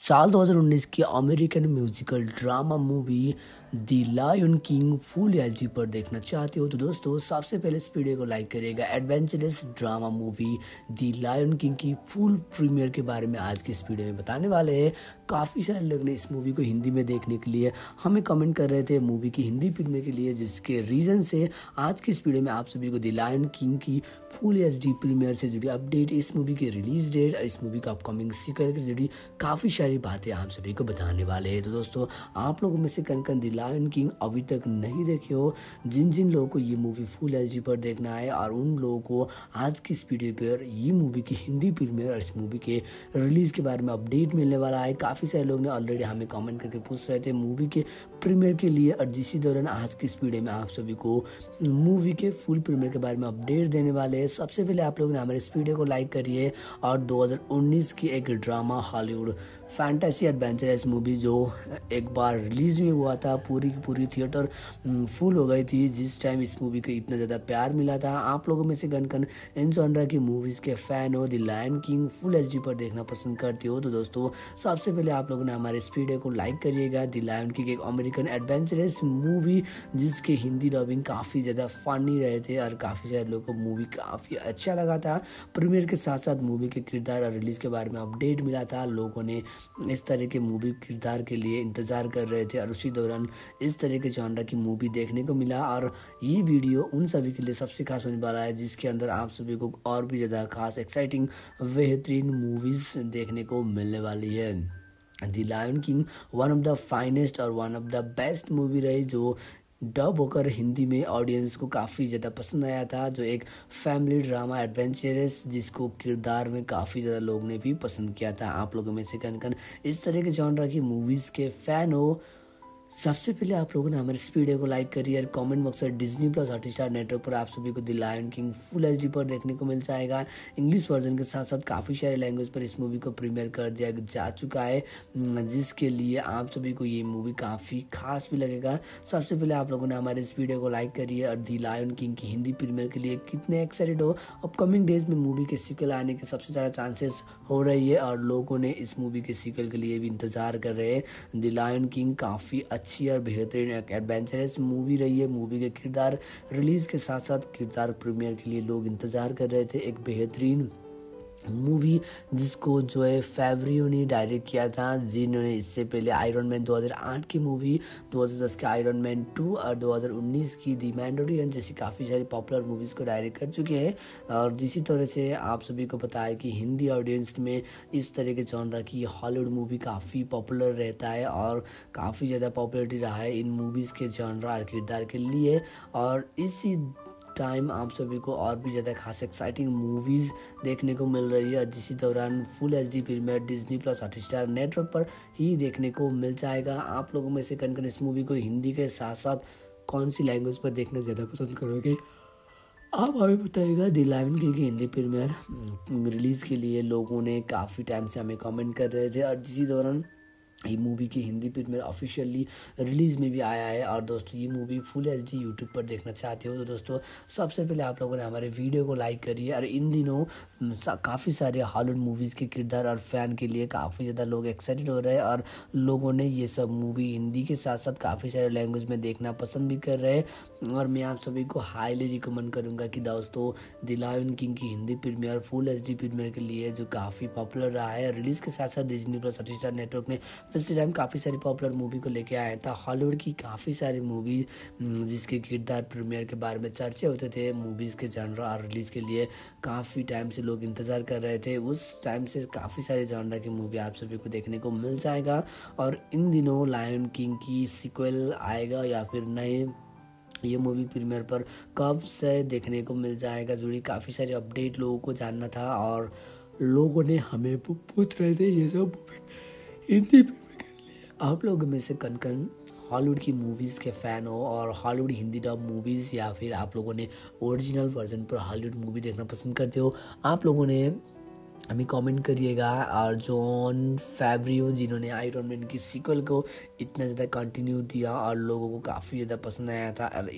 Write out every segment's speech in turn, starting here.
साल 2019 की American musical drama movie the lion king full HD पर देखना चाहते हो तो दोस्तों सबसे पहले इस वीडियो को लाइक करिएगा। Adventurous drama movie the lion king की फुल प्रीमियर के बारे में आज की इस वीडियो में बताने वाले हैं। काफ़ी सारे लोग ने इस मूवी को हिंदी में देखने के लिए हमें कमेंट कर रहे थे मूवी की हिंदी प्रीमियर के लिए, जिसके रीज़न से आज की इस वीडियो में आप सभी को द लायन किंग की फुल एचडी प्रीमियर से जुड़ी अपडेट, इस मूवी की रिलीज डेट और इस मूवी का अपकमिंग सीक्वल से जुड़ी काफ़ी सारी बातें आप सभी को बताने वाले हैं। तो दोस्तों आप लोगों में से कन द लायन किंग अभी तक नहीं देखे हो, जिन लोगों को ये मूवी फुल एचडी पर देखना है और उन लोगों को आज की इस वीडियो पर ये मूवी की हिंदी प्रीमियर और इस मूवी के रिलीज़ के बारे में अपडेट मिलने वाला है। काफ़ी सारे लोग ने ऑलरेडी हमें कमेंट करके पूछ रहे थे मूवी के प्रीमियर के लिए, और जिसी दौरान आज की इस वीडियो में आप सभी को मूवी के फुल प्रीमियर के बारे में अपडेट देने वाले हैं। सबसे पहले आप लोगों ने हमारे इस वीडियो को लाइक करिए और 2019 की एक drama Hollywood fantasy adventurous movie जो एक बार रिलीज में हुआ था, पूरी की पूरी थिएटर फुल हो गई थी। जिस टाइम इस मूवी को इतना ज़्यादा प्यार मिला था, आप लोगों में से कन इन जॉनरा की मूवीज़ के फ़ैन हो, the lion king full HD पर देखना पसंद करते हो तो दोस्तों सबसे पहले आप लोगों ने हमारे इस वीडियो को लाइक करिएगा। द लायन किंग एक अमेरिकन एडवेंचरस मूवी जिसके हिंदी डबिंग काफ़ी ज़्यादा फनी रहे थे और काफ़ी सारे लोगों को मूवी काफ़ी अच्छा लगा था। प्रीमियर के साथ साथ मूवी के किरदार और रिलीज़ के बारे में अपडेट मिला था। लोगों ने इस तरह के मूवी किरदार के लिए इंतज़ार कर रहे थे और उसी दौरान इस तरह के जॉनरा की मूवी देखने को मिला। और ये वीडियो उन सभी के लिए सबसे खास होने वाला है जिसके अंदर आप सभी को और भी ज़्यादा खास एक्साइटिंग बेहतरीन मूवीज़ देखने को मिलने वाली है। The lion king one of the finest और one of the best movie रही जो डब होकर हिंदी में ऑडियंस को काफ़ी ज़्यादा पसंद आया था, जो एक फैमिली ड्रामा एडवेंचरस जिसको किरदार में काफ़ी ज़्यादा लोग ने भी पसंद किया था। आप लोगों में से कन इस तरह के जॉनरा की मूवीज़ के फ़ैन हो, सबसे पहले आप लोगों ने हमारे इस वीडियो को लाइक करिए और कमेंट बॉक्स में डिज्नी प्लस हॉटस्टार नेटवर्क पर आप सभी को the lion king full HD पर देखने को मिल जाएगा। इंग्लिश वर्जन के साथ साथ काफ़ी सारे लैंग्वेज पर इस मूवी को प्रीमियर कर दिया जा चुका है, जिसके लिए आप सभी को ये मूवी काफ़ी खास भी लगेगा। सबसे पहले आप लोगों ने हमारे इस वीडियो को लाइक करिए और द लायन किंग की हिंदी प्रीमियर के लिए कितने एक्साइटेड हो। अपकमिंग डेज में मूवी के सीक्वल आने के सबसे ज़्यादा चांसेस हो रही है और लोगों ने इस मूवी के सीक्वल के लिए भी इंतज़ार कर रहे हैं। द लायन किंग काफ़ी अच्छी और बेहतरीन एक एडवेंचरस मूवी रही है। मूवी के किरदार रिलीज़ के साथ साथ किरदार प्रीमियर के लिए लोग इंतज़ार कर रहे थे। एक बेहतरीन मूवी जिसको जो है फेवरियो ने डायरेक्ट किया था, जिन्होंने इससे पहले आयरन मैन 2008 की मूवी, 2010 के आयरन मैन 2 और 2019 की दी मैंडोरियन जैसी काफ़ी सारी पॉपुलर मूवीज़ को डायरेक्ट कर चुके हैं। और जिसी तरह से आप सभी को पता है कि हिंदी ऑडियंस में इस तरह के जॉनरा की हॉलीवुड मूवी काफ़ी पॉपुलर रहता है और काफ़ी ज़्यादा पॉपुलरिटी रहा है इन मूवीज़ के जॉनरा और किरदार के लिए। और इसी टाइम आप सभी को और भी ज़्यादा खास एक्साइटिंग मूवीज़ देखने को मिल रही है, जिसी दौरान full HD premiere Disney plus Hotstar network पर ही देखने को मिल जाएगा। आप लोगों में से कन इस मूवी को हिंदी के साथ साथ कौन सी लैंग्वेज पर देखना ज़्यादा पसंद करोगे, आप हमें बताइएगा। द लायन किंग की हिंदी प्रीमियर रिलीज़ के लिए लोगों ने काफ़ी टाइम से हमें कमेंट कर रहे थे और जिसी दौरान ये मूवी की हिंदी प्रीमियर ऑफिशियली रिलीज़ में भी आया है। और दोस्तों ये मूवी फुल एचडी यूट्यूब पर देखना चाहते हो तो दोस्तों सबसे पहले आप लोगों ने हमारे वीडियो को लाइक करिए। और इन दिनों काफ़ी सारे हॉलीवुड मूवीज़ के किरदार और फ़ैन के लिए काफ़ी ज़्यादा लोग एक्साइटेड हो रहे हैं और लोगों ने ये सब मूवी हिंदी के साथ साथ काफ़ी सारे लैंग्वेज में देखना पसंद भी कर रहे हैं। और मैं आप सभी को हाईली रिकमेंड करूँगा कि दोस्तों द लायन किंग की Hindi premiere full HD premiere के लिए जो काफ़ी पॉपुलर रहा है, रिलीज़ के साथ साथ डिज्नी प्लस हॉटस्टार नेटवर्क ने फर्स्ट टाइम काफ़ी सारी पॉपुलर मूवी को लेके आया था। हॉलीवुड की काफ़ी सारी मूवी जिसके किरदार प्रीमियर के बारे में चर्चे होते थे, मूवीज़ के जॉनरा और रिलीज़ के लिए काफ़ी टाइम से लोग इंतज़ार कर रहे थे। उस टाइम से काफ़ी सारे जॉनरा की मूवी आप सभी को देखने को मिल जाएगा। और इन दिनों लायन किंग की सीक्वल आएगा या फिर नए ये मूवी प्रीमियर पर कब से देखने को मिल जाएगा, जुड़ी काफ़ी सारी अपडेट लोगों को जानना था और लोगों ने हमें पूछ रहे थे ये सब हिंदी प्रीमियर के लिए। आप लोगों में से कन हॉलीवुड की मूवीज़ के फ़ैन हो और हॉलीवुड हिंदी डब मूवीज़ या फिर आप लोगों ने ओरिजिनल वर्जन पर हॉलीवुड मूवी देखना पसंद करते हो, आप लोगों ने हमें कमेंट करिएगा। और जॉन फेवरियो जिन्होंने आयरन मैन की सीक्वल को इतना ज़्यादा कंटिन्यू दिया और लोगों को काफ़ी ज़्यादा पसंद आया था, और इस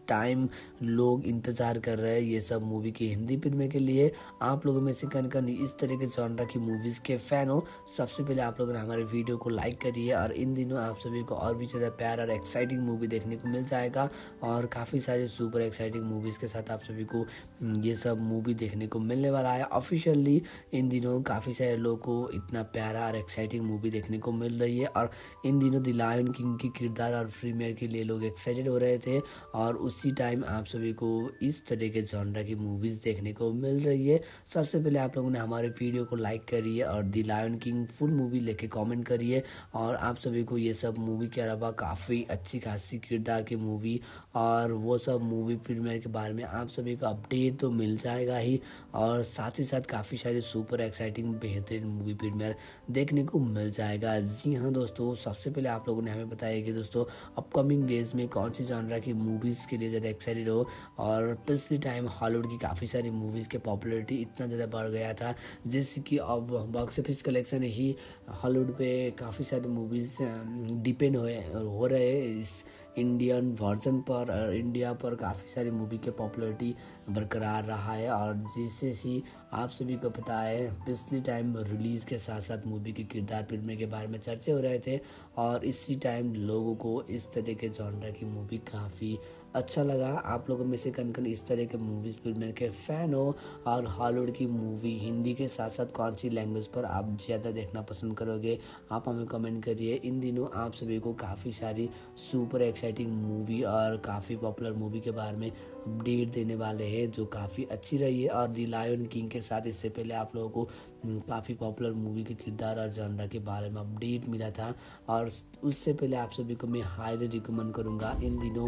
टाइम लोग इंतज़ार कर रहे हैं ये सब मूवी की हिंदी फिल्में के लिए। आप लोगों में से कौन इस तरह के जॉनरा की मूवीज़ के फ़ैन हो, सबसे पहले आप लोगों ने हमारे वीडियो को लाइक करिए। और इन दिनों आप सभी को और भी ज़्यादा प्यार और एक्साइटिंग मूवी देखने को मिल जाएगा और काफ़ी सारे सुपर एक्साइटिंग मूवीज़ के साथ आप सभी को ये सब मूवी देखने को मिलने वाला है। ऑफिशियली इन दिनों काफ़ी सारे लोगों को इतना प्यारा और एक्साइटिंग मूवी देखने को मिल रही है और इन दिनों द लायन किंग की किरदार और प्रीमियर के लिए लोग एक्साइटेड हो रहे थे और उसी टाइम आप सभी को इस तरह के जॉनरा की मूवीज़ देखने को मिल रही है। सबसे पहले आप लोगों ने हमारे वीडियो को लाइक करिए और the lion king full movie लेके कमेंट करिए। और आप सभी को ये सब मूवी के अलावा काफ़ी अच्छी खासी किरदार की मूवी और वो सब मूवी प्रीमियर के बारे में आप सभी को अपडेट तो मिल जाएगा ही और साथ ही साथ काफ़ी सारी सुपर एक्साइटिंग बेहतरीन मूवी प्रीमियर देखने को मिल जाएगा। जी हाँ दोस्तों, सबसे पहले आप लोगों ने हमें बताया कि दोस्तों अपकमिंग डेज में कौन सी जॉनरा की मूवीज़ के लिए ज़्यादा एक्साइटेड हो। और पिछले टाइम हॉलीवुड की काफ़ी सारी मूवीज़ के पॉपुलैरिटी इतना ज़्यादा बढ़ गया था जैसे कि अब बॉक्स ऑफिस कलेक्शन ही हॉलीवुड पे काफ़ी सारी मूवीज़ डिपेंड हो रहे हैं इस इंडियन वर्जन पर और इंडिया पर काफ़ी सारी मूवी के पॉपुलैरिटी बरकरार रहा है। और जिससे ही आप सभी को पता है पिछले टाइम रिलीज़ के साथ साथ मूवी के किरदार फिल्में के बारे में चर्चे हो रहे थे और इसी टाइम लोगों को इस तरह के जॉनरा की मूवी काफ़ी अच्छा लगा। आप लोगों में से कौन इस तरह के मूवीज़ फिल्में के फ़ैन हो और हॉलीवुड की मूवी हिंदी के साथ साथ कौन सी लैंग्वेज पर आप ज़्यादा देखना पसंद करोगे, आप हमें कमेंट करिए। इन दिनों आप सभी को काफ़ी सारी सुपर एक्साइटिंग मूवी और काफ़ी पॉपुलर मूवी के बारे में अपडेट देने वाले हैं जो काफ़ी अच्छी रही है। और द लायन किंग के साथ इससे पहले आप लोगों को काफ़ी पॉपुलर मूवी के किरदार और जॉनरा के बारे में अपडेट मिला था और उससे पहले आप सभी को मैं हाईली रिकमेंड करूँगा। इन दिनों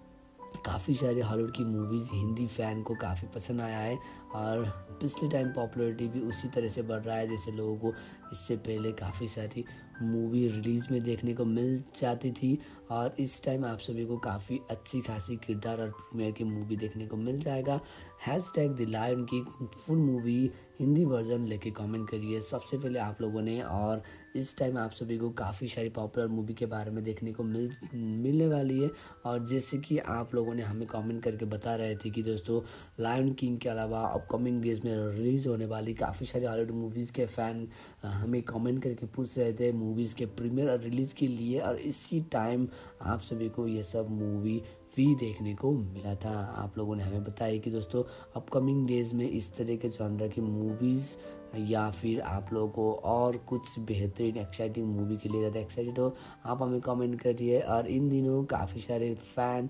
काफ़ी सारे हॉलीवुड की मूवीज़ हिंदी फ़ैन को काफ़ी पसंद आया है और पिछले टाइम पॉपुलैरिटी भी उसी तरह से बढ़ रहा है जैसे लोगों को इससे पहले काफ़ी सारी मूवी रिलीज़ में देखने को मिल जाती थी और इस टाइम आप सभी को काफ़ी अच्छी खासी किरदार और प्रीमियर की मूवी देखने को मिल जाएगा। हैशटैग द लायन की फुल मूवी हिंदी वर्जन लेके कमेंट करिए सबसे पहले आप लोगों ने। और इस टाइम आप सभी को काफ़ी सारी पॉपुलर मूवी के बारे में देखने को मिलने वाली है। और जैसे कि आप लोगों ने हमें कमेंट करके बता रहे थे कि दोस्तों लायन किंग के अलावा अपकमिंग डेज में रिलीज़ होने वाली काफ़ी सारी हॉलीवुड मूवीज़ के फ़ैन हमें कमेंट करके पूछ रहे थे मूवीज़ के प्रीमियर और रिलीज़ के लिए और इसी टाइम आप सभी को ये सब मूवी भी देखने को मिला था। आप लोगों ने हमें बताया कि दोस्तों अपकमिंग डेज में इस तरह के जॉनरा की मूवीज़ या फिर आप लोगों को और कुछ बेहतरीन एक्साइटिंग मूवी के लिए ज़्यादा एक्साइटेड हो, आप हमें कमेंट करिए। और इन दिनों काफ़ी सारे फ़ैन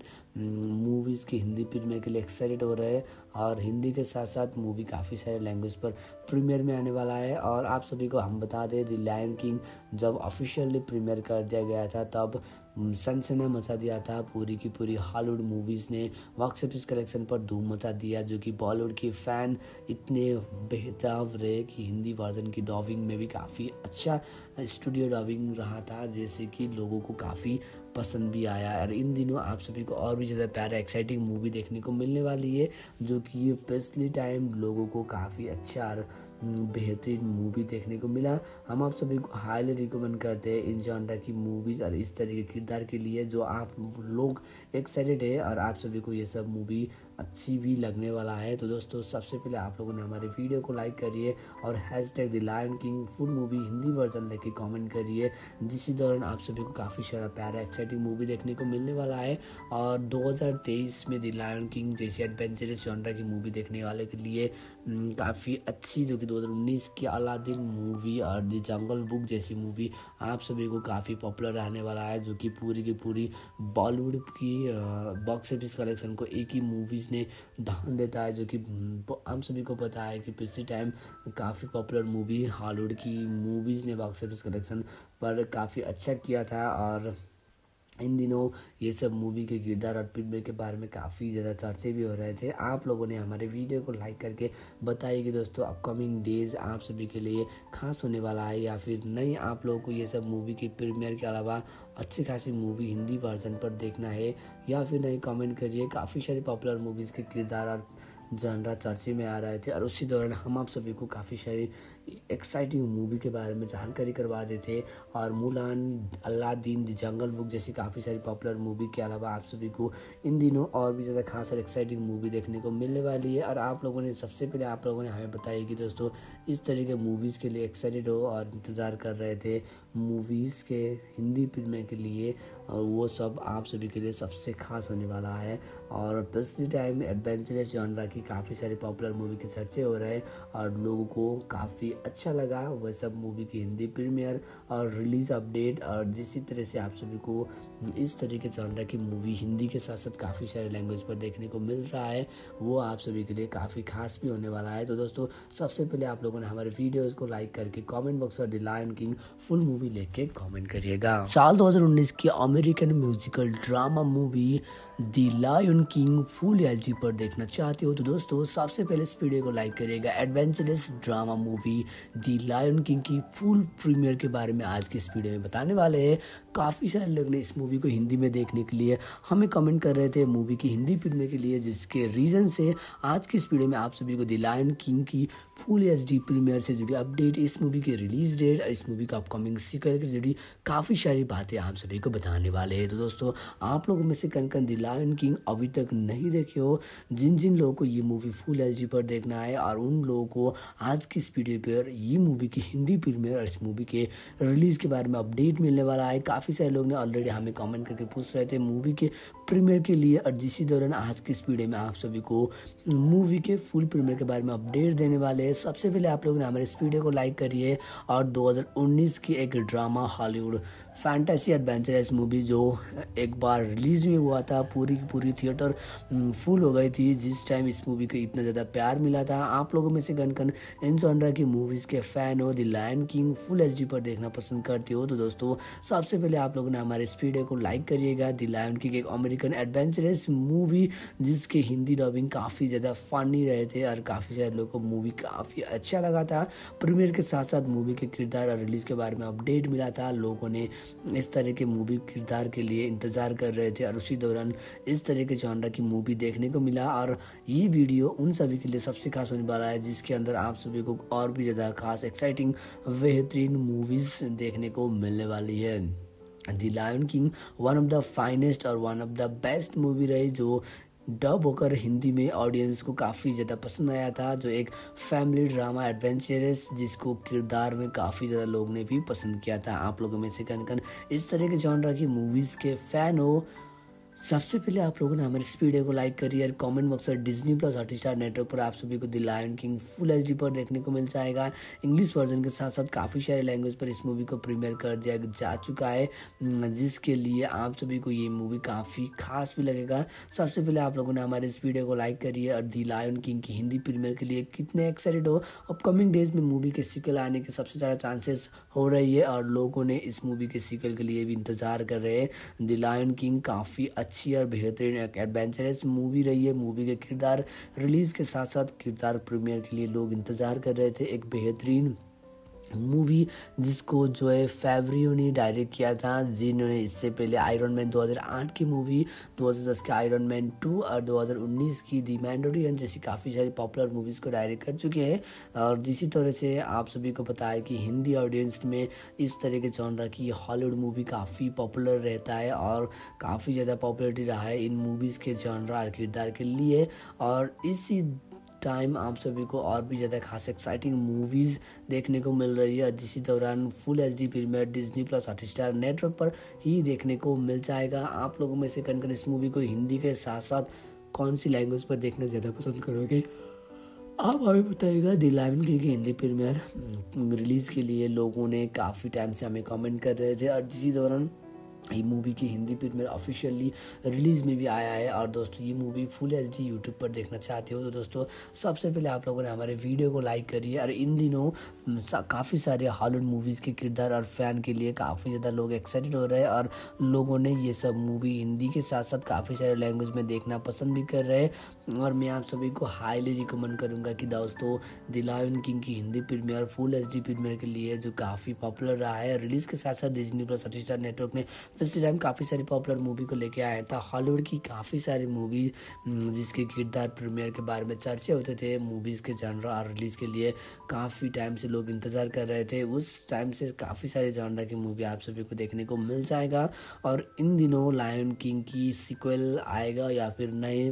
मूवीज़ की हिंदी फिल्में के लिए एक्साइटेड हो रहे हैं और हिंदी के साथ साथ मूवी काफ़ी सारे लैंग्वेज पर प्रीमियर में आने वाला है। और आप सभी को हम बता दें द लायन किंग जब ऑफिशियली प्रीमियर कर दिया गया था तब सनसनी मचा दिया था। पूरी की पूरी हॉलीवुड मूवीज़ ने बॉक्स ऑफिस कलेक्शन पर धूम मचा दिया जो कि बॉलीवुड के फ़ैन इतने बेहतर रहे कि हिंदी वर्जन की डबिंग में भी काफ़ी अच्छा स्टूडियो डबिंग रहा था जैसे कि लोगों को काफ़ी पसंद भी आया। और इन दिनों आप सभी को और भी ज़्यादा प्यारा एक्साइटिंग मूवी देखने को मिलने वाली है जो कि पिछले टाइम लोगों को काफ़ी अच्छा और बेहतरीन मूवी देखने को मिला। हम आप सभी को हाईली रिकमेंड करते हैं इन जॉनरा की मूवीज़ और इस तरह के किरदार के लिए जो आप लोग एक्साइटेड है और आप सभी को ये सब मूवी अच्छी भी लगने वाला है। तो दोस्तों सबसे पहले आप लोगों ने हमारे वीडियो को लाइक करिए और hashtag the lion king full movie Hindi version लेके कमेंट करिए जिसके दौरान आप सभी को काफ़ी सारा प्यारा एक्साइटिंग मूवी देखने को मिलने वाला है। और 2023 में द लायन किंग जैसी एडवेंचरस जॉनरा की मूवी देखने वाले के लिए काफ़ी अच्छी जो कि 2019 की अलादीन मूवी और द जंगल बुक जैसी मूवी आप सभी को काफ़ी पॉपुलर रहने वाला है जो कि पूरी की पूरी बॉलीवुड की बॉक्स ऑफिस कलेक्शन को एक ही मूवीज़ ने धान देता है जो कि हम सभी को पता है कि पिछले टाइम काफ़ी पॉपुलर मूवी हॉलीवुड की मूवीज़ ने बॉक्स ऑफिस कलेक्शन पर काफ़ी अच्छा किया था। और इन दिनों ये सब मूवी के किरदार और फिल्म के बारे में काफ़ी ज़्यादा चर्चे भी हो रहे थे। आप लोगों ने हमारे वीडियो को लाइक करके बताइए कि दोस्तों अपकमिंग डेज आप सभी के लिए खास होने वाला है या फिर नहीं। आप लोगों को ये सब मूवी की प्रीमियर के अलावा अच्छी खासी मूवी हिंदी वर्जन पर देखना है या फिर नहीं, कमेंट करिए। काफ़ी सारी पॉपुलर मूवीज़ के किरदार और जानरा चर्चे में आ रहे थे और उसी दौरान हम आप सभी को काफ़ी सारी एक्साइटिंग मूवी के बारे में जानकारी करवा देते थे। और Mulan, Aladdin, the jungle book जैसी काफ़ी सारी पॉपुलर मूवी के अलावा आप सभी को इन दिनों और भी ज़्यादा खास और एक्साइटिंग मूवी देखने को मिलने वाली है। और आप लोगों ने सबसे पहले आप लोगों ने हमें बताया कि दोस्तों इस तरह के मूवीज़ के लिए एक्साइटेड हो और इंतज़ार कर रहे थे मूवीज़ के हिंदी फिल्में के लिए, और वो सब आप सभी के लिए सबसे खास होने वाला है। और पिछले टाइम में एडवेंचरस जॉनरा की काफ़ी सारी पॉपुलर मूवी के चर्चे हो रहे हैं और लोगों को काफ़ी अच्छा लगा वह सब मूवी की हिंदी प्रीमियर और रिलीज़ अपडेट। और जिस तरह से आप सभी को इस तरह के जॉनरा की मूवी हिंदी के साथ साथ काफ़ी सारे लैंग्वेज पर देखने को मिल रहा है, वो आप सभी के लिए काफ़ी खास भी होने वाला है। तो दोस्तों सबसे पहले आप लोगों ने हमारे वीडियोज़ को लाइक करके कमेंट बॉक्स और the lion king full movie लेके कमेंट करिएगा। साल 2019 की American musical drama movie the lion king full HD पर देखना चाहते हो तो दोस्तों सबसे पहले इस वीडियो को लाइक करिएगा। Adventurous drama movie the lion king की फुल प्रीमियर के बारे में आज की इस वीडियो में बताने वाले हैं। काफ़ी सारे लोग ने इस मूवी को हिंदी में देखने के लिए हमें कमेंट कर रहे थे मूवी की हिंदी प्रीमियर के लिए, जिसके रीज़न से आज की इस वीडियो में आप सभी को द लायन किंग की फुल एचडी प्रीमियर से जुड़ी अपडेट, इस मूवी की रिलीज डेट और इस मूवी का अपकमिंग सीक्वल से जुड़ी काफ़ी सारी बातें आप सभी को बताने वाले हैं। तो दोस्तों आप लोगों में से कन द लायन किंग अभी तक नहीं देखे हो, जिन जिन लोगों को ये मूवी फुल एचडी पर देखना है और उन लोगों को आज की इस वीडियो पर ये मूवी की हिंदी प्रीमियर और इस मूवी के रिलीज़ के बारे में अपडेट मिलने वाला है। काफ़ी सारे लोग ने ऑलरेडी हमें कमेंट करके पूछ रहे थे मूवी के प्रीमियर के लिए, और जिसी दौरान आज की इस वीडियो में आप सभी को मूवी के फुल प्रीमियर के बारे में अपडेट देने वाले हैं। सबसे पहले आप लोगों ने हमारे इस वीडियो को लाइक करिए और 2019 की एक drama Hollywood fantasy adventurous movie जो एक बार रिलीज में हुआ था, पूरी की पूरी थिएटर फुल हो गई थी जिस टाइम इस मूवी को इतना ज़्यादा प्यार मिला था। आप लोगों में से कन इन जॉनरा की मूवीज़ के फ़ैन हो, the lion king full HD पर देखना पसंद करते हो तो दोस्तों सबसे पहले आप लोगों ने हमारे इस वीडियो को लाइक करिएगा। द लायन किंग एक अमेरिकन एडवेंचरस मूवी जिसके हिंदी डबिंग काफ़ी ज़्यादा फनी रहे थे और काफ़ी सारे लोगों को मूवी काफ़ी अच्छा लगा था। प्रीमियर के साथ साथ मूवी के किरदार और रिलीज़ के बारे में अपडेट मिला था, लोगों ने इस तरह के मूवी किरदार के लिए इंतज़ार कर रहे थे और उसी दौरान इस तरह के जॉनरा की मूवी देखने को मिला। और ये वीडियो उन सभी के लिए सबसे खास होने वाला है जिसके अंदर आप सभी को और भी ज़्यादा खास एक्साइटिंग बेहतरीन मूवीज़ देखने को मिलने वाली है। The lion king one of the finest और one of the best movie रही जो डब होकर हिंदी में ऑडियंस को काफ़ी ज़्यादा पसंद आया था, जो एक फैमिली ड्रामा एडवेंचरस जिसको किरदार में काफ़ी ज़्यादा लोग ने भी पसंद किया था। आप लोगों में से कन इस तरह के जॉनरा की मूवीज़ के फ़ैन हो, सबसे पहले आप लोगों ने हमारे इस वीडियो को लाइक करिए और कमेंट बॉक्स और डिज्नी प्लस हॉटस्टार नेटवर्क पर आप सभी को the lion king full HD पर देखने को मिल जाएगा। इंग्लिश वर्जन के साथ साथ काफ़ी सारे लैंग्वेज पर इस मूवी को प्रीमियर कर दिया जा चुका है, जिसके लिए आप सभी को ये मूवी काफ़ी खास भी लगेगा। सबसे पहले आप लोगों ने हमारे इस वीडियो को लाइक करिए और द लायन किंग की हिंदी प्रीमियर के लिए कितने एक्साइटेड हो। अपकमिंग डेज में मूवी के सीक्वल आने के सबसे ज़्यादा चांसेस हो रही है और लोगों ने इस मूवी के सीक्वल के लिए भी इंतज़ार कर रहे हैं। द लायन किंग काफ़ी अच्छी और बेहतरीन एक एडवेंचरस मूवी रही है। मूवी के किरदार रिलीज़ के साथ साथ किरदार प्रीमियर के लिए लोग इंतज़ार कर रहे थे। एक बेहतरीन मूवी जिसको जो है फेवरियो ने डायरेक्ट किया था, जिन्होंने इससे पहले आयरन मैन 2008 की मूवी, 2010 के आयरन मैन 2 और 2019 की दी मैंडोरियन जैसी काफ़ी सारी पॉपुलर मूवीज़ को डायरेक्ट कर चुके हैं। और जिसी तरह से आप सभी को पता है कि हिंदी ऑडियंस में इस तरह के जॉनरा की हॉलीवुड मूवी काफ़ी पॉपुलर रहता है और काफ़ी ज़्यादा पॉपुलरिटी रहा है इन मूवीज़ के जॉनरा और किरदार के लिए। और इसी टाइम आप सभी को और भी ज़्यादा खास एक्साइटिंग मूवीज़ देखने को मिल रही है, जिसी दौरान full HD premiere Disney plus Hotstar network पर ही देखने को मिल जाएगा। आप लोगों में से कन इस मूवी को हिंदी के साथ साथ कौन सी लैंग्वेज पर देखना ज़्यादा पसंद करोगे, आप हमें बताइएगा। द लायन किंग की हिंदी प्रीमियर रिलीज़ के लिए लोगों ने काफ़ी टाइम से हमें कमेंट कर रहे थे और जिसी दौरान ये मूवी की हिंदी प्रीमियर ऑफिशियली रिलीज़ में भी आया है। और दोस्तों ये मूवी फुल एचडी यूट्यूब पर देखना चाहते हो तो दोस्तों सबसे पहले आप लोगों ने हमारे वीडियो को लाइक करिए। और इन दिनों काफ़ी सारे हॉलीवुड मूवीज़ के किरदार और फ़ैन के लिए काफ़ी ज़्यादा लोग एक्साइटेड हो रहे हैं और लोगों ने ये सब मूवी हिंदी के साथ साथ काफ़ी सारे लैंग्वेज में देखना पसंद भी कर रहे हैं। और मैं आप सभी को हाईली रिकमेंड करूँगा कि दोस्तों द लायन किंग की Hindi premiere full HD premiere के लिए जो काफ़ी पॉपुलर रहा है, रिलीज़ के साथ साथ डिज्नी प्लस हॉटस्टार नेटवर्क ने पिछले टाइम काफ़ी सारी पॉपुलर मूवी को लेके आया था। हॉलीवुड की काफ़ी सारी मूवी जिसके किरदार प्रीमियर के बारे में चर्चे होते थे, मूवीज़ के जॉनर और रिलीज़ के लिए काफ़ी टाइम से लोग इंतज़ार कर रहे थे। उस टाइम से काफ़ी सारे जॉनर की मूवी आप सभी को देखने को मिल जाएगा। और इन दिनों लायन किंग की सीक्वल आएगा या फिर नए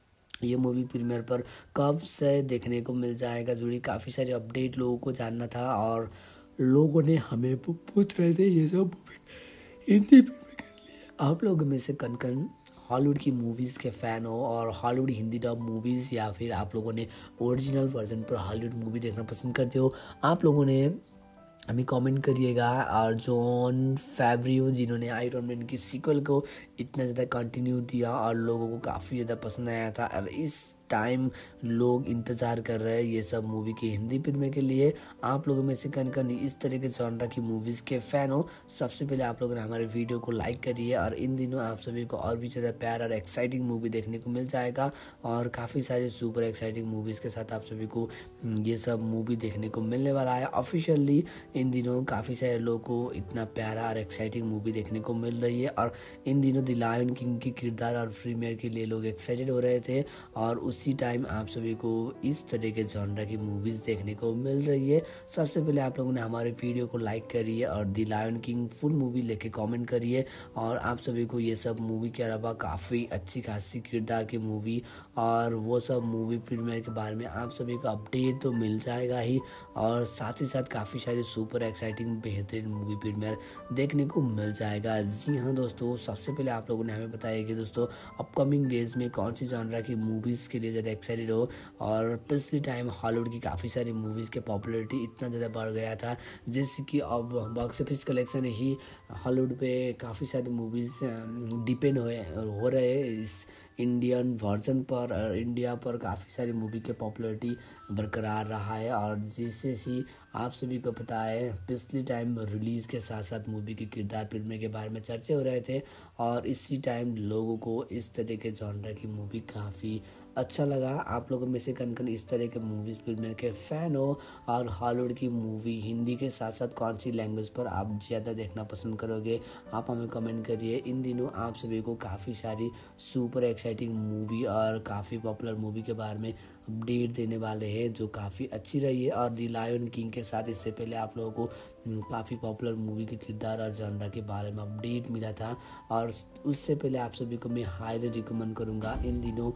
ये मूवी प्रीमियर पर कब से देखने को मिल जाएगा, जुड़ी काफ़ी सारी अपडेट लोगों को जानना था। और लोगों ने हमें पूछ रहे थे ये सब मूवी हिंदी प्रीमियर के लिए आप लोगों में से कन कन हॉलीवुड की मूवीज़ के फ़ैन हो और हॉलीवुड हिंदी डब मूवीज़ या फिर आप लोगों ने ओरिजिनल वर्जन पर हॉलीवुड मूवी देखना पसंद करते हो, आप लोगों ने हमें कमेंट करिएगा। और जॉन फैब्रियो जिन्होंने आयरन मैन की सीक्वल को इतना ज़्यादा कंटिन्यू दिया और लोगों को काफ़ी ज़्यादा पसंद आया था, और इस टाइम लोग इंतज़ार कर रहे हैं ये सब मूवी की हिंदी फिल्में के लिए। आप लोगों में से कन इस तरह के जॉनर की मूवीज़ के फ़ैन हो, सबसे पहले आप लोगों ने हमारे वीडियो को लाइक करिए। और इन दिनों आप सभी को और भी ज़्यादा प्यार और एक्साइटिंग मूवी देखने को मिल जाएगा, और काफ़ी सारे सुपर एक्साइटिंग मूवीज़ के साथ आप सभी को ये सब मूवी देखने को मिलने वाला है। ऑफिशियली इन दिनों काफ़ी सारे लोगों को इतना प्यारा और एक्साइटिंग मूवी देखने को मिल रही है, और इन दिनों द लायन किंग की किरदार और प्रीमियर के लिए लोग एक्साइटेड हो रहे थे। और उसी टाइम आप सभी को इस तरह के जॉनर की मूवीज़ देखने को मिल रही है। सबसे पहले आप लोगों ने हमारे वीडियो को लाइक करिए और the lion king full movie लेके कमेंट करिए। और आप सभी को ये सब मूवी के अलावा काफ़ी अच्छी खासी किरदार की मूवी और वो सब मूवी प्रीमियर के बारे में आप सभी को अपडेट तो मिल जाएगा ही, और साथ ही साथ काफ़ी सारी सुपर एक्साइटिंग बेहतरीन मूवी प्रीमियर देखने को मिल जाएगा। जी हाँ दोस्तों, सबसे पहले आप लोगों ने हमें बताया कि दोस्तों अपकमिंग डेज में कौन सी जॉनर की मूवीज़ के लिए ज़्यादा एक्साइटेड हो। और पिछले टाइम हॉलीवुड की काफ़ी सारी मूवीज़ के पॉपुलैरिटी इतना ज़्यादा बढ़ गया था, जैसे कि अब बॉक्स ऑफिस कलेक्शन ही हॉलीवुड पे काफ़ी सारी मूवीज़ डिपेंड हो रहे हैं इस इंडियन वर्जन पर, और इंडिया पर काफ़ी सारी मूवी के पॉपुलैरिटी बरकरार रहा है। और जिससे ही आप सभी को पता है पिछले टाइम रिलीज़ के साथ साथ मूवी के किरदार फिल्में के बारे में चर्चे हो रहे थे, और इसी टाइम लोगों को इस तरह के जॉनर की मूवी काफ़ी अच्छा लगा। आप लोगों में से कन इस तरह के मूवीज़ फिल्में के फ़ैन हो, और हॉलीवुड की मूवी हिंदी के साथ साथ कौन सी लैंग्वेज पर आप ज़्यादा देखना पसंद करोगे, आप हमें कमेंट करिए। इन दिनों आप सभी को काफ़ी सारी सुपर एक्साइटिंग मूवी और काफ़ी पॉपुलर मूवी के बारे में अपडेट देने वाले हैं जो काफ़ी अच्छी रही है। और द लायन किंग के साथ इससे पहले आप लोगों को काफ़ी पॉपुलर मूवी के किरदार और जॉनर के बारे में अपडेट मिला था, और उससे पहले आप सभी को मैं हाईली रिकमेंड करूँगा। इन दिनों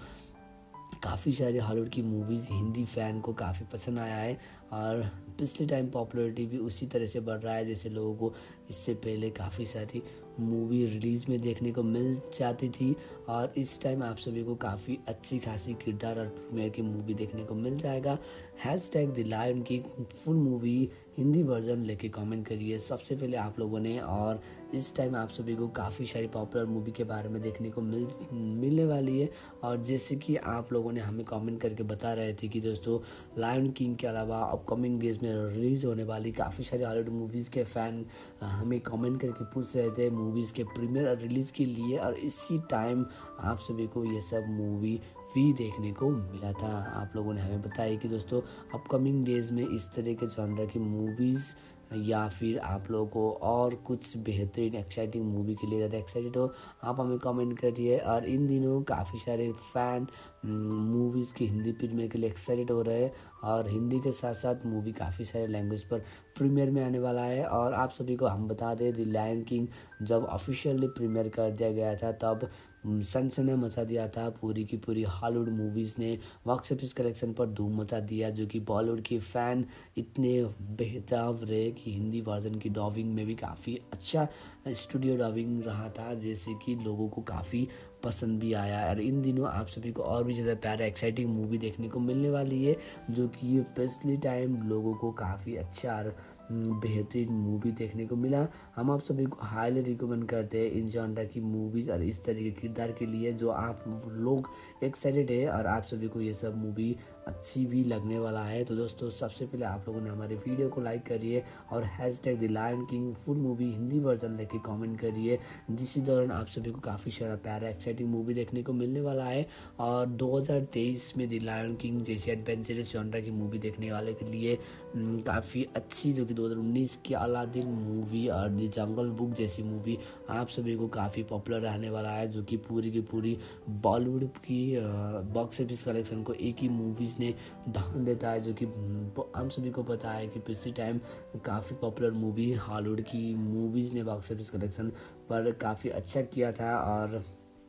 काफ़ी सारे हॉलीवुड की मूवीज़ हिंदी फ़ैन को काफ़ी पसंद आया है, और पिछले टाइम पॉपुलैरिटी भी उसी तरह से बढ़ रहा है जैसे लोगों को इससे पहले काफ़ी सारी मूवी रिलीज़ में देखने को मिल जाती थी। और इस टाइम आप सभी को काफ़ी अच्छी खासी किरदार और प्रीमियर की मूवी देखने को मिल जाएगा। हैशटैग द लायन की फुल मूवी हिंदी वर्जन लेके कमेंट करिए सबसे पहले आप लोगों ने। और इस टाइम आप सभी को काफ़ी सारी पॉपुलर मूवी के बारे में देखने को मिलने वाली है। और जैसे कि आप लोगों ने हमें कमेंट करके बता रहे थे कि दोस्तों लायन किंग के अलावा अपकमिंग डेज में रिलीज़ होने वाली काफ़ी सारी हॉलीवुड मूवीज़ के फ़ैन हमें कमेंट करके पूछ रहे थे मूवीज़ के प्रीमियर और रिलीज़ के लिए, और इसी टाइम आप सभी को ये सब मूवी भी देखने को मिला था। आप लोगों ने हमें बताया कि दोस्तों अपकमिंग डेज में इस तरह के जॉनर की मूवीज़ या फिर आप लोगों को और कुछ बेहतरीन एक्साइटिंग मूवी के लिए ज़्यादा एक्साइटेड हो, आप हमें कमेंट करिए। और इन दिनों काफ़ी सारे फ़ैन मूवीज़ की हिंदी फिल्में के लिए एक्साइटेड हो रहे हैं, और हिंदी के साथ साथ मूवी काफ़ी सारे लैंग्वेज पर प्रीमियर में आने वाला है। और आप सभी को हम बता दें द लायन किंग जब ऑफिशियली प्रीमियर कर दिया गया था तब सनसनी मचा दिया था। पूरी की पूरी हॉलीवुड मूवीज़ ने बॉक्स ऑफिस कलेक्शन पर धूम मचा दिया, जो कि बॉलीवुड के फ़ैन इतने बेहताब रहे कि हिंदी वर्जन की डबिंग में भी काफ़ी अच्छा स्टूडियो डबिंग रहा था, जैसे कि लोगों को काफ़ी पसंद भी आया। और इन दिनों आप सभी को और भी ज़्यादा प्यारा एक्साइटिंग मूवी देखने को मिलने वाली है, जो कि पिछले टाइम लोगों को काफ़ी अच्छा और बेहतरीन मूवी देखने को मिला। हम आप सभी को हाईली रिकमेंड करते हैं इन जॉनर की मूवीज़ और इस तरह के किरदार के लिए जो आप लोग एक्साइटेड है, और आप सभी को ये सब मूवी अच्छी भी लगने वाला है। तो दोस्तों सबसे पहले आप लोगों ने हमारे वीडियो को लाइक करिए और hashtag the lion king full movie Hindi version लेके कमेंट करिए, जिसके दौरान आप सभी को काफ़ी सारा प्यारा एक्साइटिंग मूवी देखने को मिलने वाला है। और 2023 में द लायन किंग जैसी एडवेंचरस जॉनरा की मूवी देखने वाले के लिए काफ़ी अच्छी, जो कि 2019 की अलादीन मूवी और द जंगल बुक जैसी मूवी आप सभी को काफ़ी पॉपुलर रहने वाला है, जो कि पूरी की पूरी बॉलीवुड की बॉक्स ऑफिस कलेक्शन को एक ही मूवीज़ ने दान देता है। जो कि हम सभी को पता है कि पिछले टाइम काफ़ी पॉपुलर मूवी हॉलीवुड की मूवीज़ ने बॉक्स ऑफिस कलेक्शन पर काफ़ी अच्छा किया था। और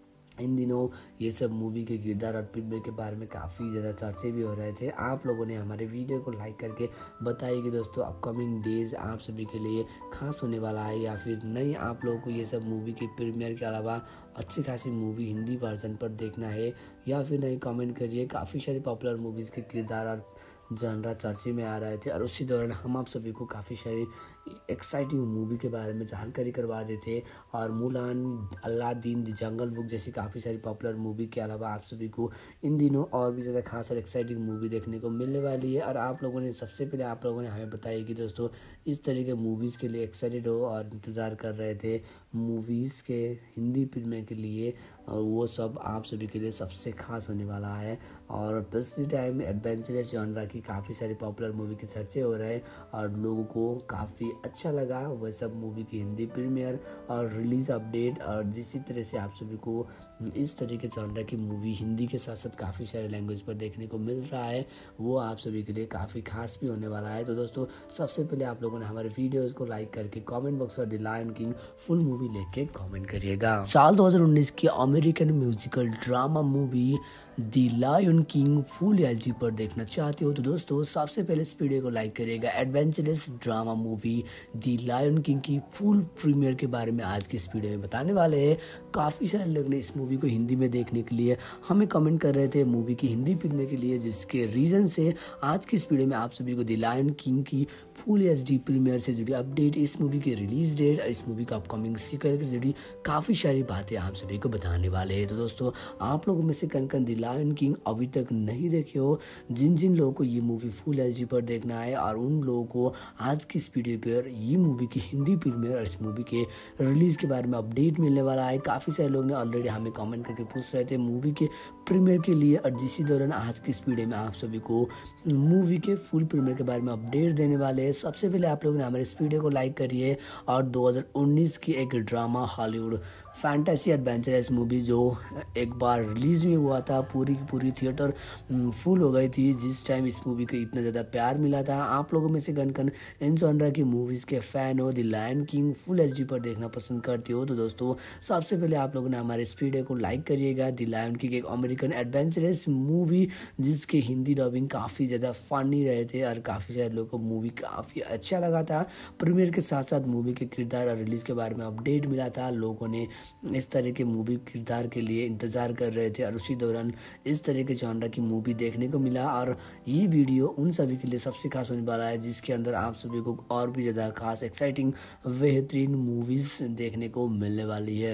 इन दिनों ये सब मूवी के किरदार और फीडबैक के बारे में काफ़ी ज़्यादा चर्चे भी हो रहे थे। आप लोगों ने हमारे वीडियो को लाइक करके बताइए कि दोस्तों अपकमिंग डेज आप सभी के लिए खास होने वाला है या फिर नहीं, आप लोगों को ये सब मूवी के प्रीमियर के अलावा अच्छी खासी मूवी हिंदी वर्जन पर देखना है या फिर नहीं, कमेंट करिए। काफ़ी सारी पॉपुलर मूवीज़ के किरदार और जानरा चर्चे में आ रहे थे और उसी दौरान हम आप सभी को काफ़ी सारी एक्साइटिंग मूवी के बारे में जानकारी करवा देते। और Mulan, Aladdin, the jungle book जैसी काफ़ी सारी पॉपुलर मूवी के अलावा आप सभी को इन दिनों और भी ज़्यादा खास और एक्साइटिंग मूवी देखने को मिलने वाली है। और आप लोगों ने सबसे पहले आप लोगों ने हमें बताया कि दोस्तों इस तरह के मूवीज़ के लिए एक्साइटेड हो और इंतज़ार कर रहे थे मूवीज़ के हिंदी फिल्में के लिए, और वो सब आप सभी के लिए सबसे खास होने वाला है। और पिछले टाइम में एडवेंचरस जॉनरा की काफ़ी सारी पॉपुलर मूवी के चर्चे हो रहे हैं और लोगों को काफ़ी अच्छा लगा वह सब मूवी की हिंदी प्रीमियर और रिलीज़ अपडेट। और जिस तरह से आप सभी को इस तरह के जॉनरा की मूवी हिंदी के साथ साथ काफ़ी सारे लैंग्वेज पर देखने को मिल रहा है, वो आप सभी के लिए काफ़ी खास भी होने वाला है। तो दोस्तों सबसे पहले आप लोगों ने हमारे वीडियोज़ को लाइक करके कमेंट बॉक्स और the lion king full movie लेके कमेंट करिएगा। साल 2019 की American musical drama movie the lion king full HD पर देखना चाहते हो तो दोस्तों सबसे पहले इस वीडियो को लाइक करिएगा। Adventurous drama movie the lion king की फुल प्रीमियर के बारे में आज की इस वीडियो में बताने वाले हैं। काफ़ी सारे लोग ने इस मूवी को हिंदी में देखने के लिए हमें कमेंट कर रहे थे मूवी की हिंदी फिल्म के लिए, जिसके रीज़न से आज की इस वीडियो में आप सभी को द लायन किंग की फुल एचडी प्रीमियर से जुड़ी अपडेट, इस मूवी की रिलीज डेट और इस मूवी का अपकमिंग सीक्वल से जुड़ी काफ़ी सारी बातें आप सभी को बताने वाले हैं। तो दोस्तों आप लोगों में से कन द लायन किंग अभी तक नहीं देखे हो, जिन जिन लोगों को ये मूवी फुल एचडी पर देखना है और उन लोगों को आज की इस वीडियो पर ये मूवी की हिंदी प्रीमियर और इस मूवी के रिलीज़ के बारे में अपडेट मिलने वाला है। काफ़ी सारे लोग ने ऑलरेडी हमें कमेंट करके पूछ रहे थे मूवी के प्रीमियर के लिए, और जिसी दौरान आज की इस वीडियो में आप सभी को मूवी के फुल प्रीमियर के बारे में अपडेट देने वाले हैं। सबसे पहले आप लोगों ने हमारे इस वीडियो को लाइक करिए और 2019 की एक drama Hollywood fantasy adventurous movie जो एक बार रिलीज़ में हुआ था, पूरी की पूरी थिएटर फुल हो गई थी जिस टाइम इस मूवी को इतना ज़्यादा प्यार मिला था। आप लोगों में से कन इन जॉनरा की मूवीज़ के फ़ैन हो, the lion king full HD पर देखना पसंद करते हो तो दोस्तों सबसे पहले आप लोगों ने हमारे इस वीडियो को लाइक करिएगा। द लायन किंग एक अमेरिकन एडवेंचरस मूवी जिसके हिंदी डबिंग काफ़ी ज़्यादा फनी रहे थे और काफ़ी सारे लोगों को मूवी काफ़ी अच्छा लगा था। प्रीमियर के साथ साथ मूवी के किरदार और रिलीज़ के बारे में अपडेट मिला था। लोगों ने इस तरह के मूवी किरदार के लिए इंतज़ार कर रहे थे और उसी दौरान इस तरह के जॉनरा की मूवी देखने को मिला। और ये वीडियो उन सभी के लिए सबसे खास होने वाला है जिसके अंदर आप सभी को और भी ज़्यादा खास एक्साइटिंग बेहतरीन मूवीज़ देखने को मिलने वाली है।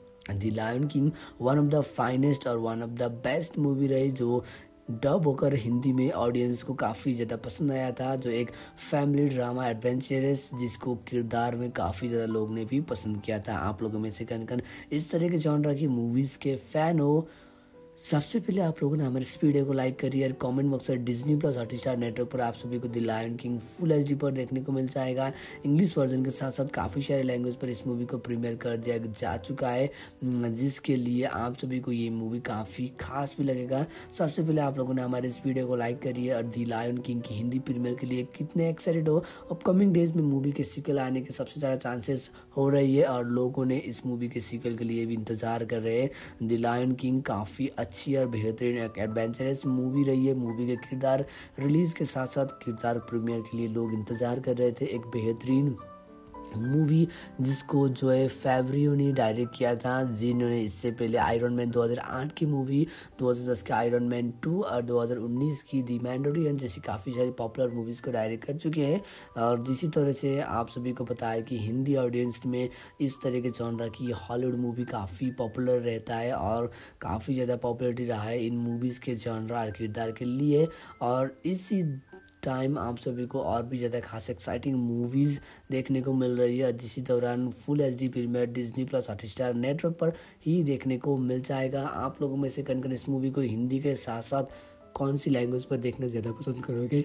The lion king one of the finest और one of the best movie रही जो डब होकर हिंदी में ऑडियंस को काफ़ी ज़्यादा पसंद आया था, जो एक फैमिली ड्रामा एडवेंचरस जिसको किरदार में काफ़ी ज़्यादा लोग ने भी पसंद किया था। आप लोगों में से कन इस तरह के जॉनरा की मूवीज़ के फ़ैन हो, सबसे पहले आप लोगों ने हमारे इस वीडियो को लाइक करिए और कमेंट बॉक्स में डिज्नी प्लस हॉटस्टार नेटवर्क पर आप सभी को the lion king full HD पर देखने को मिल जाएगा। इंग्लिश वर्जन के साथ साथ काफ़ी सारे लैंग्वेज पर इस मूवी को प्रीमियर कर दिया जा चुका है, जिसके लिए आप सभी को ये मूवी काफ़ी खास भी लगेगा। सबसे पहले आप लोगों ने हमारे इस वीडियो को लाइक करिए और द लायन किंग की हिंदी प्रीमियर के लिए कितने एक्साइटेड हो। अपकमिंग डेज में मूवी के सीक्वल आने के सबसे ज़्यादा चांसेस हो रही है और लोगों ने इस मूवी के सीक्वल के लिए भी इंतज़ार कर रहे हैं। द लायन किंग काफ़ी अच्छी और बेहतरीन एक एडवेंचरस मूवी रही है। मूवी के किरदार रिलीज़ के साथ साथ किरदार प्रीमियर के लिए लोग इंतज़ार कर रहे थे। एक बेहतरीन मूवी जिसको जो है फेवरियो ने डायरेक्ट किया था, जिन्होंने इससे पहले आयरन मैन 2008 की मूवी, 2010 के आयरन मैन 2 और 2019 की दी मैंडोरियन जैसी काफ़ी सारी पॉपुलर मूवीज़ को डायरेक्ट कर चुके हैं। और जिसी तरह से आप सभी को पता है कि हिंदी ऑडियंस में इस तरह के जॉनरा की हॉलीवुड मूवी काफ़ी पॉपुलर रहता है और काफ़ी ज़्यादा पॉपुलरिटी रहा है इन मूवीज़ के जॉनरा और किरदार के लिए। और इसी टाइम आप सभी को और भी ज़्यादा खास एक्साइटिंग मूवीज़ देखने को मिल रही है, जिसी दौरान full HD premiere Disney plus Hotstar network पर ही देखने को मिल जाएगा। आप लोगों में से कौन इस मूवी को हिंदी के साथ साथ कौन सी लैंग्वेज पर देखना ज़्यादा पसंद करोगे,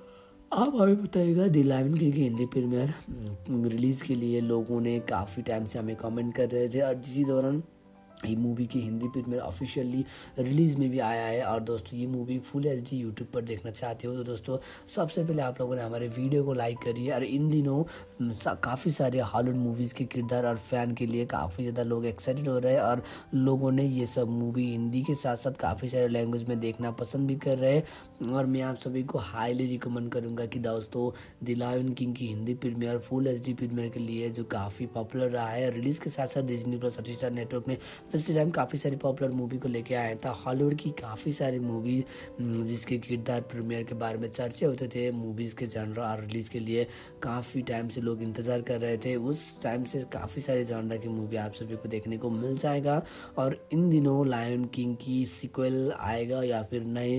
आप हमें बताइएगा। द लायन किंग की हिंदी प्रीमियर रिलीज़ के लिए लोगों ने काफ़ी टाइम से हमें कमेंट कर रहे थे और जिसी दौरान ये मूवी की हिंदी प्रीमियर ऑफिशियली रिलीज़ में भी आया है। और दोस्तों ये मूवी फुल एचडी यूट्यूब पर देखना चाहते हो तो दोस्तों सबसे पहले आप लोगों ने हमारे वीडियो को लाइक करिए। और इन दिनों काफ़ी सारे हॉलीवुड मूवीज़ के किरदार और फ़ैन के लिए काफ़ी ज़्यादा लोग एक्साइटेड हो रहे हैं और लोगों ने ये सब मूवी हिंदी के साथ साथ काफ़ी सारे लैंग्वेज में देखना पसंद भी कर रहे हैं। और मैं आप सभी को हाईली रिकमेंड करूँगा कि दोस्तों द लायन किंग की Hindi premiere full HD premiere के लिए जो काफ़ी पॉपुलर रहा है, रिलीज़ के साथ साथ डिज्नी प्लस हॉटस्टार नेटवर्क ने पिछले टाइम काफ़ी सारी पॉपुलर मूवी को लेके आया था। हॉलीवुड की काफ़ी सारी मूवी जिसके किरदार प्रीमियर के बारे में चर्चे होते थे, मूवीज़ के जॉनरा और रिलीज़ के लिए काफ़ी टाइम से लोग इंतज़ार कर रहे थे। उस टाइम से काफ़ी सारे जॉनरा की मूवी आप सभी को देखने को मिल जाएगा। और इन दिनों लायन किंग की सीक्वल आएगा या फिर नए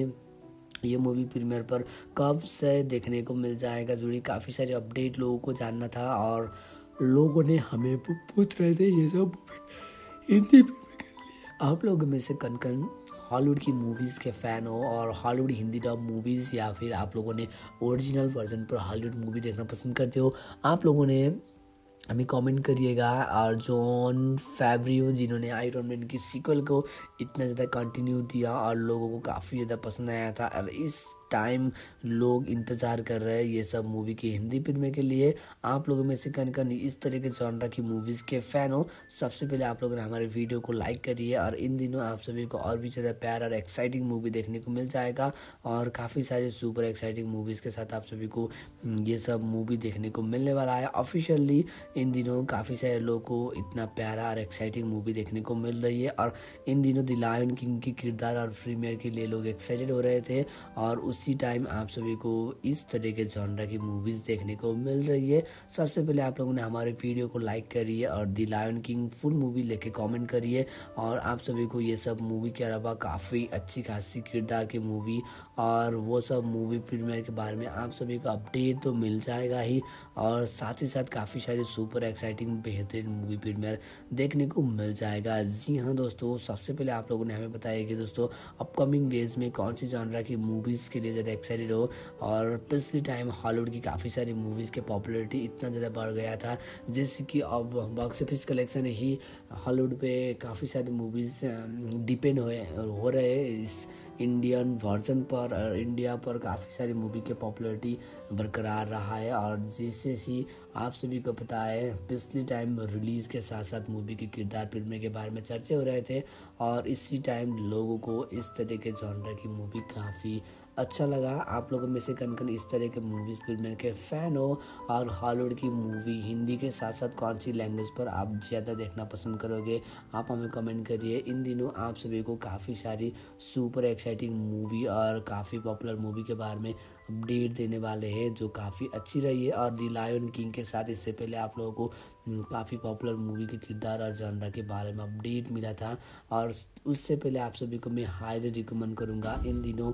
ये मूवी प्रीमियर पर कब से देखने को मिल जाएगा, जुड़ी काफ़ी सारे अपडेट लोगों को जानना था और लोगों ने हमें पूछ रहे थे ये सब मूवी हिंदी प्रीमियर के लिए आप लोगों में से कौन हॉलीवुड की मूवीज़ के फ़ैन हो और हॉलीवुड हिंदी डब मूवीज़ या फिर आप लोगों ने ओरिजिनल वर्जन पर हॉलीवुड मूवी देखना पसंद करते हो, आप लोगों ने हमें कमेंट करिएगा। और जॉन फेवरियो जिन्होंने आयरन मैन की सीक्वल को इतना ज़्यादा कंटिन्यू दिया और लोगों को काफ़ी ज़्यादा पसंद आया था और इस टाइम लोग इंतज़ार कर रहे हैं ये सब मूवी की हिंदी फिल्म के लिए। आप लोगों में से कौन इस तरह के जॉनरा की मूवीज़ के फ़ैन हो, सबसे पहले आप लोगों ने हमारे वीडियो को लाइक करिए। और इन दिनों आप सभी को और भी ज़्यादा प्यार और एक्साइटिंग मूवी देखने को मिल जाएगा और काफ़ी सारे सुपर एक्साइटिंग मूवीज़ के साथ आप सभी को ये सब मूवी देखने को मिलने वाला है। ऑफिशियली इन दिनों काफ़ी सारे लोगों को इतना प्यारा और एक्साइटिंग मूवी देखने को मिल रही है और इन दिनों द लायन किंग की किरदार और प्रीमियर के लिए लोग एक्साइटेड हो रहे थे और उसी टाइम आप सभी को इस तरह के जॉनरा की मूवीज़ देखने को मिल रही है। सबसे पहले आप लोगों ने हमारे वीडियो को लाइक करिए और the lion king full movie लेके कमेंट करिए। और आप सभी को ये सब मूवी के अलावा काफ़ी अच्छी खासी किरदार की मूवी और वो सब मूवी प्रीमियर के बारे में आप सभी को अपडेट तो मिल जाएगा ही और साथ ही साथ काफ़ी सारे सुपर एक्साइटिंग बेहतरीन मूवी प्रीमियर देखने को मिल जाएगा। जी हाँ दोस्तों, सबसे पहले आप लोगों ने हमें बताया कि दोस्तों अपकमिंग डेज में कौन सी जॉनरा की मूवीज़ के लिए ज़्यादा एक्साइटेड हो। और पिछले टाइम हॉलीवुड की काफ़ी सारी मूवीज़ के पॉपुलैरिटी इतना ज़्यादा बढ़ गया था जैसे कि अब बॉक्स ऑफिस कलेक्शन ही हॉलीवुड पे काफ़ी सारी मूवीज़ डिपेंड हो रहे हैं इस इंडियन वर्जन पर और इंडिया पर काफ़ी सारी मूवी के पॉपुलैरिटी बरकरार रहा है। और जिससे ही आप सभी को पता है पिछले टाइम रिलीज़ के साथ साथ मूवी के किरदार फिल्म के बारे में चर्चे हो रहे थे और इसी टाइम लोगों को इस तरह के जॉनर की मूवी काफ़ी अच्छा लगा। आप लोगों में से कौन इस तरह के मूवीज़ फिल्म के फ़ैन हो और हॉलीवुड की मूवी हिंदी के साथ साथ कौन सी लैंग्वेज पर आप ज़्यादा देखना पसंद करोगे, आप हमें कमेंट करिए। इन दिनों आप सभी को काफ़ी सारी सुपर एक्साइटिंग मूवी और काफ़ी पॉपुलर मूवी के बारे में अपडेट देने वाले हैं जो काफ़ी अच्छी रही है। और द लायन किंग के साथ इससे पहले आप लोगों को काफ़ी पॉपुलर मूवी के किरदार और जॉनरा के बारे में अपडेट मिला था और उससे पहले आप सभी को मैं हाईली रिकमेंड करूँगा। इन दिनों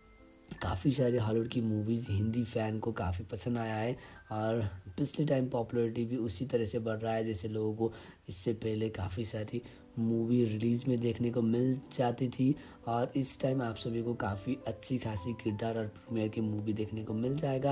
काफ़ी सारे हॉलीवुड की मूवीज़ हिंदी फ़ैन को काफ़ी पसंद आया है और पिछले टाइम पॉपुलैरिटी भी उसी तरह से बढ़ रहा है जैसे लोगों को इससे पहले काफ़ी सारी मूवी रिलीज़ में देखने को मिल जाती थी और इस टाइम आप सभी को काफ़ी अच्छी खासी किरदार और प्रीमियर की मूवी देखने को मिल जाएगा।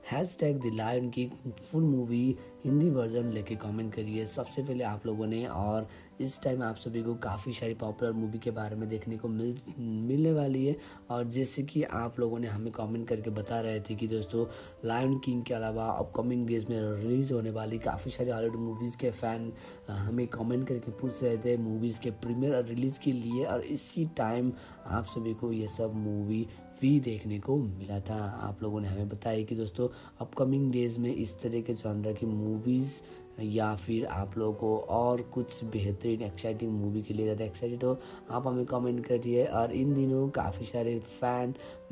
#द लायन की फुल मूवी हिंदी वर्जन लेके कमेंट करिए सबसे पहले आप लोगों ने। और इस टाइम आप सभी को काफ़ी सारी पॉपुलर मूवी के बारे में देखने को मिलने वाली है और जैसे कि आप लोगों ने हमें कमेंट करके बता रहे थे कि दोस्तों लायन किंग के अलावा अपकमिंग डेज में रिलीज़ होने वाली काफ़ी सारी हॉलीवुड मूवीज़ के फ़ैन हमें कमेंट करके पूछ रहे थे मूवीज़ के प्रीमियर और रिलीज़ के लिए और इसी टाइम आप सभी को ये सब मूवी भी देखने को मिला था। आप लोगों ने हमें बताया कि दोस्तों अपकमिंग डेज़ में इस तरह के जॉनर की मूवीज़ या फिर आप लोगों को और कुछ बेहतरीन एक्साइटिंग मूवी के लिए ज़्यादा एक्साइटेड हो, आप हमें कमेंट करिए। और इन दिनों काफ़ी सारे फ़ैन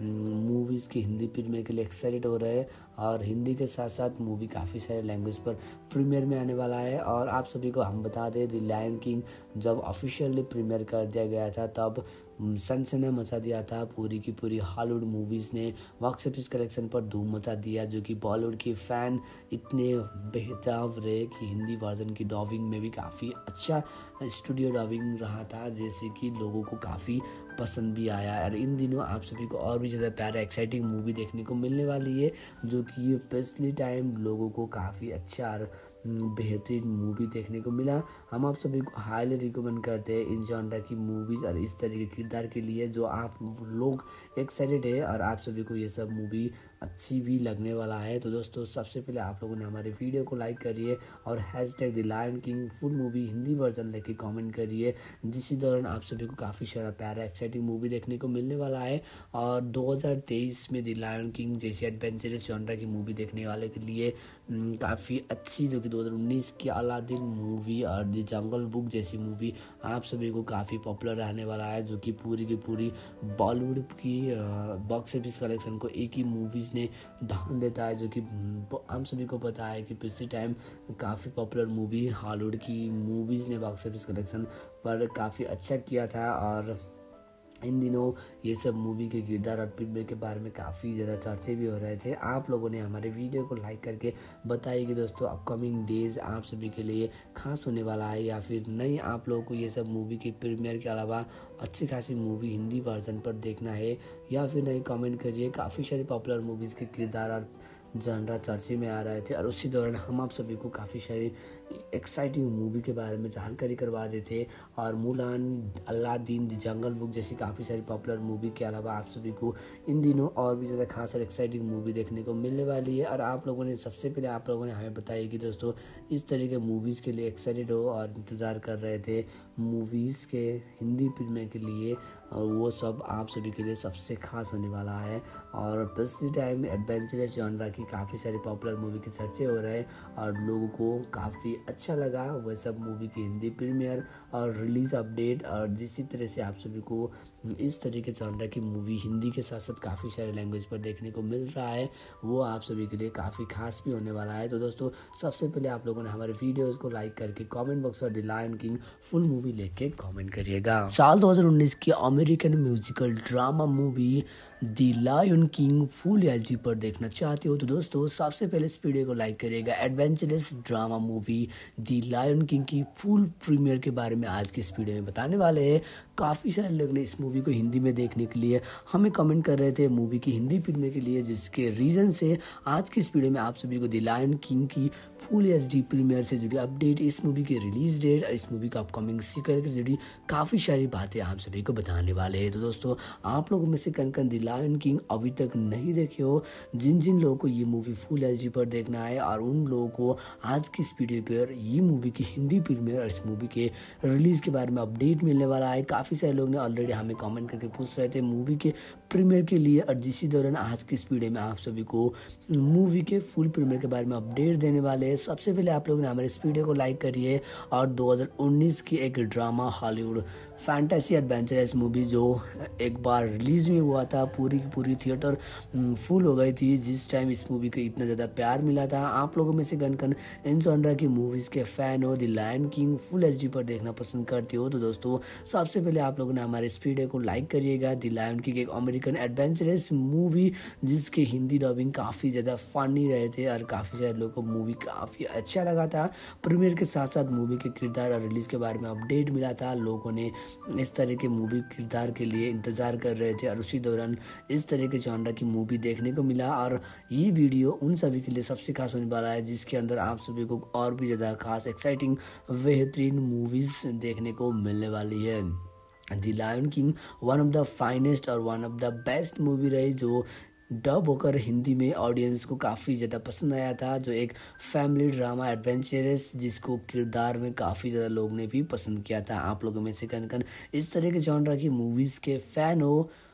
मूवीज़ की हिंदी प्रीमियर के लिए एक्साइटेड हो रहे हैं, और हिंदी के साथ साथ मूवी काफ़ी सारे लैंग्वेज पर प्रीमियर में आने वाला है। और आप सभी को हम बता दें, द लायन किंग जब ऑफिशियली प्रीमियर कर दिया गया था तब सनसनी मचा दिया था। पूरी की पूरी हॉलीवुड मूवीज़ ने बॉक्स ऑफिस कलेक्शन पर धूम मचा दिया, जो कि बॉलीवुड के फ़ैन इतने बेहताब रहे कि हिंदी वर्जन की डबिंग में भी काफ़ी अच्छा स्टूडियो डबिंग रहा था, जैसे कि लोगों को काफ़ी पसंद भी आया। और इन दिनों आप सभी को और भी ज़्यादा प्यारा एक्साइटिंग मूवी देखने को मिलने वाली है, जो कि पिछले टाइम लोगों को काफ़ी अच्छा और बेहतरीन मूवी देखने को मिला। हम आप सभी को हाईली रिकमेंड करते हैं इन जॉनर की मूवीज़ और इस तरह के किरदार के लिए जो आप लोग एक्साइटेड है, और आप सभी को ये सब मूवी अच्छी भी लगने वाला है। तो दोस्तों सबसे पहले आप लोगों ने हमारे वीडियो को लाइक करिए और hashtag the lion king full movie Hindi version लेके कमेंट करिए, जिस दौरान आप सभी को काफ़ी सारा प्यारा एक्साइटिंग मूवी देखने को मिलने वाला है। और 2023 में द लायन किंग जैसी एडवेंचरस जॉनर की मूवी देखने वाले के लिए काफ़ी अच्छी, जो कि 2019 की अलादीन मूवी और द जंगल बुक जैसी मूवी आप सभी को काफ़ी पॉपुलर रहने वाला है, जो कि पूरी की पूरी बॉलीवुड की बॉक्स ऑफिस कलेक्शन को एक ही मूवीज़ ने ढांक देता है। जो कि हम सभी को पता है कि पिछले टाइम काफ़ी पॉपुलर मूवी हॉलीवुड की मूवीज़ ने बॉक्स ऑफिस कलेक्शन पर काफ़ी अच्छा किया था, और इन दिनों ये सब मूवी के किरदार और प्रीमियर के बारे में काफ़ी ज़्यादा चर्चे भी हो रहे थे। आप लोगों ने हमारे वीडियो को लाइक करके बताइए कि दोस्तों अपकमिंग डेज़ आप सभी के लिए खास होने वाला है या फिर नहीं। आप लोगों को ये सब मूवी के प्रीमियर के अलावा अच्छी खासी मूवी हिंदी वर्जन पर देखना है या फिर नहीं, कमेंट करिए। काफ़ी सारी पॉपुलर मूवीज़ के किरदार और जानरा चर्चे में आ रहे थे, और उसी दौरान हम आप सभी को काफ़ी सारी एक्साइटिंग मूवी के बारे में जानकारी करवा देते थे। और Mulan, Aladdin, the jungle book जैसी काफ़ी सारी पॉपुलर मूवी के अलावा आप सभी को इन दिनों और भी ज़्यादा खास और एक्साइटिंग मूवी देखने को मिलने वाली है। और आप लोगों ने सबसे पहले आप लोगों ने हमें बताया कि दोस्तों इस तरह के मूवीज़ के लिए एक्साइटेड हो और इंतज़ार कर रहे थे मूवीज़ के हिंदी फिल्में के लिए, और वो सब आप सभी के लिए सबसे खास होने वाला है। और पिछले टाइम में एडवेंचरस जॉनरा की काफ़ी सारी पॉपुलर मूवी के चर्चे हो रहे हैं, और लोगों को काफ़ी अच्छा लगा वह सब मूवी की हिंदी प्रीमियर और रिलीज़ अपडेट। और जिस तरह से आप सभी को इस तरह के जॉनरा की मूवी हिंदी के साथ साथ काफ़ी सारे लैंग्वेज पर देखने को मिल रहा है, वो आप सभी के लिए काफ़ी खास भी होने वाला है। तो दोस्तों सबसे पहले आप लोगों ने हमारे वीडियोज़ को लाइक करके कमेंट बॉक्स और the lion king full movie लेके कमेंट करिएगा। साल 2019 की American musical drama movie the lion king full HD पर देखना चाहते हो तो दोस्तों सबसे पहले इस वीडियो को लाइक करिएगा। Adventurous drama movie the lion king की फुल प्रीमियर के बारे में आज के इस वीडियो में बताने वाले हैं। काफ़ी सारे लोग ने इस मूवी को हिंदी में देखने के लिए हमें कमेंट कर रहे थे मूवी की हिंदी प्रीमियर के लिए, जिसके रीज़न से आज की इस वीडियो में आप सभी को द लायन किंग की फुल एचडी प्रीमियर से जुड़ी अपडेट, इस मूवी की रिलीज डेट और इस मूवी का अपकमिंग सीक्वल से जुड़ी काफ़ी सारी बातें आप सभी को बताने वाले हैं। तो दोस्तों आप लोगों में से कन द लायन किंग अभी तक नहीं देखे हो, जिन जिन लोगों को ये मूवी फुल एचडी पर देखना है, और उन लोगों को आज की इस वीडियो पर ये मूवी की हिंदी प्रीमियर और इस मूवी के रिलीज़ के बारे में अपडेट मिलने वाला है। काफ़ी सारे लोग ने ऑलरेडी हमें कमेंट करके पूछ रहे थे मूवी के प्रीमियर के लिए, और जिस दौरान आज की इस वीडियो में आप सभी को मूवी के फुल प्रीमियर के बारे में अपडेट देने वाले हैं। सबसे पहले आप लोगों ने हमारे इस वीडियो को लाइक करिए, और 2019 की एक drama Hollywood fantasy adventurous movie जो एक बार रिलीज़ में हुआ था, पूरी की पूरी थिएटर फुल हो गई थी जिस टाइम इस मूवी को इतना ज़्यादा प्यार मिला था। आप लोगों में से कन इन जॉनरा की मूवीज़ के फ़ैन हो, the lion king full HD पर देखना पसंद करते हो तो दोस्तों सबसे पहले आप लोगों ने हमारे इस वीडियो को लाइक करिएगा। द लायन किंग एक अमेरिकन एडवेंचरस मूवी जिसके हिंदी डबिंग काफ़ी ज़्यादा फनी रहे थे, और काफ़ी सारे लोगों को मूवी काफ़ी अच्छा लगा था। प्रीमियर के साथ साथ मूवी के किरदार और रिलीज़ के बारे में अपडेट मिला था। लोगों ने इस तरह के मूवी किरदार के लिए इंतज़ार कर रहे थे, और उसी दौरान इस तरह के जॉनरा की मूवी देखने को मिला। और ये वीडियो उन सभी के लिए सबसे खास होने वाला है जिसके अंदर आप सभी को और भी ज़्यादा खास एक्साइटिंग बेहतरीन मूवीज़ देखने को मिलने वाली है। The lion king one of the finest और one of the best movie रही जो डब होकर हिंदी में ऑडियंस को काफ़ी ज़्यादा पसंद आया था, जो एक फैमिली ड्रामा एडवेंचरस जिसको किरदार में काफ़ी ज़्यादा लोग ने भी पसंद किया था। आप लोगों में से कन इस तरह के जॉनरा की मूवीज़ के फ़ैन हो,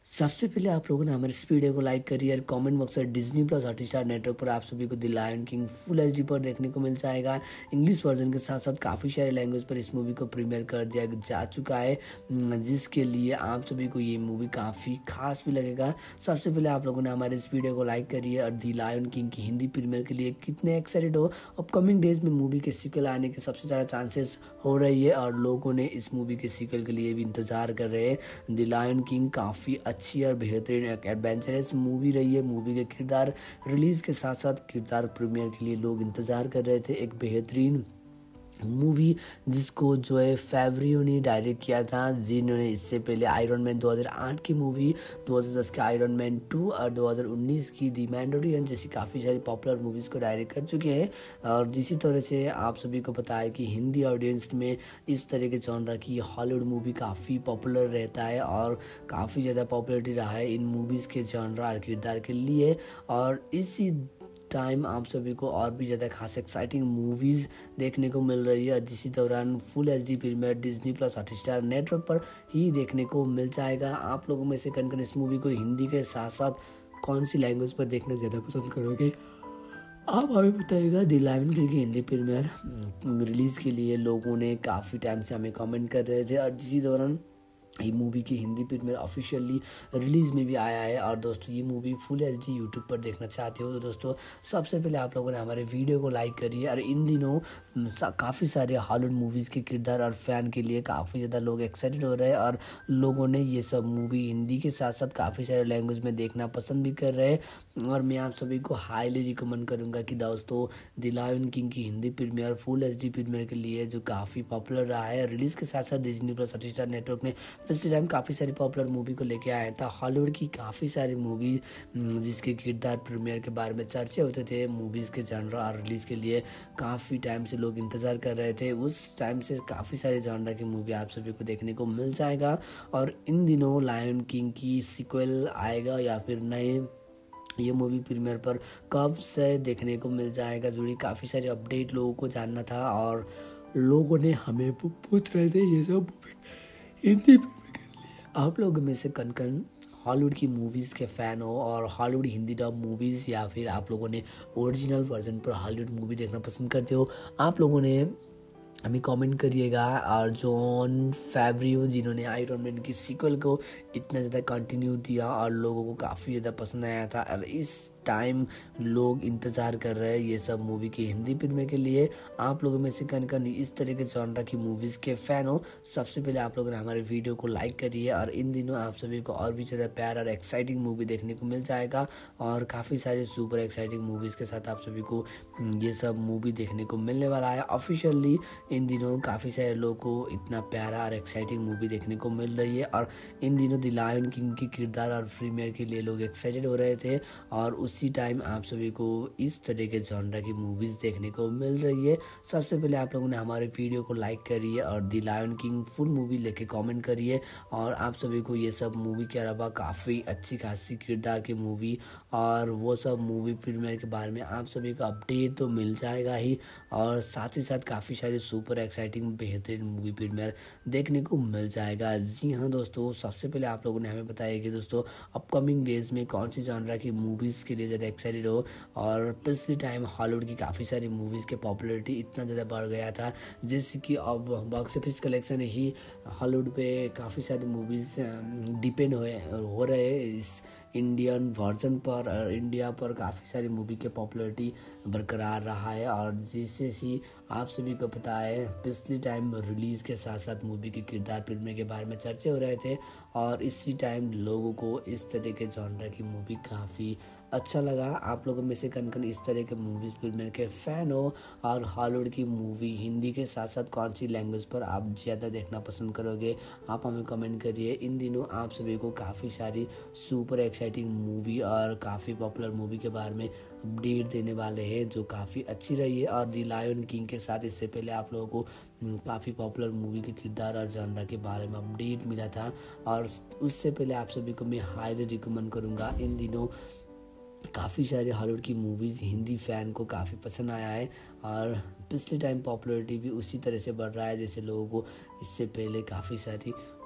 सबसे पहले आप लोगों ने हमारे इस वीडियो को लाइक करिए और कमेंट बॉक्स में डिज्नी प्लस हॉटस्टार नेटवर्क पर आप सभी को the lion king full HD पर देखने को मिल जाएगा। इंग्लिश वर्जन के साथ साथ काफ़ी सारे लैंग्वेज पर इस मूवी को प्रीमियर कर दिया जा चुका है, जिसके लिए आप सभी को ये मूवी काफ़ी खास भी लगेगा। सबसे पहले आप लोगों ने हमारे इस वीडियो को लाइक करिए और द लायन किंग की हिंदी प्रीमियर के लिए कितने एक्साइटेड हो। अपकमिंग डेज में मूवी के सीक्वल आने के सबसे ज़्यादा चांसेस हो रही है और लोगों ने इस मूवी के सीक्वल के लिए भी इंतज़ार कर रहे हैं। द लायन किंग काफ़ी अच्छी और बेहतरीन एक एडवेंचरस मूवी रही है। मूवी के किरदार रिलीज के साथ साथ किरदार प्रीमियर के लिए लोग इंतज़ार कर रहे थे। एक बेहतरीन मूवी जिसको जो है फेवरियो ने डायरेक्ट किया था, जिन्होंने इससे पहले आयरन मैन 2008 की मूवी, 2010 के आयरन मैन 2 और 2019 की दी मैंडोरियन जैसी काफ़ी सारी पॉपुलर मूवीज़ को डायरेक्ट कर चुके हैं। और जिसी तरह से आप सभी को पता है कि हिंदी ऑडियंस में इस तरह के जॉनर की हॉलीवुड मूवी काफ़ी पॉपुलर रहता है और काफ़ी ज़्यादा पॉपुलरिटी रहा है इन मूवीज़ के जॉनर और किरदार के लिए। और इसी टाइम आप सभी को और भी ज़्यादा खास एक्साइटिंग मूवीज़ देखने को मिल रही है, जिसी दौरान full HD premiere Disney plus Hotstar network पर ही देखने को मिल जाएगा। आप लोगों में से कौन इस मूवी को हिंदी के साथ साथ कौन सी लैंग्वेज पर देखना ज़्यादा पसंद करोगे, आप हमें बताइएगा। द लायन किंग की हिंदी प्रीमियर रिलीज़ के लिए लोगों ने काफ़ी टाइम से हमें कमेंट कर रहे थे और जिसी दौरान ये मूवी की हिंदी प्रीमियर ऑफिशियली रिलीज़ में भी आया है। और दोस्तों ये मूवी फुल एचडी यूट्यूब पर देखना चाहते हो तो दोस्तों सबसे पहले आप लोगों ने हमारे वीडियो को लाइक करिए। और इन दिनों काफ़ी सारे हॉलीवुड मूवीज़ के किरदार और फ़ैन के लिए काफ़ी ज़्यादा लोग एक्साइटेड हो रहे हैं और लोगों ने ये सब मूवी हिंदी के साथ साथ काफ़ी सारे लैंग्वेज में देखना पसंद भी कर रहे हैं। और मैं आप सभी को हाईली रिकमेंड करूँगा कि दोस्तों द लायन किंग की Hindi premiere full HD premiere के लिए जो काफ़ी पॉपुलर रहा है, रिलीज़ के साथ साथ डिज्नी प्लस हॉटस्टार नेटवर्क ने पिछले टाइम काफ़ी सारी पॉपुलर मूवी को लेके आया था। हॉलीवुड की काफ़ी सारी मूवी जिसके किरदार प्रीमियर के बारे में चर्चे होते थे, मूवीज़ के जॉनर और रिलीज़ के लिए काफ़ी टाइम से लोग इंतज़ार कर रहे थे। उस टाइम से काफ़ी सारे जॉनर की मूवी आप सभी को देखने को मिल जाएगा। और इन दिनों लायन किंग की सीक्वल आएगा या फिर नए ये मूवी प्रीमियर पर कब से देखने को मिल जाएगा, जुड़ी काफ़ी सारे अपडेट लोगों को जानना था और लोगों ने हमें पूछ रहे थे ये सब मूवी हिंदी प्रीमियर के लिए। आप लोगों में से कन हॉलीवुड की मूवीज़ के फ़ैन हो और हॉलीवुड हिंदी डब मूवीज़ या फिर आप लोगों ने ओरिजिनल वर्जन पर हॉलीवुड मूवी देखना पसंद करते हो, आप लोगों ने हमें कमेंट करिएगा। और जॉन फेवरियो जिन्होंने आयरन मैन की सीक्वल को इतना ज़्यादा कंटिन्यू दिया और लोगों को काफ़ी ज़्यादा पसंद आया था और इस टाइम लोग इंतज़ार कर रहे हैं ये सब मूवी की हिंदी प्रीमियर के लिए। आप लोगों में से कन इस तरह के जॉनर की मूवीज़ के फ़ैन हो, सबसे पहले आप लोगों ने हमारे वीडियो को लाइक करिए। और इन दिनों आप सभी को और भी ज़्यादा प्यार और एक्साइटिंग मूवी देखने को मिल जाएगा और काफ़ी सारे सुपर एक्साइटिंग मूवीज़ के साथ आप सभी को ये सब मूवी देखने को मिलने वाला है। ऑफिशियली इन दिनों काफ़ी सारे लोगों को इतना प्यारा और एक्साइटिंग मूवी देखने को मिल रही है और इन दिनों द लायन किंग की किरदार और प्रीमियर के लिए लोग एक्साइटेड हो रहे थे और उसी टाइम आप सभी को इस तरह के जॉनर की मूवीज़ देखने को मिल रही है। सबसे पहले आप लोगों ने हमारे वीडियो को लाइक करिए और the lion king full movie लेके कमेंट करिए। और आप सभी को ये सब मूवी के अलावा काफ़ी अच्छी खासी किरदार की मूवी और वो सब मूवी प्रीमियर के बारे में आप सभी को अपडेट तो मिल जाएगा ही और साथ ही साथ काफ़ी सारे सुपर एक्साइटिंग बेहतरीन मूवी प्रीमियर देखने को मिल जाएगा। जी हाँ दोस्तों, सबसे पहले आप लोगों ने हमें बताया कि दोस्तों अपकमिंग डेज में कौन सी जॉनर की मूवीज़ के लिए ज़्यादा एक्साइटेड हो। और पिछले टाइम हॉलीवुड की काफ़ी सारी मूवीज़ के पॉपुलैरिटी इतना ज़्यादा बढ़ गया था जैसे कि अब बॉक्स ऑफिस कलेक्शन ही हॉलीवुड पे काफ़ी सारी मूवीज़ डिपेंड हो रहे हैं इस इंडियन वर्जन पर और इंडिया पर काफ़ी सारी मूवी के पॉपुलैरिटी बरकरार रहा है। और जिससे ही आप सभी को पता है पिछले टाइम रिलीज़ के साथ साथ मूवी के किरदार प्रीमियर के बारे में चर्चे हो रहे थे और इसी टाइम लोगों को इस तरह के जॉनर की मूवी काफ़ी अच्छा लगा। आप लोगों में से कन इस तरह के मूवीज़ प्रीमियर के फ़ैन हो और हॉलीवुड की मूवी हिंदी के साथ साथ कौन सी लैंग्वेज पर आप ज़्यादा देखना पसंद करोगे, आप हमें कमेंट करिए। इन दिनों आप सभी को काफ़ी सारी सुपर एक्साइटिंग मूवी और काफ़ी पॉपुलर मूवी के बारे में अपडेट देने वाले हैं जो काफ़ी अच्छी रही है। और द लायन किंग के साथ इससे पहले आप लोगों को काफ़ी पॉपुलर मूवी के किरदार और जॉनर के बारे में अपडेट मिला था और उससे पहले आप सभी को मैं हाईली रिकमेंड करूँगा। इन दिनों काफ़ी सारे हॉलीवुड की मूवीज़ हिंदी फ़ैन को काफ़ी पसंद आया है और पिछले टाइम पॉपुलैरिटी भी उसी तरह से बढ़ रहा है जैसे लोगों को इससे पहले काफ़ी सारी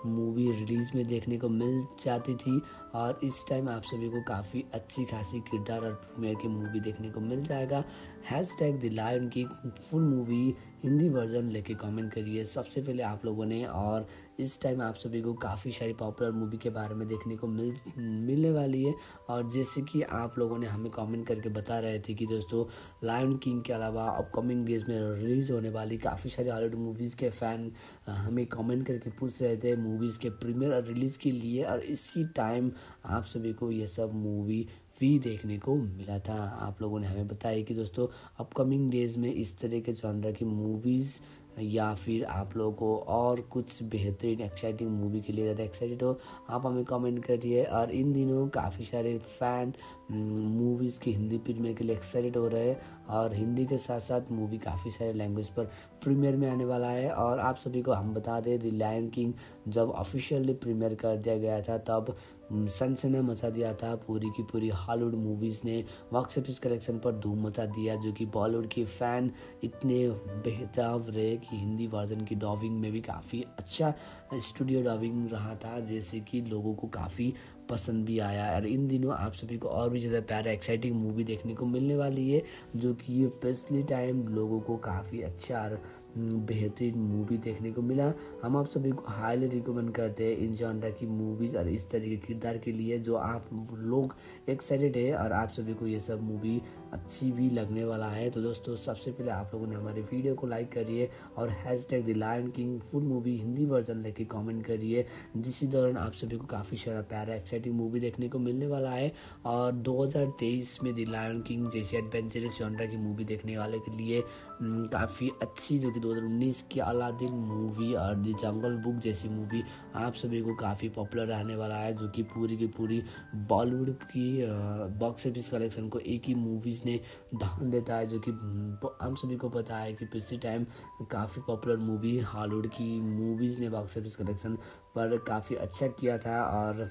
मूवी रिलीज़ में देखने को मिल जाती थी और इस टाइम आप सभी को काफ़ी अच्छी खासी किरदार और प्रीमियर की मूवी देखने को मिल जाएगा। हैशटैग द लायन की फुल मूवी हिंदी वर्जन लेके कमेंट करिए सबसे पहले आप लोगों ने। और इस टाइम आप सभी को काफ़ी सारी पॉपुलर मूवी के बारे में देखने को मिलने वाली है। और जैसे कि आप लोगों ने हमें कमेंट करके बता रहे थे कि दोस्तों लायन किंग के अलावा अपकमिंग डेज में रिलीज़ होने वाली काफ़ी सारी हॉलीवुड मूवीज़ के फ़ैन हमें कमेंट करके पूछ रहे थे मूवीज़ के प्रीमियर और रिलीज़ के लिए। और इसी टाइम आप सभी को ये सब मूवी भी देखने को मिला था। आप लोगों ने हमें बताया कि दोस्तों अपकमिंग डेज में इस तरह के जॉनर की मूवीज़ या फिर आप लोगों को और कुछ बेहतरीन एक्साइटिंग मूवी के लिए ज़्यादा एक्साइटेड हो आप हमें कमेंट करिए। और इन दिनों काफ़ी सारे फ़ैन मूवीज़ की हिंदी प्रीमियर के लिए एक्साइटेड हो रहे हैं और हिंदी के साथ साथ मूवी काफ़ी सारे लैंग्वेज पर प्रीमियर में आने वाला है। और आप सभी को हम बता दें द लायन किंग जब ऑफिशियली प्रीमियर कर दिया गया था तब सनसनी मचा दिया था। पूरी की पूरी हॉलीवुड मूवीज़ ने बॉक्स ऑफिस कलेक्शन पर धूम मचा दिया, जो कि बॉलीवुड के फ़ैन इतने बेहताब रहे कि हिंदी वर्जन की डबिंग में भी काफ़ी अच्छा स्टूडियो डबिंग रहा था, जैसे कि लोगों को काफ़ी पसंद भी आया। और इन दिनों आप सभी को और भी ज़्यादा प्यारा एक्साइटिंग मूवी देखने को मिलने वाली है, जो कि पिछले टाइम लोगों को काफ़ी अच्छा और बेहतरीन मूवी देखने को मिला। हम आप सभी को हाईली रिकमेंड करते हैं इन जॉनर की मूवीज़ और इस तरह के किरदार के लिए जो आप लोग एक्साइटेड है और आप सभी को ये सब मूवी अच्छी भी लगने वाला है। तो दोस्तों सबसे पहले आप लोगों ने हमारे वीडियो को लाइक करिए और hashtag the lion king full movie Hindi version लेके कमेंट करिए, जिस दौरान आप सभी को काफ़ी सारा प्यारा एक्साइटिंग मूवी देखने को मिलने वाला है। और 2023 में द लायन किंग जैसी एडवेंचरस जॉनर की मूवी देखने वाले के लिए काफ़ी अच्छी, जो कि 2019 की अलादीन मूवी और द जंगल बुक जैसी मूवी आप सभी को काफ़ी पॉपुलर रहने वाला है, जो कि पूरी की पूरी बॉलीवुड की बॉक्स ऑफिस कलेक्शन को एक ही मूवीज़ ने ढाल देता है। जो कि हम सभी को पता है कि पिछले टाइम काफ़ी पॉपुलर मूवी हॉलीवुड की मूवीज़ ने बॉक्स ऑफिस कलेक्शन पर काफ़ी अच्छा किया था। और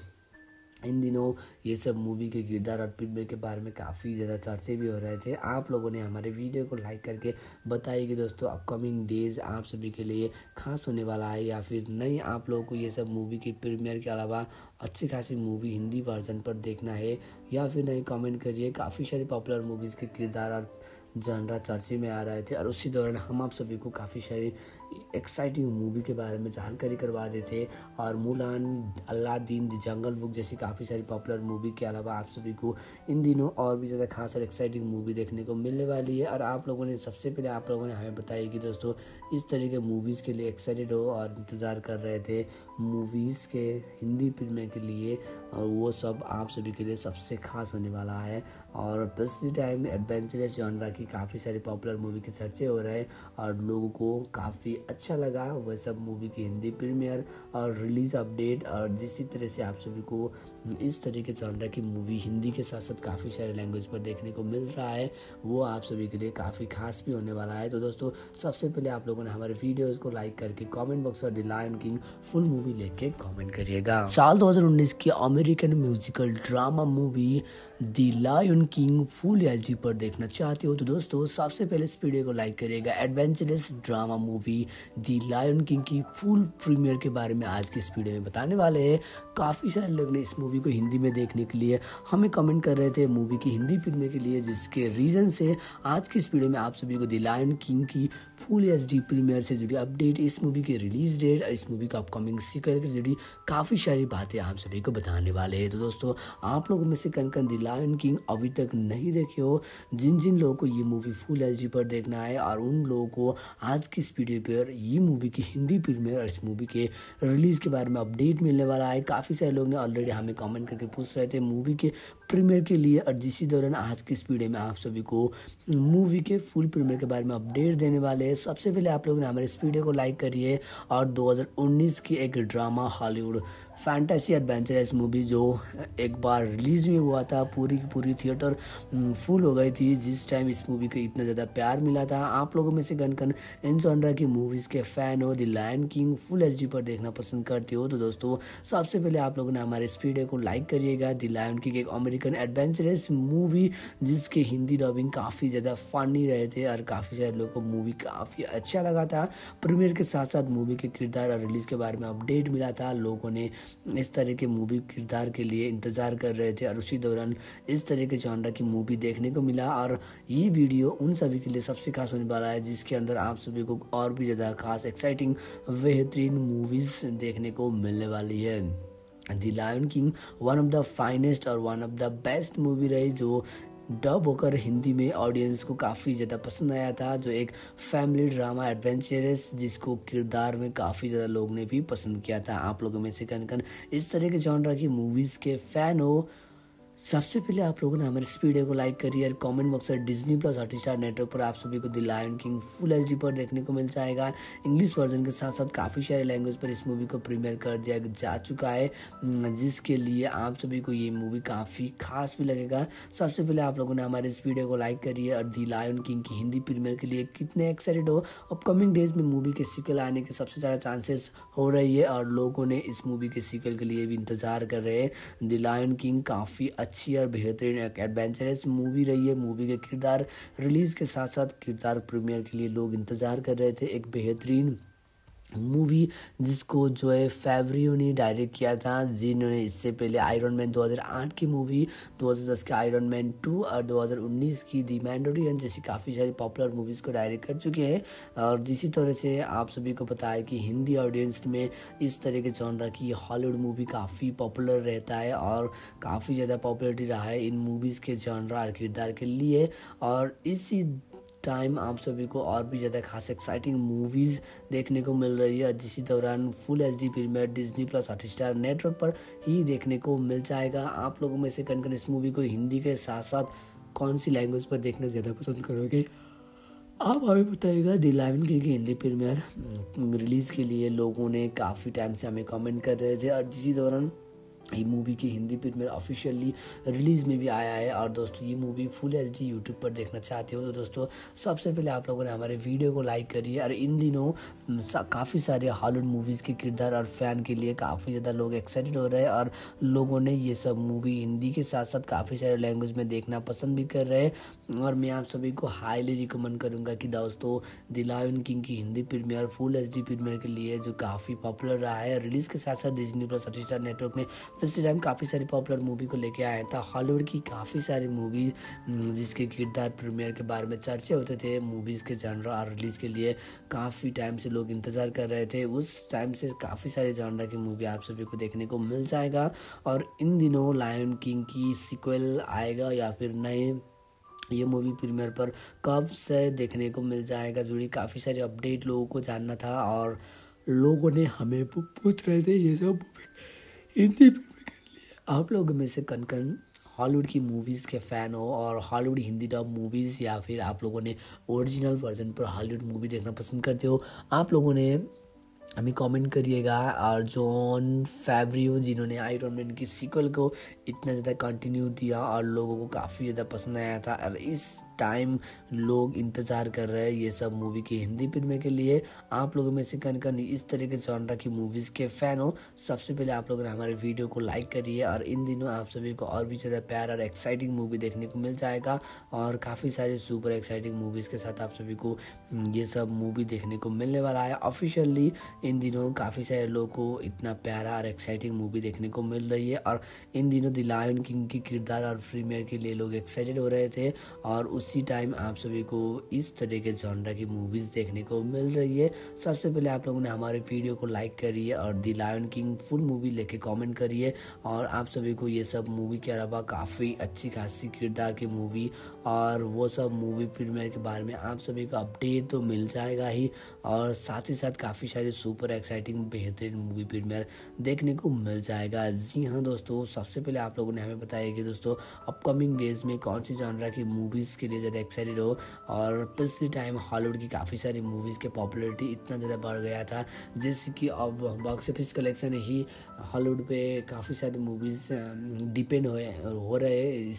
इन दिनों ये सब मूवी के किरदार और प्रीमियर के बारे में काफ़ी ज़्यादा चर्चे भी हो रहे थे। आप लोगों ने हमारे वीडियो को लाइक करके बताइए कि दोस्तों अपकमिंग डेज आप सभी के लिए खास होने वाला है या फिर नहीं। आप लोगों को ये सब मूवी की प्रीमियर के अलावा अच्छी खासी मूवी हिंदी वर्जन पर देखना है या फिर नहीं, कमेंट करिए। काफ़ी सारी पॉपुलर मूवीज़ के किरदार और जॉनरा चर्चे में आ रहे थे और उसी दौरान हम आप सभी को काफ़ी सारी एक्साइटिंग मूवी के बारे में जानकारी करवा देते। और Mulan, Aladdin, the jungle book जैसी काफ़ी सारी पॉपुलर मूवी के अलावा आप सभी को इन दिनों और भी ज़्यादा खास और एक्साइटिंग मूवी देखने को मिलने वाली है। और आप लोगों ने सबसे पहले आप लोगों ने हमें बताया कि दोस्तों इस तरह के मूवीज़ के लिए एक्साइटेड हो और इंतज़ार कर रहे थे मूवीज़ के हिंदी प्रीमियर के लिए, और वो सब आप सभी के लिए सबसे खास होने वाला है। और पिछले टाइम में एडवेंचरस जॉनरा की काफ़ी सारी पॉपुलर मूवी के चर्चे हो रहे हैं और लोगों को काफ़ी अच्छा लगा वह सब मूवी की हिंदी प्रीमियर और रिलीज़ अपडेट। और जिस तरह से आप सभी को इस तरह के जॉनरा की मूवी हिंदी के साथ साथ काफ़ी सारे लैंग्वेज पर देखने को मिल रहा है, वो आप सभी के लिए काफ़ी खास भी होने वाला है। तो दोस्तों सबसे पहले आप लोगों ने हमारे वीडियोज़ को लाइक करके कमेंट बॉक्स और the lion king full movie लेके कमेंट करिएगा। साल 2019 की American musical drama movie the lion king full HD पर देखना चाहते हो तो दोस्तों सबसे पहले इस वीडियो को लाइक करिएगा। Adventurous drama movie the lion king की फुल प्रीमियर के बारे में आज की इस वीडियो में बताने वाले हैं। काफ़ी सारे लोग ने इस मूवी को हिंदी में देखने के लिए हमें कमेंट कर रहे थे मूवी की हिंदी प्रीमियर के लिए, जिसके रीज़न से आज की इस वीडियो में आप सभी को द लायन किंग की फुल एचडी प्रीमियर से जुड़ी अपडेट, इस मूवी की रिलीज डेट और इस मूवी का अपकमिंग सीक्वल से जुड़ी काफ़ी सारी बातें आप सभी को बताने वाले हैं। तो दोस्तों आप लोगों में से कन द लायन किंग अभी तक नहीं देखे हो, जिन जिन लोगों को ये मूवी फुल एचडी पर देखना है और उन लोगों को आज की इस वीडियो पर ये मूवी की हिंदी प्रीमियर और इस मूवी के रिलीज़ के बारे में अपडेट मिलने वाला है। काफ़ी सारे लोग ने ऑलरेडी हमें कमेंट करके पूछ रहे थे मूवी के प्रीमियर के लिए, और जिसी दौरान आज की इस वीडियो में आप सभी को मूवी के फुल प्रीमियर के बारे में अपडेट देने वाले हैं। सबसे पहले आप लोगों ने हमारे इस वीडियो को लाइक करिए और 2019 की एक drama Hollywood fantasy adventurous movie जो एक बार रिलीज़ भी हुआ था, पूरी की पूरी थिएटर फुल हो गई थी जिस टाइम इस मूवी को इतना ज़्यादा प्यार मिला था। आप लोगों में से कन इन जॉनरा की मूवीज़ के फ़ैन हो, the lion king full HD पर देखना पसंद करते हो तो दोस्तों सबसे पहले आप लोगों ने हमारे इस वीडियो को लाइक करिएगा। द लायन किंग एक अमेरिकन अमेरिकन एडवेंचरस मूवी जिसके हिंदी डबिंग काफ़ी ज़्यादा फनी रहे थे और काफ़ी सारे लोगों को मूवी काफ़ी अच्छा लगा था। प्रीमियर के साथ साथ मूवी के किरदार और रिलीज़ के बारे में अपडेट मिला था। लोगों ने इस तरह के मूवी किरदार के लिए इंतज़ार कर रहे थे और उसी दौरान इस तरह के जॉनर की मूवी देखने को मिला। और ये वीडियो उन सभी के लिए सबसे खास होने वाला है जिसके अंदर आप सभी को और भी ज़्यादा खास एक्साइटिंग बेहतरीन मूवीज़ देखने को मिलने वाली है। The lion king one of the finest और one of the best movie रही जो डब होकर हिंदी में ऑडियंस को काफ़ी ज़्यादा पसंद आया था, जो एक फैमिली ड्रामा एडवेंचरस जिसको किरदार में काफ़ी ज़्यादा लोग ने भी पसंद किया था। आप लोगों में से कन कन इस तरह के जॉनर की मूवीज़ के फ़ैन हो। सबसे पहले आप लोगों ने हमारे इस वीडियो को लाइक करिए और कमेंट बॉक्स में डिज्नी प्लस हॉटस्टार नेटवर्क पर आप सभी को the lion king full HD पर देखने को मिल जाएगा। इंग्लिश वर्जन के साथ साथ काफ़ी सारे लैंग्वेज पर इस मूवी को प्रीमियर कर दिया जा चुका है, जिसके लिए आप सभी को ये मूवी काफ़ी खास भी लगेगा। सबसे पहले आप लोगों ने हमारे इस वीडियो को लाइक करिए और द लायन किंग की हिंदी प्रीमियर के लिए कितने एक्साइटेड हो। अपकमिंग डेज में मूवी के सीक्वल आने के सबसे ज़्यादा चांसेस हो रही है और लोगों ने इस मूवी के सीक्वल के लिए भी इंतज़ार कर रहे हैं। द लायन किंग काफ़ी अच्छी और बेहतरीन एक एडवेंचरस मूवी रही है। मूवी के किरदार रिलीज़ के साथ साथ किरदार प्रीमियर के लिए लोग इंतज़ार कर रहे थे। एक बेहतरीन मूवी जिसको जो है फेवरियो ने डायरेक्ट किया था, जिन्होंने इससे पहले आयरन मैन 2008 की मूवी, 2010 के आयरन मैन 2 और 2019 की दी मैंडोरियन जैसी काफ़ी सारी पॉपुलर मूवीज़ को डायरेक्ट कर चुके हैं। और जिसी तरह से आप सभी को पता है कि हिंदी ऑडियंस में इस तरह के जॉनर की हॉलीवुड मूवी काफ़ी पॉपुलर रहता है और काफ़ी ज़्यादा पॉपुलरिटी रहा है इन मूवीज़ के जॉनर और किरदार के लिए। और इसी टाइम आप सभी को और भी ज़्यादा खास एक्साइटिंग मूवीज़ देखने को मिल रही है, जिसी दौरान full HD premiere Disney plus Hotstar network पर ही देखने को मिल जाएगा। आप लोगों में से कन इस मूवी को हिंदी के साथ साथ कौन सी लैंग्वेज पर देखना ज़्यादा पसंद करोगे, आप हमें बताइएगा। द लायन किंग की हिंदी प्रीमियर रिलीज़ के लिए लोगों ने काफ़ी टाइम से हमें कमेंट कर रहे थे और जिसी दौरान ये मूवी की हिंदी प्रीमियर ऑफिशियली रिलीज़ में भी आया है। और दोस्तों ये मूवी फुल एचडी यूट्यूब पर देखना चाहते हो तो दोस्तों सबसे पहले आप लोगों ने हमारे वीडियो को लाइक करिए। और इन दिनों काफ़ी सारे हॉलीवुड मूवीज़ के किरदार और फ़ैन के लिए काफ़ी ज़्यादा लोग एक्साइटेड हो रहे हैं और लोगों ने ये सब मूवी हिंदी के साथ साथ काफ़ी सारे लैंग्वेज में देखना पसंद भी कर रहे हैं। और मैं आप सभी को हाईली रिकमेंड करूँगा कि दोस्तों द लायन किंग की Hindi premiere full HD premiere के लिए जो काफ़ी पॉपुलर रहा है, रिलीज़ के साथ साथ डिज्नी प्लस हॉटस्टार नेटवर्क ने पिछले टाइम काफ़ी सारी पॉपुलर मूवी को लेके आया था। हॉलीवुड की काफ़ी सारी मूवी जिसके किरदार प्रीमियर के बारे में चर्चे होते थे, मूवीज़ के जॉनर और रिलीज़ के लिए काफ़ी टाइम से लोग इंतज़ार कर रहे थे। उस टाइम से काफ़ी सारे जॉनर की मूवी आप सभी को देखने को मिल जाएगा। और इन दिनों लायन किंग की सीक्वल आएगा या फिर नए ये मूवी प्रीमियर पर कब से देखने को मिल जाएगा, जुड़ी काफ़ी सारे अपडेट लोगों को जानना था और लोगों ने हमें पूछ रहे थे ये सब मूवी हिंदी प्रीमियर के लिए। आप लोगों में से कन कन हॉलीवुड की मूवीज़ के फ़ैन हो और हॉलीवुड हिंदी डब मूवीज़ या फिर आप लोगों ने ओरिजिनल वर्जन पर हॉलीवुड मूवी देखना पसंद करते हो, आप लोगों ने हमें कमेंट करिएगा। और जॉन फेवरियो जिन्होंने आयरन मैन की सीक्वल को इतना ज़्यादा कंटिन्यू दिया और लोगों को काफ़ी ज़्यादा पसंद आया था और इस टाइम लोग इंतज़ार कर रहे हैं ये सब मूवी की हिंदी प्रीमियर के लिए। आप लोगों में से कन इस तरह के जॉनर की मूवीज़ के फ़ैन हो, सबसे पहले आप लोगों ने हमारे वीडियो को लाइक करिए। और इन दिनों आप सभी को और भी ज़्यादा प्यार और एक्साइटिंग मूवी देखने को मिल जाएगा और काफ़ी सारे सुपर एक्साइटिंग मूवीज़ के साथ आप सभी को ये सब मूवी देखने को मिलने वाला है। ऑफिशियली इन दिनों काफ़ी सारे लोगों को इतना प्यारा और एक्साइटिंग मूवी देखने को मिल रही है और इन दिनों द लायन किंग की किरदार और प्रीमियर के लिए लोग एक्साइटेड हो रहे थे और उसी टाइम आप सभी को इस तरह के जॉनर की मूवीज़ देखने को मिल रही है। सबसे पहले आप लोगों ने हमारे वीडियो को लाइक करिए और the lion king full movie लेके कमेंट करिए। और आप सभी को ये सब मूवी के अलावा काफ़ी अच्छी खासी किरदार की मूवी और वो सब मूवी प्रीमियर के बारे में आप सभी को अपडेट तो मिल जाएगा ही और साथ ही साथ काफ़ी सारी सुपर एक्साइटिंग बेहतरीन मूवी प्रीमियर देखने को मिल जाएगा। जी हाँ दोस्तों, सबसे पहले आप लोगों ने हमें बताया कि दोस्तों अपकमिंग डेज में कौन सी जॉनर की मूवीज़ के लिए ज़्यादा एक्साइटेड हो। और पिछले टाइम हॉलीवुड की काफ़ी सारी मूवीज़ के पॉपुलरिटी इतना ज़्यादा बढ़ गया था जैसे कि अब बॉक्स ऑफिस कलेक्शन ही हॉलीवुड पे काफ़ी सारी मूवीज़ डिपेंड हो रहे हैं इस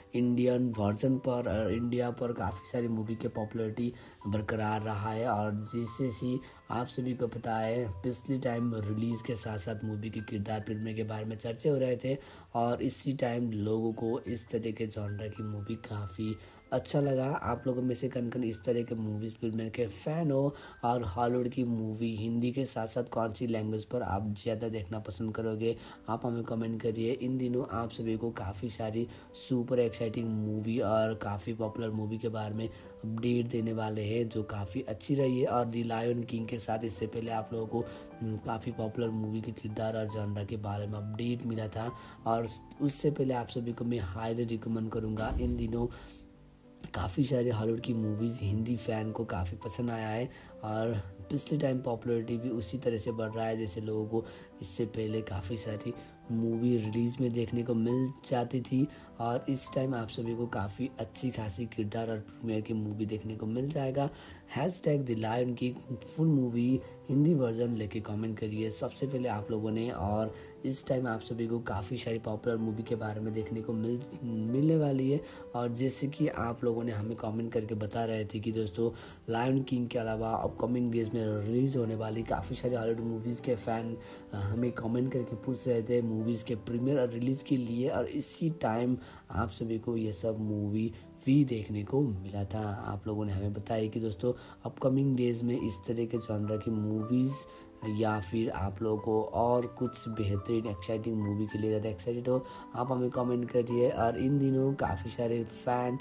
इंडियन वर्जन पर और इंडिया पर काफ़ी सारी मूवी के पॉपुलैरिटी बरकरार रहा है। और जिससे आप सभी को पता है पिछले टाइम रिलीज़ के साथ साथ मूवी के किरदार फिल्म के बारे में चर्चे हो रहे थे और इसी टाइम लोगों को इस तरह के जॉनर की मूवी काफ़ी अच्छा लगा। आप लोगों में से कन इस तरह के मूवीज़ फिल्म के फ़ैन हो और हॉलीवुड की मूवी हिंदी के साथ साथ कौन सी लैंग्वेज पर आप ज़्यादा देखना पसंद करोगे, आप हमें कमेंट करिए। इन दिनों आप सभी को काफ़ी सारी सुपर एक्साइटिंग मूवी और काफ़ी पॉपुलर मूवी के बारे में अपडेट देने वाले हैं जो काफ़ी अच्छी रही है। और द लायन किंग के साथ इससे पहले आप लोगों को काफ़ी पॉपुलर मूवी के किरदार और जॉनर के बारे में अपडेट मिला था और उससे पहले आप सभी को मैं हाईली रिकमेंड करूँगा। इन दिनों काफ़ी सारे हॉलीवुड की मूवीज़ हिंदी फ़ैन को काफ़ी पसंद आया है और पिछले टाइम पॉपुलैरिटी भी उसी तरह से बढ़ रहा है जैसे लोगों को इससे पहले काफ़ी सारी मूवी रिलीज़ में देखने को मिल जाती थी और इस टाइम आप सभी को काफ़ी अच्छी खासी किरदार और प्रीमियर की मूवी देखने को मिल जाएगा। हैशटैग द लायन की फुल मूवी हिंदी वर्जन लेके कमेंट करिए सबसे पहले आप लोगों ने। और इस टाइम आप सभी को काफ़ी सारी पॉपुलर मूवी के बारे में देखने को मिलने वाली है। और जैसे कि आप लोगों ने हमें कमेंट करके बता रहे थे कि दोस्तों लायन किंग के अलावा अपकमिंग डेज में रिलीज़ होने वाली काफ़ी सारी हॉलीवुड मूवीज़ के फ़ैन हमें कमेंट करके पूछ रहे थे मूवीज़ के प्रीमियर और रिलीज़ के लिए और इसी टाइम आप सभी को ये सब मूवी भी देखने को मिला था। आप लोगों ने हमें बताया कि दोस्तों अपकमिंग डेज में इस तरह के जॉनर की मूवीज़ या फिर आप लोगों को और कुछ बेहतरीन एक्साइटिंग मूवी के लिए ज़्यादा एक्साइटेड हो आप हमें कमेंट करिए। और इन दिनों काफ़ी सारे फ़ैन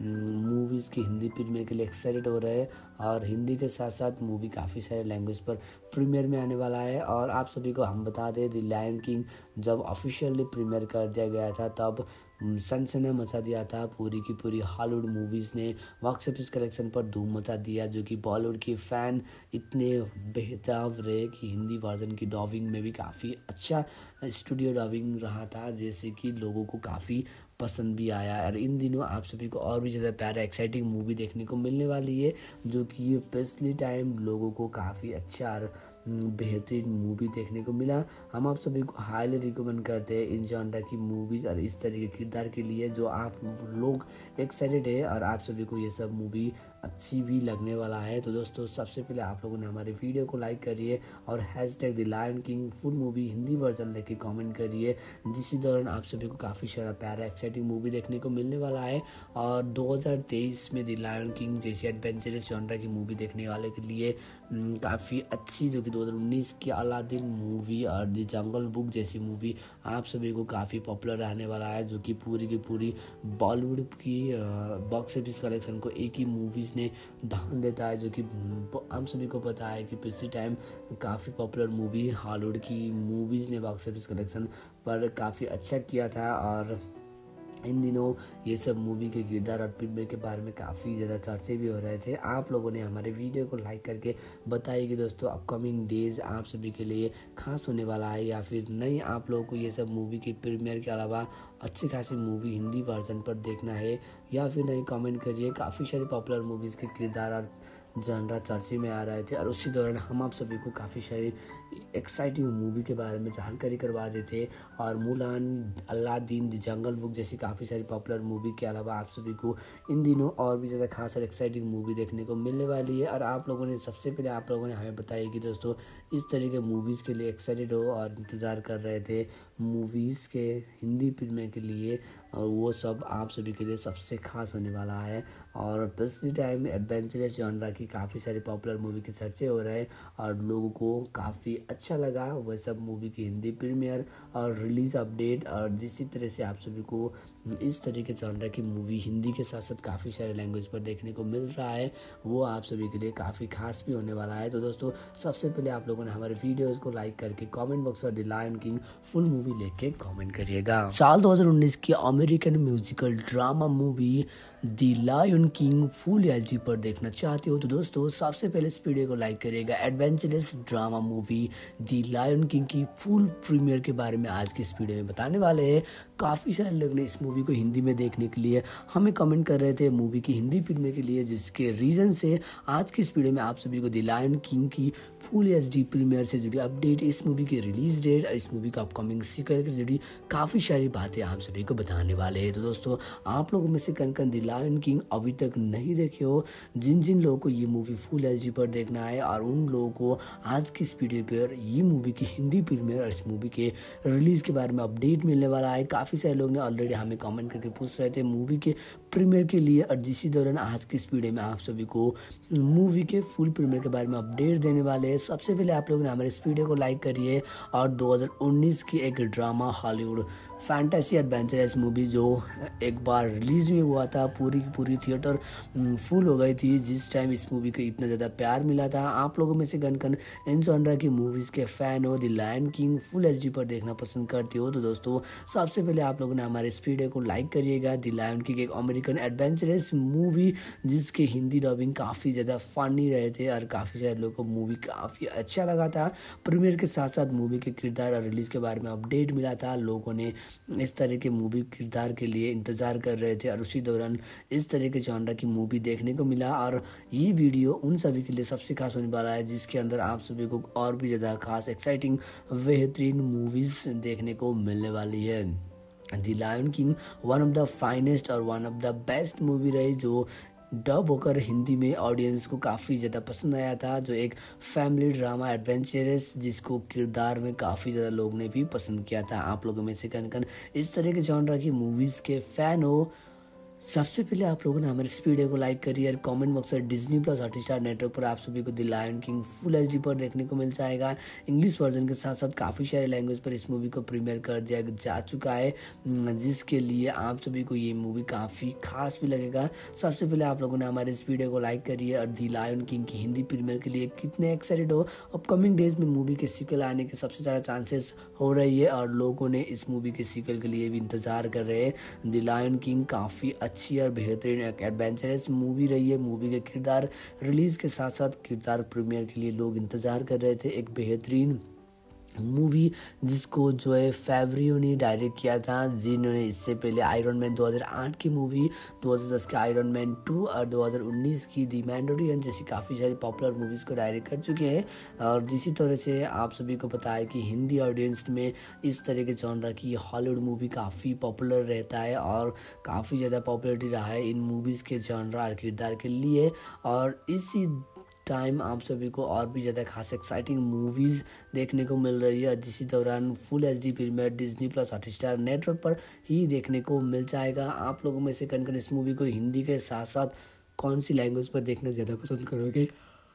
मूवीज़ की हिंदी प्रीमियर के लिए एक्साइटेड हो रहे हैं और हिंदी के साथ साथ मूवी काफ़ी सारे लैंग्वेज पर प्रीमियर में आने वाला है। और आप सभी को हम बता दें द लायन किंग जब ऑफिशियली प्रीमियर कर दिया गया था तब सनसनी मचा दिया था। पूरी की पूरी हॉलीवुड मूवीज़ ने बॉक्स ऑफिस कलेक्शन पर धूम मचा दिया जो कि बॉलीवुड के फ़ैन इतने बेहतर रहे कि हिंदी वर्जन की डबिंग में भी काफ़ी अच्छा स्टूडियो डबिंग रहा था जैसे कि लोगों को काफ़ी पसंद भी आया। और इन दिनों आप सभी को और भी ज़्यादा प्यारा एक्साइटिंग मूवी देखने को मिलने वाली है जो कि पिछले टाइम लोगों को काफ़ी अच्छा और बेहतरीन मूवी देखने को मिला। हम आप सभी को हाईली रिकमेंड करते हैं इन जॉनर की मूवीज़ और इस तरह के किरदार के लिए जो आप लोग एक्साइटेड है और आप सभी को ये सब मूवी अच्छी भी लगने वाला है। तो दोस्तों सबसे पहले आप लोगों ने हमारे वीडियो को लाइक करिए और hashtag the lion king full movie Hindi version लेके कमेंट करिए जिस दौरान आप सभी को काफ़ी सारा प्यारा एक्साइटिंग मूवी देखने को मिलने वाला है। और 2023 में द लायन किंग जैसी एडवेंचरस जॉनर की मूवी देखने वाले के लिए काफ़ी अच्छी जो कि 2019 की अलादीन मूवी और द जंगल बुक जैसी मूवी आप सभी को काफ़ी पॉपुलर रहने वाला है जो कि पूरी की पूरी बॉलीवुड की बॉक्स ऑफिस कलेक्शन को एक ही मूवीज़ ने धान देता है जो कि हम सभी को पता है कि पिछले टाइम काफ़ी पॉपुलर मूवी हॉलीवुड की मूवीज़ ने बॉक्स ऑफिस कलेक्शन पर काफ़ी अच्छा किया था। और इन दिनों ये सब मूवी के किरदार और प्रीमियर के बारे में काफ़ी ज़्यादा चर्चे भी हो रहे थे। आप लोगों ने हमारे वीडियो को लाइक करके बताइए कि दोस्तों अपकमिंग डेज आप सभी के लिए खास होने वाला है या फिर नहीं आप लोगों को ये सब मूवी के प्रीमियर के अलावा अच्छी खासी मूवी हिंदी वर्जन पर देखना है या फिर नहीं कमेंट करिए। काफ़ी सारी पॉपुलर मूवीज़ के किरदार और जॉनर चर्चे में आ रहे थे और उसी दौरान हम आप सभी को काफ़ी सारी एक्साइटिंग मूवी के बारे में जानकारी करवा देते और Mulan, Aladdin, the jungle book जैसी काफ़ी सारी पॉपुलर मूवी के अलावा आप सभी को इन दिनों और भी ज़्यादा खास और एक्साइटिंग मूवी देखने को मिलने वाली है। और आप लोगों ने सबसे पहले आप लोगों ने हमें बताया कि दोस्तों इस तरह के मूवीज़ के लिए एक्साइटेड हो और इंतज़ार कर रहे थे मूवीज़ के हिंदी फिल्में के लिए और वो सब आप सभी के लिए सबसे खास होने वाला है। और पिछले टाइम में एडवेंचरस जॉनर की काफ़ी सारी पॉपुलर मूवी के चर्चे हो रहे हैं और लोगों को काफ़ी अच्छा लगा वह सब मूवी की हिंदी प्रीमियर और रिलीज़ अपडेट। और जिस तरह से आप सभी को इस तरह के जॉनर की मूवी हिंदी के साथ साथ काफ़ी सारे लैंग्वेज पर देखने को मिल रहा है वो आप सभी के लिए काफ़ी खास भी होने वाला है। तो दोस्तों सबसे पहले आप लोगों ने हमारे वीडियोज़ को लाइक करके कमेंट बॉक्स और the lion king full movie लेके कमेंट करिएगा। साल 2019 की American musical drama movie the lion king full HD पर देखना चाहते हो तो दोस्तों सबसे पहले इस वीडियो को लाइक करिएगा। Adventurous drama movie the lion king की फुल प्रीमियर के बारे में आज की इस वीडियो में बताने वाले हैं। काफ़ी सारे लोग ने इस मूवी मूवी को हिंदी में देखने के लिए हमें कमेंट कर रहे थे मूवी की हिंदी प्रीमियर के लिए, जिसके रीज़न से आज की इस वीडियो में आप सभी को द लायन किंग की फुल एचडी प्रीमियर से जुड़ी अपडेट, इस मूवी की रिलीज डेट और इस मूवी का अपकमिंग सीक्वल से जुड़ी काफ़ी सारी बातें आप सभी को बताने वाले हैं। तो दोस्तों, आप लोगों में से कन द लायन किंग अभी तक नहीं देखे हो, जिन लोगों को ये मूवी फुल एचडी पर देखना है और उन लोगों को आज की इस वीडियो पर ये मूवी की हिंदी प्रीमियर और इस मूवी के रिलीज़ के बारे में अपडेट मिलने वाला है। काफ़ी सारे लोग ने ऑलरेडी हमें कमेंट करके पूछ रहे थे मूवी के प्रीमियर के लिए, और इसी दौरान आज की इस वीडियो में आप सभी को मूवी के फुल प्रीमियर के बारे में अपडेट देने वाले हैं। सबसे पहले आप लोगों ने हमारे इस वीडियो को लाइक करिए और 2019 की एक drama Hollywood fantasy adventurous movie जो एक बार रिलीज भी हुआ था, पूरी की पूरी थिएटर फुल हो गई थी, जिस टाइम इस मूवी को इतना ज़्यादा प्यार मिला था। आप लोगों में से कन इन जॉनरा की मूवीज़ के फ़ैन हो, the lion king full HD पर देखना पसंद करते हो, तो दोस्तों सबसे पहले आप लोगों ने हमारे इस वीडियो को लाइक करिएगा। द लायन किंग एक अमेरिकन एडवेंचरस मूवी जिसके हिंदी डबिंग काफ़ी ज़्यादा फनी रहे थे और काफ़ी सारे लोगों को मूवी काफ़ी अच्छा लगा था। प्रीमियर के साथ साथ मूवी के किरदार और रिलीज़ के बारे में अपडेट मिला था। लोगों ने इस तरह के मूवी किरदार के लिए इंतज़ार कर रहे थे और उसी दौरान इस तरह के जॉनरा की मूवी देखने को मिला, और ये वीडियो उन सभी के लिए सबसे खास होने वाला है जिसके अंदर आप सभी को और भी ज़्यादा खास एक्साइटिंग बेहतरीन मूवीज़ देखने को मिलने वाली है। The lion king one of the finest और one of the best movie रही जो डब होकर हिंदी में ऑडियंस को काफ़ी ज़्यादा पसंद आया था, जो एक फैमिली ड्रामा एडवेंचरस जिसको किरदार में काफ़ी ज़्यादा लोग ने भी पसंद किया था। आप लोगों में से कन इस तरह के जॉनरा की मूवीज़ के फ़ैन हो, सबसे पहले आप लोगों ने हमारे इस वीडियो को लाइक करिए और कमेंट बॉक्स में डिज्नी प्लस हॉटस्टार नेटवर्क पर आप सभी को the lion king full HD पर देखने को मिल जाएगा। इंग्लिश वर्जन के साथ साथ काफ़ी सारे लैंग्वेज पर इस मूवी को प्रीमियर कर दिया जा चुका है, जिसके लिए आप सभी को ये मूवी काफ़ी खास भी लगेगा। सबसे पहले आप लोगों ने हमारे इस वीडियो को लाइक करिए और द लायन किंग की हिंदी प्रीमियर के लिए कितने एक्साइटेड हो। अपकमिंग डेज में मूवी के सीक्वल आने के सबसे ज़्यादा चांसेस हो रही है और लोगों ने इस मूवी के सीक्वल के लिए भी इंतज़ार कर रहे हैं। द लायन किंग काफ़ी अच्छी और बेहतरीन एक एडवेंचरस मूवी रही है। मूवी के किरदार रिलीज के साथ साथ किरदार प्रीमियर के लिए लोग इंतज़ार कर रहे थे। एक बेहतरीन मूवी जिसको जो है फेवरियो ने डायरेक्ट किया था, जिन्होंने इससे पहले आयरन मैन 2008 की मूवी, 2010 के आयरन मैन 2 और 2019 की दी मैंडोरियन जैसी काफ़ी सारी पॉपुलर मूवीज़ को डायरेक्ट कर चुके हैं। और इसी तरह से आप सभी को पता है कि हिंदी ऑडियंस में इस तरह के जॉनरा की हॉलीवुड मूवी काफ़ी पॉपुलर रहता है और काफ़ी ज़्यादा पॉपुलरिटी रहा है इन मूवीज़ के जॉनरा और किरदार के लिए। और इसी टाइम आप सभी को और भी ज़्यादा खास एक्साइटिंग मूवीज़ देखने को मिल रही है, जिसी दौरान full HD premiere Disney plus Hotstar network पर ही देखने को मिल जाएगा। आप लोगों में से कन इस मूवी को हिंदी के साथ साथ कौन सी लैंग्वेज पर देखना ज़्यादा पसंद करोगे,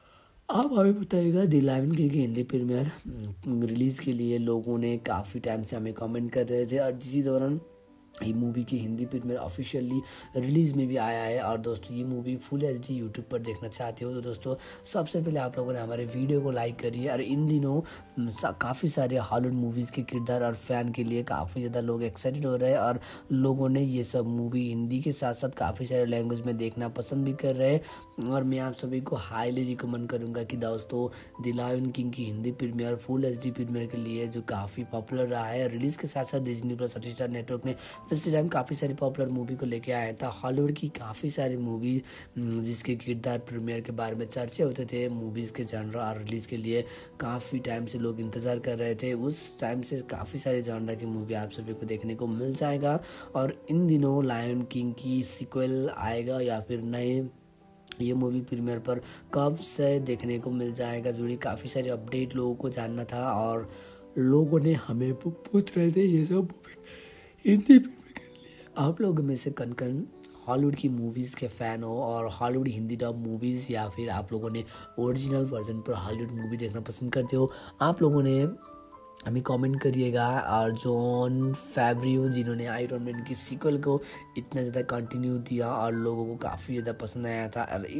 आप हमें बताइएगा। द लायन किंग की हिंदी प्रीमियर रिलीज़ के लिए लोगों ने काफ़ी टाइम से हमें कमेंट कर रहे थे और इसी दौरान ये मूवी की हिंदी प्रीमियर ऑफिशियली रिलीज़ में भी आया है। और दोस्तों, ये मूवी फुल एचडी यूट्यूब पर देखना चाहते हो तो दोस्तों सबसे पहले आप लोगों ने हमारे वीडियो को लाइक करिए। और इन दिनों काफ़ी सारे हॉलीवुड मूवीज़ के किरदार और फ़ैन के लिए काफ़ी ज़्यादा लोग एक्साइटेड हो रहे हैं और लोगों ने ये सब मूवी हिंदी के साथ साथ काफ़ी सारे लैंग्वेज में देखना पसंद भी कर रहे हैं। और मैं आप सभी को हाईली रिकमेंड करूँगा कि दोस्तों द लायन किंग की Hindi premiere full HD premiere के लिए जो काफ़ी पॉपुलर रहा है, रिलीज़ के साथ साथ डिज्नी प्लस हॉटस्टार नेटवर्क ने पिछले टाइम काफ़ी सारी पॉपुलर मूवी को लेके आया था। हॉलीवुड की काफ़ी सारी मूवी जिसके किरदार प्रीमियर के बारे में चर्चे होते थे, मूवीज़ के जॉनरा और रिलीज़ के लिए काफ़ी टाइम से लोग इंतज़ार कर रहे थे। उस टाइम से काफ़ी सारे जॉनरा की मूवी आप सभी को देखने को मिल जाएगा। और इन दिनों लायन किंग की सीक्वल आएगा या फिर नए ये मूवी प्रीमियर पर कब से देखने को मिल जाएगा, जुड़ी काफ़ी सारे अपडेट लोगों को जानना था और लोगों ने हमें पूछ रहे थे ये सब मूवी हिंदी प्रीमियर के लिए। आप लोगों में से कन हॉलीवुड की मूवीज़ के फ़ैन हो और हॉलीवुड हिंदी डब मूवीज़ या फिर आप लोगों ने ओरिजिनल वर्जन पर हॉलीवुड मूवी देखना पसंद करते हो, आप लोगों ने हमें कमेंट करिएगा। और जॉन फेवरियो जिन्होंने आयरन मैन की सीक्वल को इतना ज़्यादा कंटिन्यू दिया और लोगों को काफ़ी ज़्यादा पसंद आया था, और इस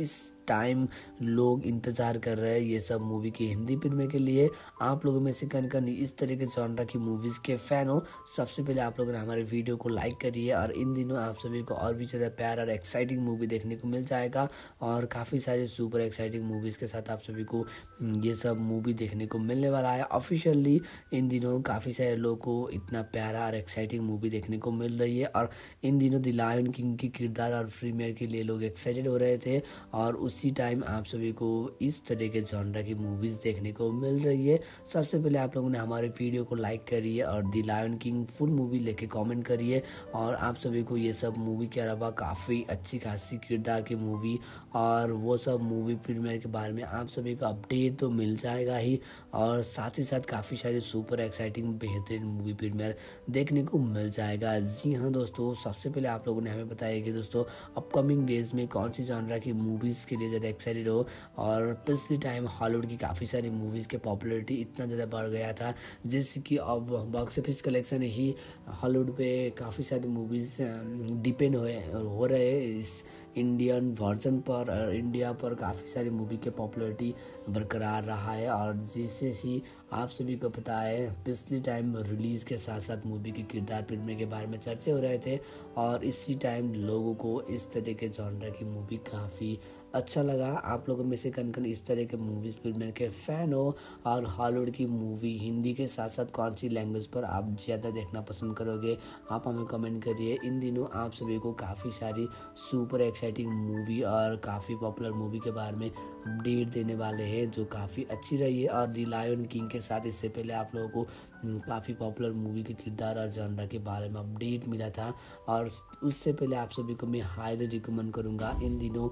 टाइम लोग इंतज़ार कर रहे हैं ये सब मूवी की हिंदी फिल्में के लिए। आप लोगों में से कन इस तरह के जॉनरा की मूवीज़ के फ़ैन हो, सबसे पहले आप लोगों ने हमारे वीडियो को लाइक करिए। और इन दिनों आप सभी को और भी ज़्यादा प्यार और एक्साइटिंग मूवी देखने को मिल जाएगा, और काफ़ी सारे सुपर एक्साइटिंग मूवीज़ के साथ आप सभी को ये सब मूवी देखने को मिलने वाला है। ऑफिशियली इन दिनों काफ़ी सारे लोगों को इतना प्यारा और एक्साइटिंग मूवी देखने को मिल रही है, और इन दिनों द लायन किंग की किरदार और प्रीमियर के लिए लोग एक्साइटेड हो रहे थे, और उसी टाइम आप सभी को इस तरह के जॉनरा की मूवीज़ देखने को मिल रही है। सबसे पहले आप लोगों ने हमारे वीडियो को लाइक करिए और the lion king full movie लेके कमेंट करिए। और आप सभी को ये सब मूवी के अलावा काफ़ी अच्छी खासी किरदार की मूवी और वो सब मूवी प्रीमियर के बारे में आप सभी को अपडेट तो मिल जाएगा ही, और साथ ही साथ काफ़ी सारे सुपर एक्साइटिंग बेहतरीन मूवी प्रीमियर देखने को मिल जाएगा। जी हाँ दोस्तों, सबसे पहले आप लोगों ने हमें बताया कि दोस्तों अपकमिंग डेज में कौन सी जॉनरा की मूवीज़ के लिए ज़्यादा एक्साइटेड हो। और पिछले टाइम हॉलीवुड की काफ़ी सारी मूवीज़ के पॉपुलैरिटी इतना ज़्यादा बढ़ गया था, जैसे कि अब बॉक्स ऑफिस कलेक्शन ही हॉलीवुड पे काफ़ी सारी मूवीज़ डिपेंड हो रहे हैं इस इंडियन वर्जन पर, और इंडिया पर काफ़ी सारी मूवी के पॉपुलैरिटी बरकरार रहा है। और जिससे ही आप सभी को पता है पिछले टाइम रिलीज़ के साथ साथ मूवी के किरदार फिल्म के बारे में चर्चे हो रहे थे, और इसी टाइम लोगों को इस तरह के जॉनरा की मूवी काफ़ी अच्छा लगा। आप लोगों में से कन इस तरह के मूवीज़ फिल्म के फ़ैन हो, और हॉलीवुड की मूवी हिंदी के साथ साथ कौन सी लैंग्वेज पर आप ज़्यादा देखना पसंद करोगे, आप हमें कमेंट करिए। इन दिनों आप सभी को काफ़ी सारी सुपर एक्साइटिंग मूवी और काफ़ी पॉपुलर मूवी के बारे में अपडेट देने वाले हैं जो काफ़ी अच्छी रही है। और द लायन किंग के साथ इससे पहले आप लोगों को काफ़ी पॉपुलर मूवी के किरदार और जॉनरा के बारे में अपडेट मिला था, और उससे पहले आप सभी को मैं हाईली रिकमेंड करूँगा। इन दिनों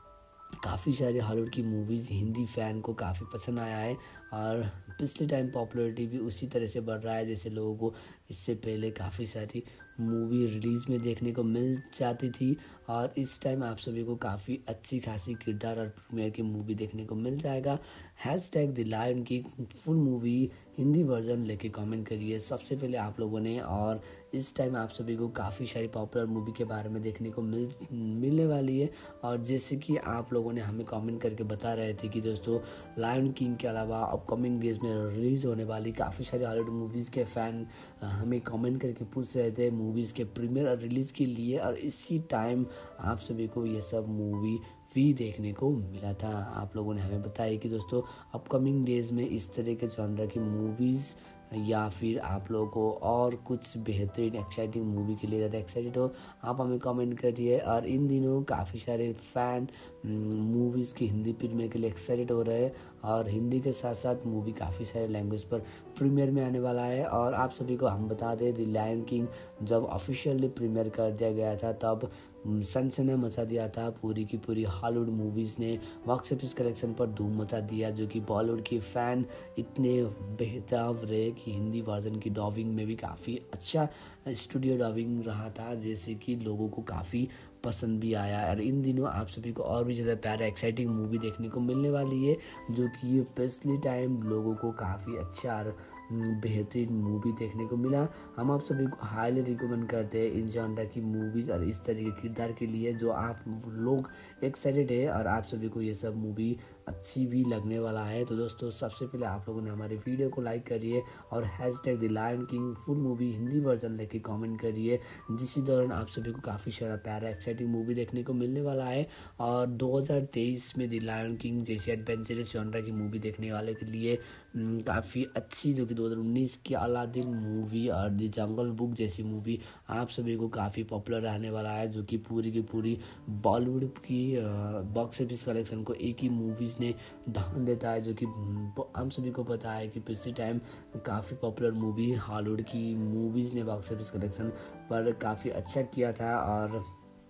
काफ़ी सारे हॉलीवुड की मूवीज़ हिंदी फ़ैन को काफ़ी पसंद आया है, और पिछले टाइम पॉपुलैरिटी भी उसी तरह से बढ़ रहा है जैसे लोगों को इससे पहले काफ़ी सारी मूवी रिलीज़ में देखने को मिल जाती थी, और इस टाइम आप सभी को काफ़ी अच्छी खासी किरदार और प्रीमियर की मूवी देखने को मिल जाएगा। हैशटैग द लायन की फुल मूवी हिंदी वर्जन लेके कमेंट करिए सबसे पहले आप लोगों ने। और इस टाइम आप सभी को काफ़ी सारी पॉपुलर मूवी के बारे में देखने को मिलने वाली है, और जैसे कि आप लोगों ने हमें कमेंट करके बता रहे थे कि दोस्तों लायन किंग के अलावा अपकमिंग डेज में रिलीज़ होने वाली काफ़ी सारी हॉलीवुड मूवीज़ के फ़ैन हमें कमेंट करके पूछ रहे थे मूवीज़ के प्रीमियर और रिलीज़ के लिए, और इसी टाइम आप सभी को ये सब मूवी भी देखने को मिला था। आप लोगों ने हमें बताया कि दोस्तों अपकमिंग डेज में इस तरह के जॉनरा की मूवीज़ या फिर आप लोगों को और कुछ बेहतरीन एक्साइटिंग मूवी के लिए ज़्यादा एक्साइटेड हो, आप हमें कमेंट करिए। और इन दिनों काफ़ी सारे फ़ैन मूवीज़ की हिंदी फिल्में के लिए एक्साइटेड हो रहे हैं, और हिंदी के साथ साथ मूवी काफ़ी सारे लैंग्वेज पर प्रीमियर में आने वाला है। और आप सभी को हम बता दें द लायन किंग जब ऑफिशियली प्रीमियर कर दिया गया था तब सनसनी मचा दिया था, पूरी की पूरी हॉलीवुड मूवीज़ ने बॉक्स ऑफिस कलेक्शन पर धूम मचा दिया, जो कि बॉलीवुड के फ़ैन इतने बेहतर रहे कि हिंदी वर्जन की डबिंग में भी काफ़ी अच्छा स्टूडियो डबिंग रहा था, जैसे कि लोगों को काफ़ी पसंद भी आया। और इन दिनों आप सभी को और भी ज़्यादा प्यारा एक्साइटिंग मूवी देखने को मिलने वाली है, जो कि पिछले टाइम लोगों को काफ़ी अच्छा और बेहतरीन मूवी देखने को मिला। हम आप सभी को हाईली रिकमेंड करते हैं इन जॉनरा की मूवीज़ और इस तरह के किरदार के लिए जो आप लोग एक्साइटेड है, और आप सभी को ये सब मूवी अच्छी भी लगने वाला है। तो दोस्तों सबसे पहले आप लोगों ने हमारे वीडियो को लाइक करिए और hashtag the lion king full movie Hindi version लेके कमेंट करिए, जिस दौरान आप सभी को काफ़ी सारा प्यारा एक्साइटिंग मूवी देखने को मिलने वाला है। और 2023 में द लायन किंग जैसी एडवेंचरस जॉनरा की मूवी देखने वाले के लिए काफ़ी अच्छी, जो कि 2019 की अलादीन मूवी और द जंगल बुक जैसी मूवी आप सभी को काफ़ी पॉपुलर रहने वाला है, जो कि पूरी की पूरी बॉलीवुड की बॉक्स ऑफिस कलेक्शन को एक ही मूवीज़ ने ढांक देता है, जो कि हम सभी को पता है कि पिछले टाइम काफ़ी पॉपुलर मूवी हॉलीवुड की मूवीज़ ने बॉक्स ऑफिस कलेक्शन पर काफ़ी अच्छा किया था। और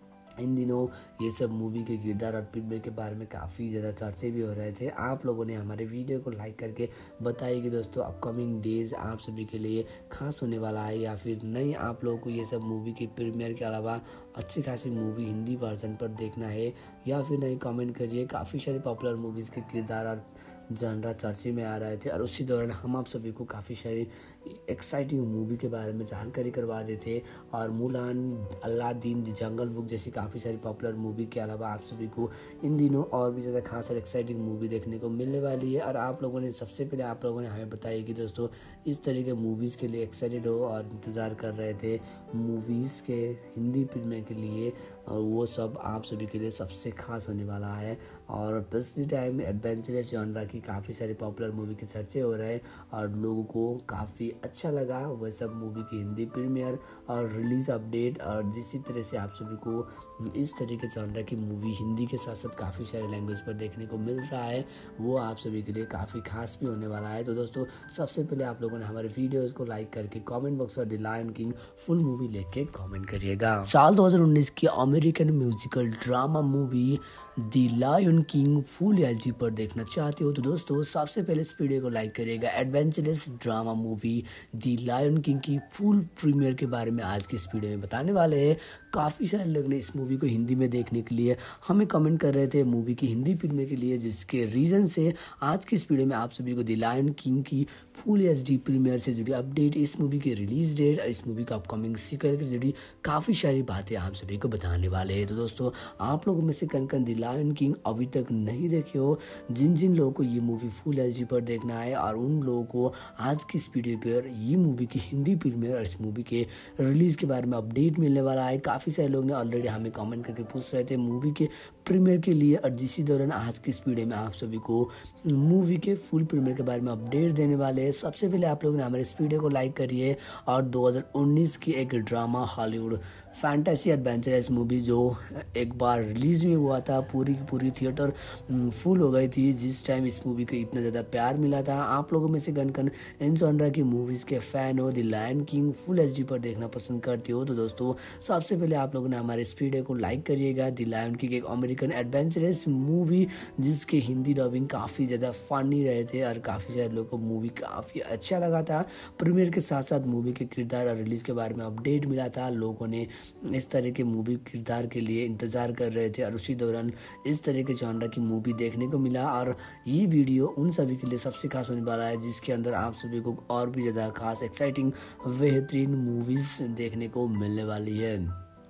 इन दिनों ये सब मूवी के किरदार और फिल्म के बारे में काफ़ी ज़्यादा चर्चे भी हो रहे थे। आप लोगों ने हमारे वीडियो को लाइक करके बताइए कि दोस्तों अपकमिंग डेज आप सभी के लिए खास होने वाला है या फिर नहीं, आप लोगों को ये सब मूवी की प्रीमियर के अलावा अच्छी खासी मूवी हिंदी वर्जन पर देखना है या फिर नहीं, कमेंट करिए। काफ़ी सारी पॉपुलर मूवीज़ के किरदार और जनरा चर्चे में आ रहे थे और उसी दौरान हम आप सभी को काफ़ी सारी एक्साइटिंग मूवी के बारे में जानकारी करवा देते थे। और Mulan, Aladdin, the jungle book जैसी काफ़ी सारी पॉपुलर मूवी के अलावा आप सभी को इन दिनों और भी ज़्यादा खास और एक्साइटिंग मूवी देखने को मिलने वाली है। और आप लोगों ने सबसे पहले हमें बताया कि दोस्तों इस तरह के मूवीज़ के लिए एक्साइटेड हो और इंतज़ार कर रहे थे मूवीज़ के हिंदी फिल्में के लिए, और वो सब आप सभी के लिए सबसे खास होने वाला है। और पिछले टाइम में एडवेंचरस जॉनरा की काफ़ी सारी पॉपुलर मूवी के चर्चे हो रहे हैं और लोगों को काफ़ी अच्छा लगा वह सब मूवी की हिंदी प्रीमियर और रिलीज़ अपडेट। और जिसी तरह से आप सभी को इस तरह के जॉनरा की मूवी हिंदी के साथ साथ काफ़ी सारे लैंग्वेज पर देखने को मिल रहा है, वो आप सभी के लिए काफ़ी खास भी होने वाला है। तो दोस्तों सबसे पहले आप लोगों ने हमारे वीडियोज़ को लाइक करके कॉमेंट बॉक्स और the lion king full movie लिख के कॉमेंट करिएगा। साल 2019 की American musical drama movie the lion king full HD पर देखना चाहते हो तो दोस्तों सबसे पहले इस वीडियो को लाइक करिएगा। Adventurous drama movie the lion king की फुल प्रीमियर के बारे में आज की इस वीडियो में बताने वाले हैं। काफ़ी सारे लोग ने इस मूवी को हिंदी में देखने के लिए हमें कमेंट कर रहे थे मूवी की हिंदी प्रीमियर के लिए, जिसके रीज़न से आज की इस वीडियो में आप सभी को द लायन किंग की फुल एचडी प्रीमियर से जुड़ी अपडेट, इस मूवी की रिलीज डेट और इस मूवी का अपकमिंग सीक्वल से जुड़ी काफ़ी सारी बातें आप सभी को बताने वाले हैं। तो दोस्तों आप लोगों में से कन द लायन किंग अभी तक नहीं देखे हो, जिन लोगों को ये मूवी फुल एचडी पर देखना है और उन लोगों को आज की इस वीडियो पर ये मूवी की हिंदी प्रीमियर और इस मूवी के रिलीज़ के बारे में अपडेट मिलने वाला है। काफ़ी सारे लोग ने ऑलरेडी हमें कमेंट करके पूछ रहे थे मूवी के प्रीमियर के लिए, और जिसी दौरान आज की इस वीडियो में आप सभी को मूवी के फुल प्रीमियर के बारे में अपडेट देने वाले हैं। सबसे पहले आप लोगों ने हमारे इस वीडियो को लाइक करिए और 2019 की एक drama Hollywood fantasy adventurous movie जो एक बार रिलीज भी हुआ था, पूरी की पूरी थिएटर फुल हो गई थी जिस टाइम इस मूवी को इतना ज़्यादा प्यार मिला था। आप लोगों में से कन इन जॉनरा की मूवीज़ के फ़ैन हो, the lion king full HD पर देखना पसंद करते हो तो दोस्तों सबसे पहले आप लोगों ने हमारे इस वीडियो को लाइक करिएगा। द लायन किंग एक अमेरिकन एडवेंचरस मूवी जिसके हिंदी डबिंग काफ़ी ज़्यादा फनी रहे थे और काफ़ी सारे लोगों को मूवी काफ़ी अच्छा लगा था। प्रीमियर के साथ साथ मूवी के किरदार और रिलीज़ के बारे में अपडेट मिला था। लोगों ने इस तरह के मूवी किरदार के लिए इंतज़ार कर रहे थे और उसी दौरान इस तरह के जॉनरा की मूवी देखने को मिला। और ये वीडियो उन सभी के लिए सबसे खास होने वाला है जिसके अंदर आप सभी को और भी ज़्यादा खास एक्साइटिंग बेहतरीन मूवीज़ देखने को मिलने वाली है।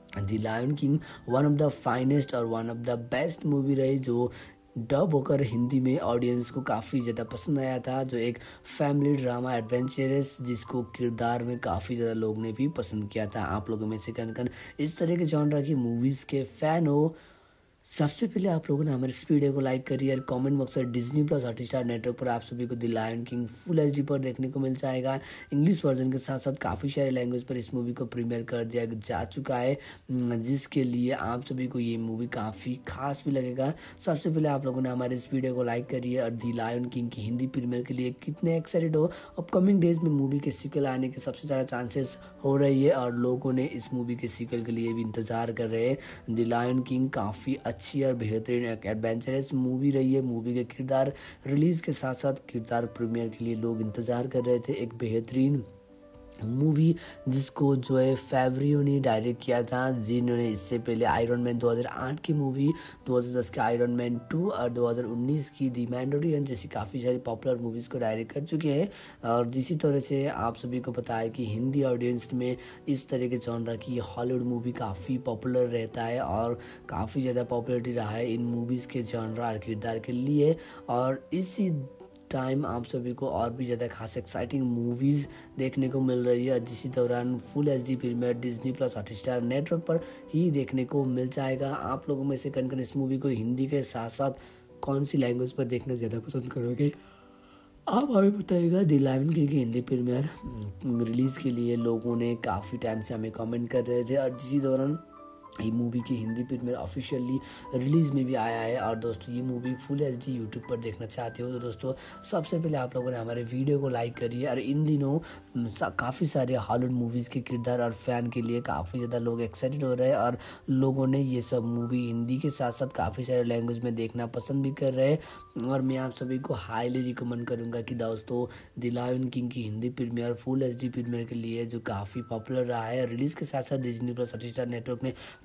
The lion king one of the finest और one of the best movie रही जो डब होकर हिंदी में ऑडियंस को काफ़ी ज़्यादा पसंद आया था, जो एक फैमिली ड्रामा एडवेंचरस जिसको किरदार में काफ़ी ज़्यादा लोग ने भी पसंद किया था। आप लोगों में से कन इस तरह के जॉनरा की मूवीज़ के फ़ैन हो, सबसे पहले आप लोगों ने हमारे इस वीडियो को लाइक करिए और कमेंट बॉक्स में डिज्नी प्लस हॉटस्टार नेटवर्क पर आप सभी को the lion king full HD पर देखने को मिल जाएगा। इंग्लिश वर्जन के साथ साथ काफ़ी सारे लैंग्वेज पर इस मूवी को प्रीमियर कर दिया जा चुका है, जिसके लिए आप सभी को ये मूवी काफ़ी खास भी लगेगा। सबसे पहले आप लोगों ने हमारे इस वीडियो को लाइक करिए और द लायन किंग की हिंदी प्रीमियर के लिए कितने एक्साइटेड हो। अपकमिंग डेज में मूवी के सीक्वल आने के सबसे ज़्यादा चांसेस हो रही है और लोगों ने इस मूवी के सीक्वल के लिए भी इंतज़ार कर रहे हैं। द लायन किंग काफ़ी अच्छी और बेहतरीन एक एडवेंचरस मूवी रही है। मूवी के किरदार रिलीज़ के साथ साथ किरदार प्रीमियर के लिए लोग इंतज़ार कर रहे थे। एक बेहतरीन मूवी जिसको जो है फेवरियो ने डायरेक्ट किया था, जिन्होंने इससे पहले आयरन मैन 2008 की मूवी, 2010 के आयरन मैन 2 और 2019 की दी मैंडोरियन जैसी काफ़ी सारी पॉपुलर मूवीज़ को डायरेक्ट कर चुके हैं। और जिसी तरह से आप सभी को पता है कि हिंदी ऑडियंस में इस तरह के जॉनरा की हॉलीवुड मूवी काफ़ी पॉपुलर रहता है और काफ़ी ज़्यादा पॉपुलरिटी रहा है इन मूवीज़ के जॉनरा और किरदार के लिए। और इसी टाइम आप सभी को और भी ज़्यादा खास एक्साइटिंग मूवीज़ देखने को मिल रही है, जिसी दौरान full HD premiere Disney plus Hotstar network पर ही देखने को मिल जाएगा। आप लोगों में से कन इस मूवी को हिंदी के साथ साथ कौन सी लैंग्वेज पर देखना ज़्यादा पसंद करोगे, आप हमें बताइएगा। द लायन किंग की हिंदी प्रीमियर रिलीज़ के लिए लोगों ने काफ़ी टाइम से हमें कमेंट कर रहे थे और जिसी दौरान ये मूवी की हिंदी प्रीमियर ऑफिशियली रिलीज़ में भी आया है। और दोस्तों ये मूवी फुल एचडी यूट्यूब पर देखना चाहते हो तो दोस्तों सबसे पहले आप लोगों ने हमारे वीडियो को लाइक करिए। और इन दिनों काफ़ी सारे हॉलीवुड मूवीज़ के किरदार और फ़ैन के लिए काफ़ी ज़्यादा लोग एक्साइटेड हो रहे हैं और लोगों ने ये सब मूवी हिंदी के साथ साथ काफ़ी सारे लैंग्वेज में देखना पसंद भी कर रहे हैं। और मैं आप सभी को हाईली रिकमेंड करूँगा कि दोस्तों द लायन किंग की Hindi premiere full HD premiere के लिए जो काफ़ी पॉपुलर रहा है, रिलीज़ के साथ साथ डिज्नी प्लस हॉटस्टार नेटवर्क ने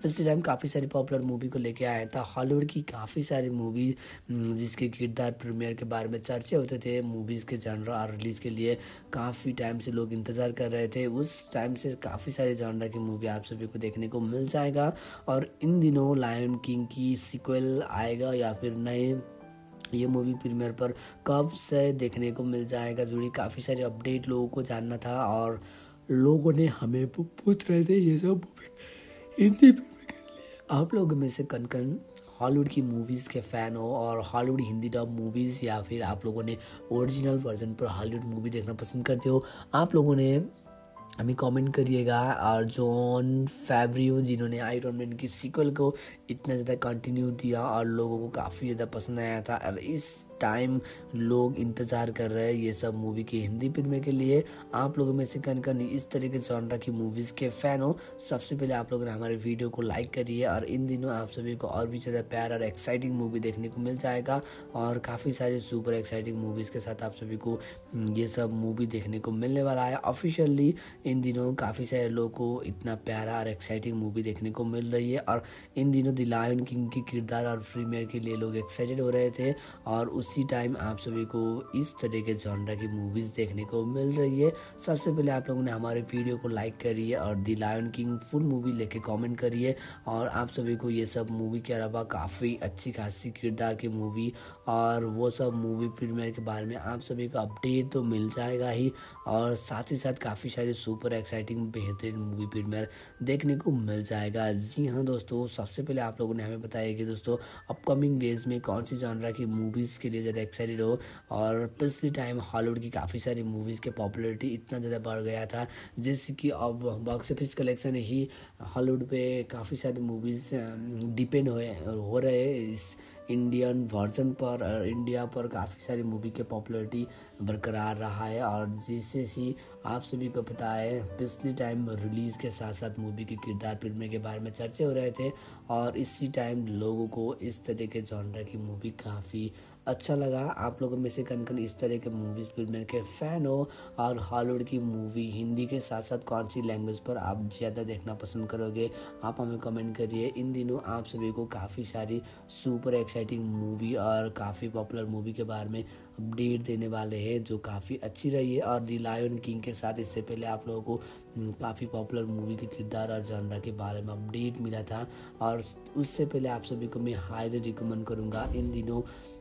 पिछले टाइम काफ़ी सारी पॉपुलर मूवी को लेके आया था। हॉलीवुड की काफ़ी सारी मूवी जिसके किरदार प्रीमियर के बारे में चर्चे होते थे, मूवीज़ के जॉनर और रिलीज़ के लिए काफ़ी टाइम से लोग इंतज़ार कर रहे थे। उस टाइम से काफ़ी सारे जॉनर की मूवी आप सभी को देखने को मिल जाएगा। और इन दिनों लायन किंग की सीक्वल आएगा या फिर नए ये मूवी प्रीमियर पर कब से देखने को मिल जाएगा, जुड़ी काफ़ी सारे अपडेट लोगों को जानना था और लोगों ने हमें पूछ रहे थे ये सब मूवी हिंदी प्रीमियर के लिए। आप लोगों में से कन कन हॉलीवुड की मूवीज़ के फ़ैन हो और हॉलीवुड हिंदी डब मूवीज़ या फिर आप लोगों ने ओरिजिनल वर्जन पर हॉलीवुड मूवी देखना पसंद करते हो, आप लोगों ने हमें कमेंट करिएगा। और जॉन फैब्रियो जिन्होंने आयरन मैन की सीक्वल को इतना ज़्यादा कंटिन्यू दिया और लोगों को काफ़ी ज़्यादा पसंद आया था, और इस टाइम लोग इंतज़ार कर रहे हैं ये सब मूवी की हिंदी फिल्में के लिए। आप लोगों में से कन इस तरह के जॉनरा की मूवीज़ के फ़ैन हो, सबसे पहले आप लोगों ने हमारे वीडियो को लाइक करिए। और इन दिनों आप सभी को और भी ज़्यादा प्यार और एक्साइटिंग मूवी देखने को मिल जाएगा और काफ़ी सारे सुपर एक्साइटिंग मूवीज़ के साथ आप सभी को ये सब मूवी देखने को मिलने वाला है। ऑफिशियली इन दिनों काफ़ी सारे लोगों को इतना प्यारा और एक्साइटिंग मूवी देखने को मिल रही है, और इन दिनों द लायन किंग की किरदार और प्रीमियर के लिए लोग एक्साइटेड हो रहे थे, और उसी टाइम आप सभी को इस तरह के जॉनरा की मूवीज़ देखने को मिल रही है। सबसे पहले आप लोगों ने हमारे वीडियो को लाइक करिए और the lion king full movie लेके कमेंट करिए। और आप सभी को ये सब मूवी के अलावा काफ़ी अच्छी खासी किरदार की मूवी और वो सब मूवी प्रीमियर के बारे में आप सभी को अपडेट तो मिल जाएगा ही, और साथ ही साथ काफ़ी सारे सुपर एक्साइटिंग बेहतरीन मूवी प्रीमियर देखने को मिल जाएगा। जी हाँ दोस्तों, सबसे पहले आप लोगों ने हमें बताया कि दोस्तों अपकमिंग डेज में कौन सी जॉनरा की मूवीज़ के लिए ज़्यादा एक्साइटेड हो। और पिछले टाइम हॉलीवुड की काफ़ी सारी मूवीज़ के पॉपुलैरिटी इतना ज़्यादा बढ़ गया था, जैसे कि अब बॉक्स ऑफिस कलेक्शन ही हॉलीवुड पे काफ़ी सारी मूवीज़ डिपेंड हो रहे हैं इस इंडियन वर्जन पर, और इंडिया पर काफ़ी सारी मूवी के पॉपुलैरिटी बरकरार रहा है। और जिससे ही आप सभी को पता है पिछले टाइम रिलीज़ के साथ साथ मूवी के किरदार फिल्म के बारे में चर्चे हो रहे थे, और इसी टाइम लोगों को इस तरह के जॉनर की मूवी काफ़ी अच्छा लगा। आप लोगों में से कन इस तरह के मूवीज़ फिल्म के फ़ैन हो, और हॉलीवुड की मूवी हिंदी के साथ साथ कौन सी लैंग्वेज पर आप ज़्यादा देखना पसंद करोगे, आप हमें कमेंट करिए। इन दिनों आप सभी को काफ़ी सारी सुपर एक्साइटिंग मूवी और काफ़ी पॉपुलर मूवी के बारे में अपडेट देने वाले हैं जो काफ़ी अच्छी रही है। और द लायन किंग के साथ इससे पहले आप लोगों को काफ़ी पॉपुलर मूवी के किरदार और जॉनरा के बारे में अपडेट मिला था, और उससे पहले आप सभी को मैं हाईली रिकमेंड करूँगा। इन दिनों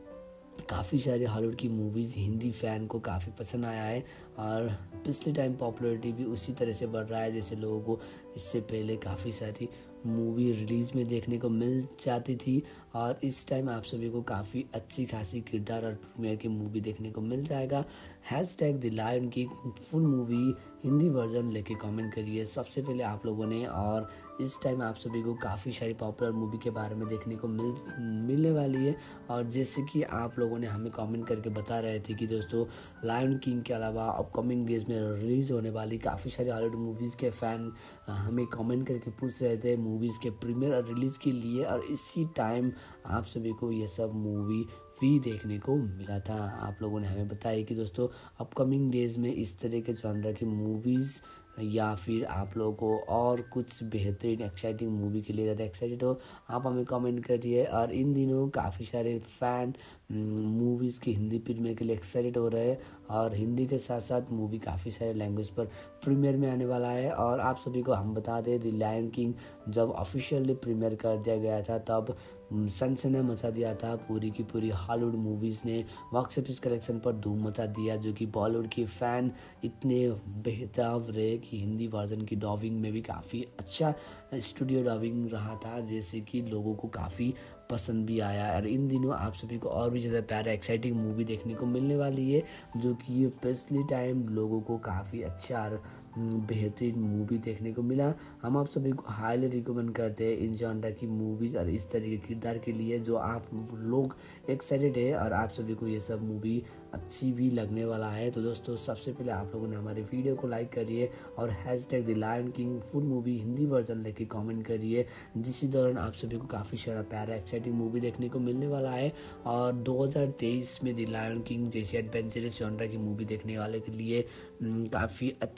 काफ़ी सारे हॉलीवुड की मूवीज़ हिंदी फ़ैन को काफ़ी पसंद आया है, और पिछले टाइम पॉपुलैरिटी भी उसी तरह से बढ़ रहा है जैसे लोगों को इससे पहले काफ़ी सारी मूवी रिलीज़ में देखने को मिल जाती थी, और इस टाइम आप सभी को काफ़ी अच्छी खासी किरदार और प्रीमियर की मूवी देखने को मिल जाएगा। हैशटैग द लायन की फुल मूवी हिंदी वर्जन लेके कमेंट करिए सबसे पहले आप लोगों ने। और इस टाइम आप सभी को काफ़ी सारी पॉपुलर मूवी के बारे में देखने को मिलने वाली है, और जैसे कि आप लोगों ने हमें कमेंट करके बता रहे थे कि दोस्तों लायन किंग के अलावा अपकमिंग डेज में रिलीज़ होने वाली काफ़ी सारी हॉलीवुड मूवीज़ के फ़ैन हमें कमेंट करके पूछ रहे थे मूवीज़ के प्रीमियर और रिलीज़ के लिए, और इसी टाइम आप सभी को ये सब मूवी भी देखने को मिला था। आप लोगों ने हमें बताया कि दोस्तों अपकमिंग डेज में इस तरह के जॉनर की मूवीज़ या फिर आप लोगों को और कुछ बेहतरीन एक्साइटिंग मूवी के लिए ज़्यादा एक्साइटेड हो, आप हमें कमेंट करिए। और इन दिनों काफ़ी सारे फ़ैन मूवीज़ की हिंदी प्रीमियर के लिए एक्साइटेड हो रहे हैं, और हिंदी के साथ साथ मूवी काफ़ी सारे लैंग्वेज पर प्रीमियर में आने वाला है। और आप सभी को हम बता दें द लायन किंग जब ऑफिशियली प्रीमियर कर दिया गया था तब सनसनी मचा दिया था, पूरी की पूरी हॉलीवुड मूवीज़ ने बॉक्स ऑफिस कलेक्शन पर धूम मचा दिया, जो कि बॉलीवुड के फ़ैन इतने बेहतर रहे कि हिंदी वर्जन की डबिंग में भी काफ़ी अच्छा स्टूडियो डबिंग रहा था, जैसे कि लोगों को काफ़ी पसंद भी आया। और इन दिनों आप सभी को और भी ज़्यादा प्यारा एक्साइटिंग मूवी देखने को मिलने वाली है, जो कि पिछले टाइम लोगों को काफ़ी अच्छा और बेहतरीन मूवी देखने को मिला। हम आप सभी को हाईली रिकमेंड करते हैं इन जॉनरा की मूवीज़ और इस तरह के किरदार के लिए जो आप लोग एक्साइटेड है, और आप सभी को ये सब मूवी अच्छी भी लगने वाला है। तो दोस्तों सबसे पहले आप लोगों ने हमारे वीडियो को लाइक करिए और hashtag the lion king full movie Hindi version लेके कमेंट करिए, जिस दौरान आप सभी को काफ़ी सारा प्यारा एक्साइटिंग मूवी देखने को मिलने वाला है। और 2023 में द लायन किंग जैसी एडवेंचरस जॉनरा की मूवी देखने वाले के लिए काफ़ी अच्छी जो कि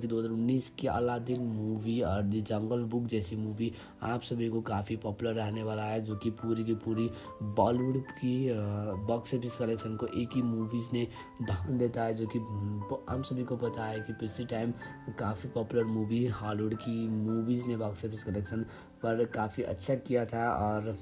2019 की अलादीन मूवी और द जंगल बुक जैसी मूवी आप सभी को काफ़ी पॉपुलर रहने वाला है, जो कि पूरी की पूरी बॉलीवुड की बॉक्स ऑफिस कलेक्शन को एक ही मूवीज़ ने धान देता है, जो कि हम सभी को पता है कि पिछले टाइम काफ़ी पॉपुलर मूवी हॉलीवुड की मूवीज़ ने बॉक्स ऑफिस कलेक्शन पर काफ़ी अच्छा किया था। और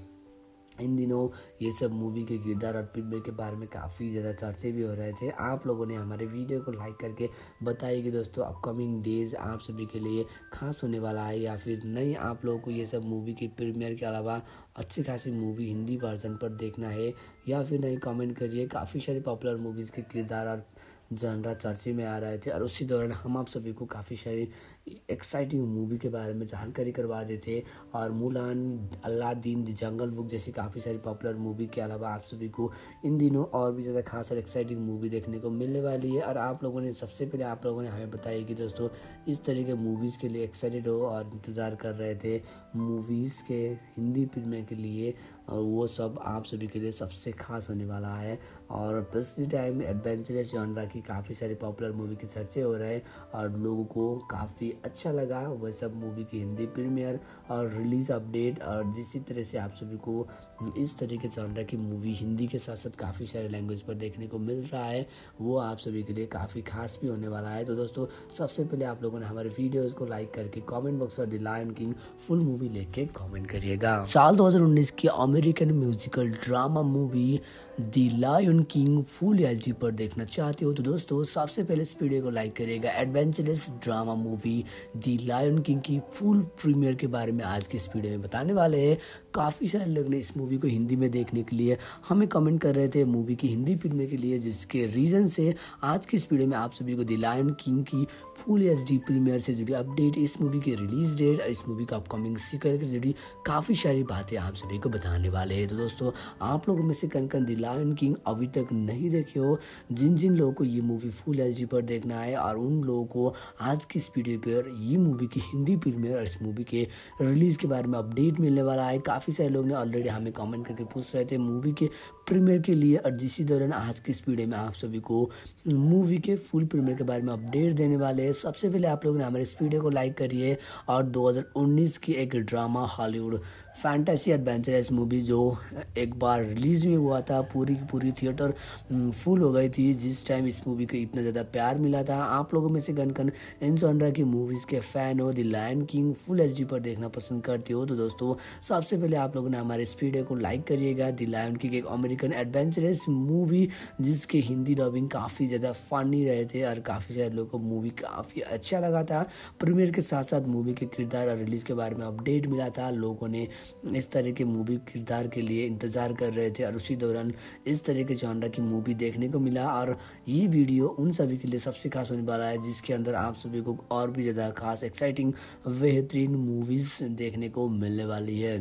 इन दिनों ये सब मूवी के किरदार और फिल्म के बारे में काफ़ी ज़्यादा चर्चे भी हो रहे थे। आप लोगों ने हमारे वीडियो को लाइक करके बताइए कि दोस्तों अपकमिंग डेज आप सभी के लिए खास होने वाला है या फिर नहीं, आप लोगों को ये सब मूवी के प्रीमियर के अलावा अच्छी खासी मूवी हिंदी वर्जन पर देखना है या फिर नहीं, कमेंट करिए। काफ़ी सारी पॉपुलर मूवीज़ के किरदार और जनरा चर्चे में आ रहे थे और उसी दौरान हम आप सभी को काफ़ी सारी एक्साइटिंग मूवी के बारे में जानकारी करवा देते और Mulan, Aladdin, the jungle book जैसी काफ़ी सारी पॉपुलर मूवी के अलावा आप सभी को इन दिनों और भी ज़्यादा खास और एक्साइटिंग मूवी देखने को मिलने वाली है। और आप लोगों ने सबसे पहले आप लोगों ने हमें बताया कि दोस्तों इस तरह के मूवीज़ के लिए एक्साइटेड हो और इंतज़ार कर रहे थे मूवीज़ के हिंदी फिल्में के लिए, और वो सब आप सभी के लिए सबसे खास होने वाला है। और पिछले टाइम एडवेंचरस जॉनरा की काफ़ी सारी पॉपुलर मूवी के चर्चे हो रहे हैं और लोगों को काफ़ी अच्छा लगा वह सब मूवी की हिंदी प्रीमियर और रिलीज़ अपडेट। और जिस तरह से आप सभी को इस तरह के जॉनरा की मूवी हिंदी के साथ साथ काफ़ी सारे लैंग्वेज पर देखने को मिल रहा है, वो आप सभी के लिए काफ़ी खास भी होने वाला है। तो दोस्तों सबसे पहले आप लोगों ने हमारे वीडियोज़ को लाइक करके कॉमेंट बॉक्स और the lion king full movie लिख के कॉमेंट करिएगा। साल 2019 की American musical drama movie the lion king full HD पर देखना चाहते हो तो दोस्तों सबसे पहले इस वीडियो को लाइक करिएगा। Adventurous drama movie the lion king की फुल प्रीमियर के बारे में आज की इस वीडियो में बताने वाले हैं। काफ़ी सारे लोग ने इस मूवी को हिंदी में देखने के लिए हमें कमेंट कर रहे थे मूवी की हिंदी फिल्म के लिए, जिसके रीज़न से आज की इस वीडियो में आप सभी को द लायन किंग की फुल एचडी प्रीमियर से जुड़ी अपडेट, इस मूवी की रिलीज डेट और इस मूवी का अपकमिंग सीक्वल से जुड़ी काफ़ी सारी बातें आप सभी को बताने वाले हैं। तो दोस्तों आप लोगों में से कन द लायन किंग अभी तक नहीं देखे हो, जिन जिन लोगों को ये मूवी फुल एचडी पर देखना है और उन लोगों को आज की इस वीडियो पर ये मूवी की हिंदी प्रीमियर और इस मूवी के रिलीज़ के बारे में अपडेट मिलने वाला है। काफ़ी सारे लोग ने ऑलरेडी हमें कमेंट करके पूछ रहे थे मूवी के प्रीमियर के लिए, और जिसी दौरान आज की इस वीडियो में आप सभी को मूवी के फुल प्रीमियर के बारे में अपडेट देने वाले हैं। सबसे पहले आप लोगों ने हमारे इस वीडियो को लाइक करिए और 2019 की एक drama Hollywood fantasy adventurous movie जो एक बार रिलीज भी हुआ था, पूरी की पूरी थिएटर फुल हो गई थी, जिस टाइम इस मूवी को इतना ज़्यादा प्यार मिला था। आप लोगों में से कन इन जॉनरा की मूवीज़ के फ़ैन हो, the lion king full HD पर देखना पसंद करते हो तो दोस्तों सबसे पहले आप लोगों ने हमारे इस वीडियो को लाइक करिएगा। द लायन किंग एक अमेरिकन एडवेंचरस मूवी जिसके हिंदी डबिंग काफ़ी ज़्यादा फनी रहे थे और काफ़ी सारे लोगों को मूवी काफ़ी अच्छा लगा था। प्रीमियर के साथ साथ मूवी के किरदार और रिलीज़ के बारे में अपडेट मिला था, लोगों ने इस तरह के मूवी किरदार के लिए इंतज़ार कर रहे थे और उसी दौरान इस तरह के जॉनरा की मूवी देखने को मिला। और ये वीडियो उन सभी के लिए सबसे खास होने वाला है जिसके अंदर आप सभी को और भी ज़्यादा खास एक्साइटिंग बेहतरीन मूवीज़ देखने को मिलने वाली है।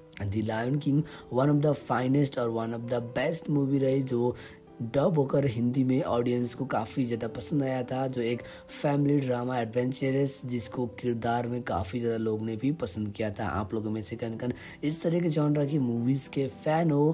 The lion king one of the finest और one of the best movie रही जो डब होकर हिंदी में ऑडियंस को काफ़ी ज़्यादा पसंद आया था, जो एक फैमिली ड्रामा एडवेंचरस जिसको किरदार में काफ़ी ज़्यादा लोग ने भी पसंद किया था। आप लोगों में से कन इस तरह के जॉनरा की मूवीज़ के फ़ैन हो,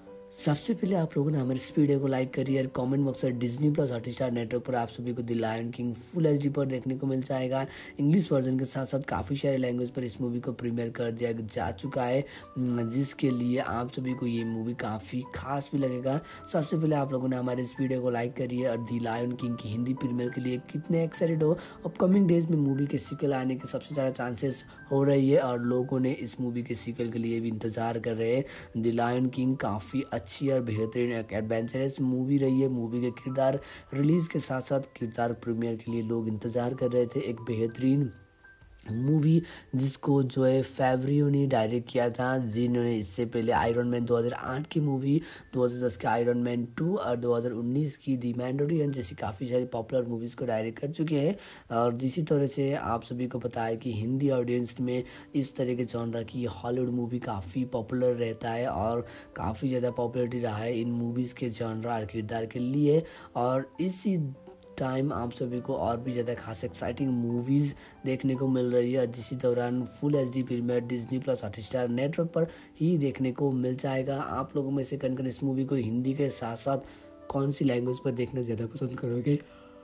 सबसे पहले आप लोगों ने हमारे इस वीडियो को लाइक करिए और कमेंट बॉक्स में डिज्नी प्लस हॉटस्टार नेटवर्क पर आप सभी को the lion king full HD पर देखने को मिल जाएगा। इंग्लिश वर्जन के साथ साथ काफ़ी सारे लैंग्वेज पर इस मूवी को प्रीमियर कर दिया जा चुका है, जिसके लिए आप सभी को ये मूवी काफ़ी खास भी लगेगा। सबसे पहले आप लोगों ने हमारे इस वीडियो को लाइक करिए और द लायन किंग की हिंदी प्रीमियर के लिए कितने एक्साइटेड हो। अपकमिंग डेज में मूवी के सीक्वल आने के सबसे ज़्यादा चांसेस हो रही है और लोगों ने इस मूवी के सीक्वल के लिए भी इंतज़ार कर रहे हैं। द लायन किंग काफ़ी अच्छी और बेहतरीन एक एडवेंचरस मूवी रही है। मूवी के किरदार रिलीज़ के साथ साथ किरदार प्रीमियर के लिए लोग इंतज़ार कर रहे थे। एक बेहतरीन मूवी जिसको जो है फेवरियो ने डायरेक्ट किया था, जिन्होंने इससे पहले आयरन मैन 2008 की मूवी, 2010 के आयरन मैन 2 और 2019 की दी मैंडोरियन जैसी काफ़ी सारी पॉपुलर मूवीज़ को डायरेक्ट कर चुके हैं। और जिसी तरह से आप सभी को पता है कि हिंदी ऑडियंस में इस तरह के जॉनरा की हॉलीवुड मूवी काफ़ी पॉपुलर रहता है और काफ़ी ज़्यादा पॉपुलरिटी रहा है इन मूवीज़ के जॉनरा और किरदार के लिए। और इसी टाइम आप सभी को और भी ज़्यादा खास एक्साइटिंग मूवीज़ देखने को मिल रही है, जिसी दौरान full HD premiere Disney plus Hotstar network पर ही देखने को मिल जाएगा। आप लोगों में से कन इस मूवी को हिंदी के साथ साथ कौन सी लैंग्वेज पर देखना ज़्यादा पसंद करोगे,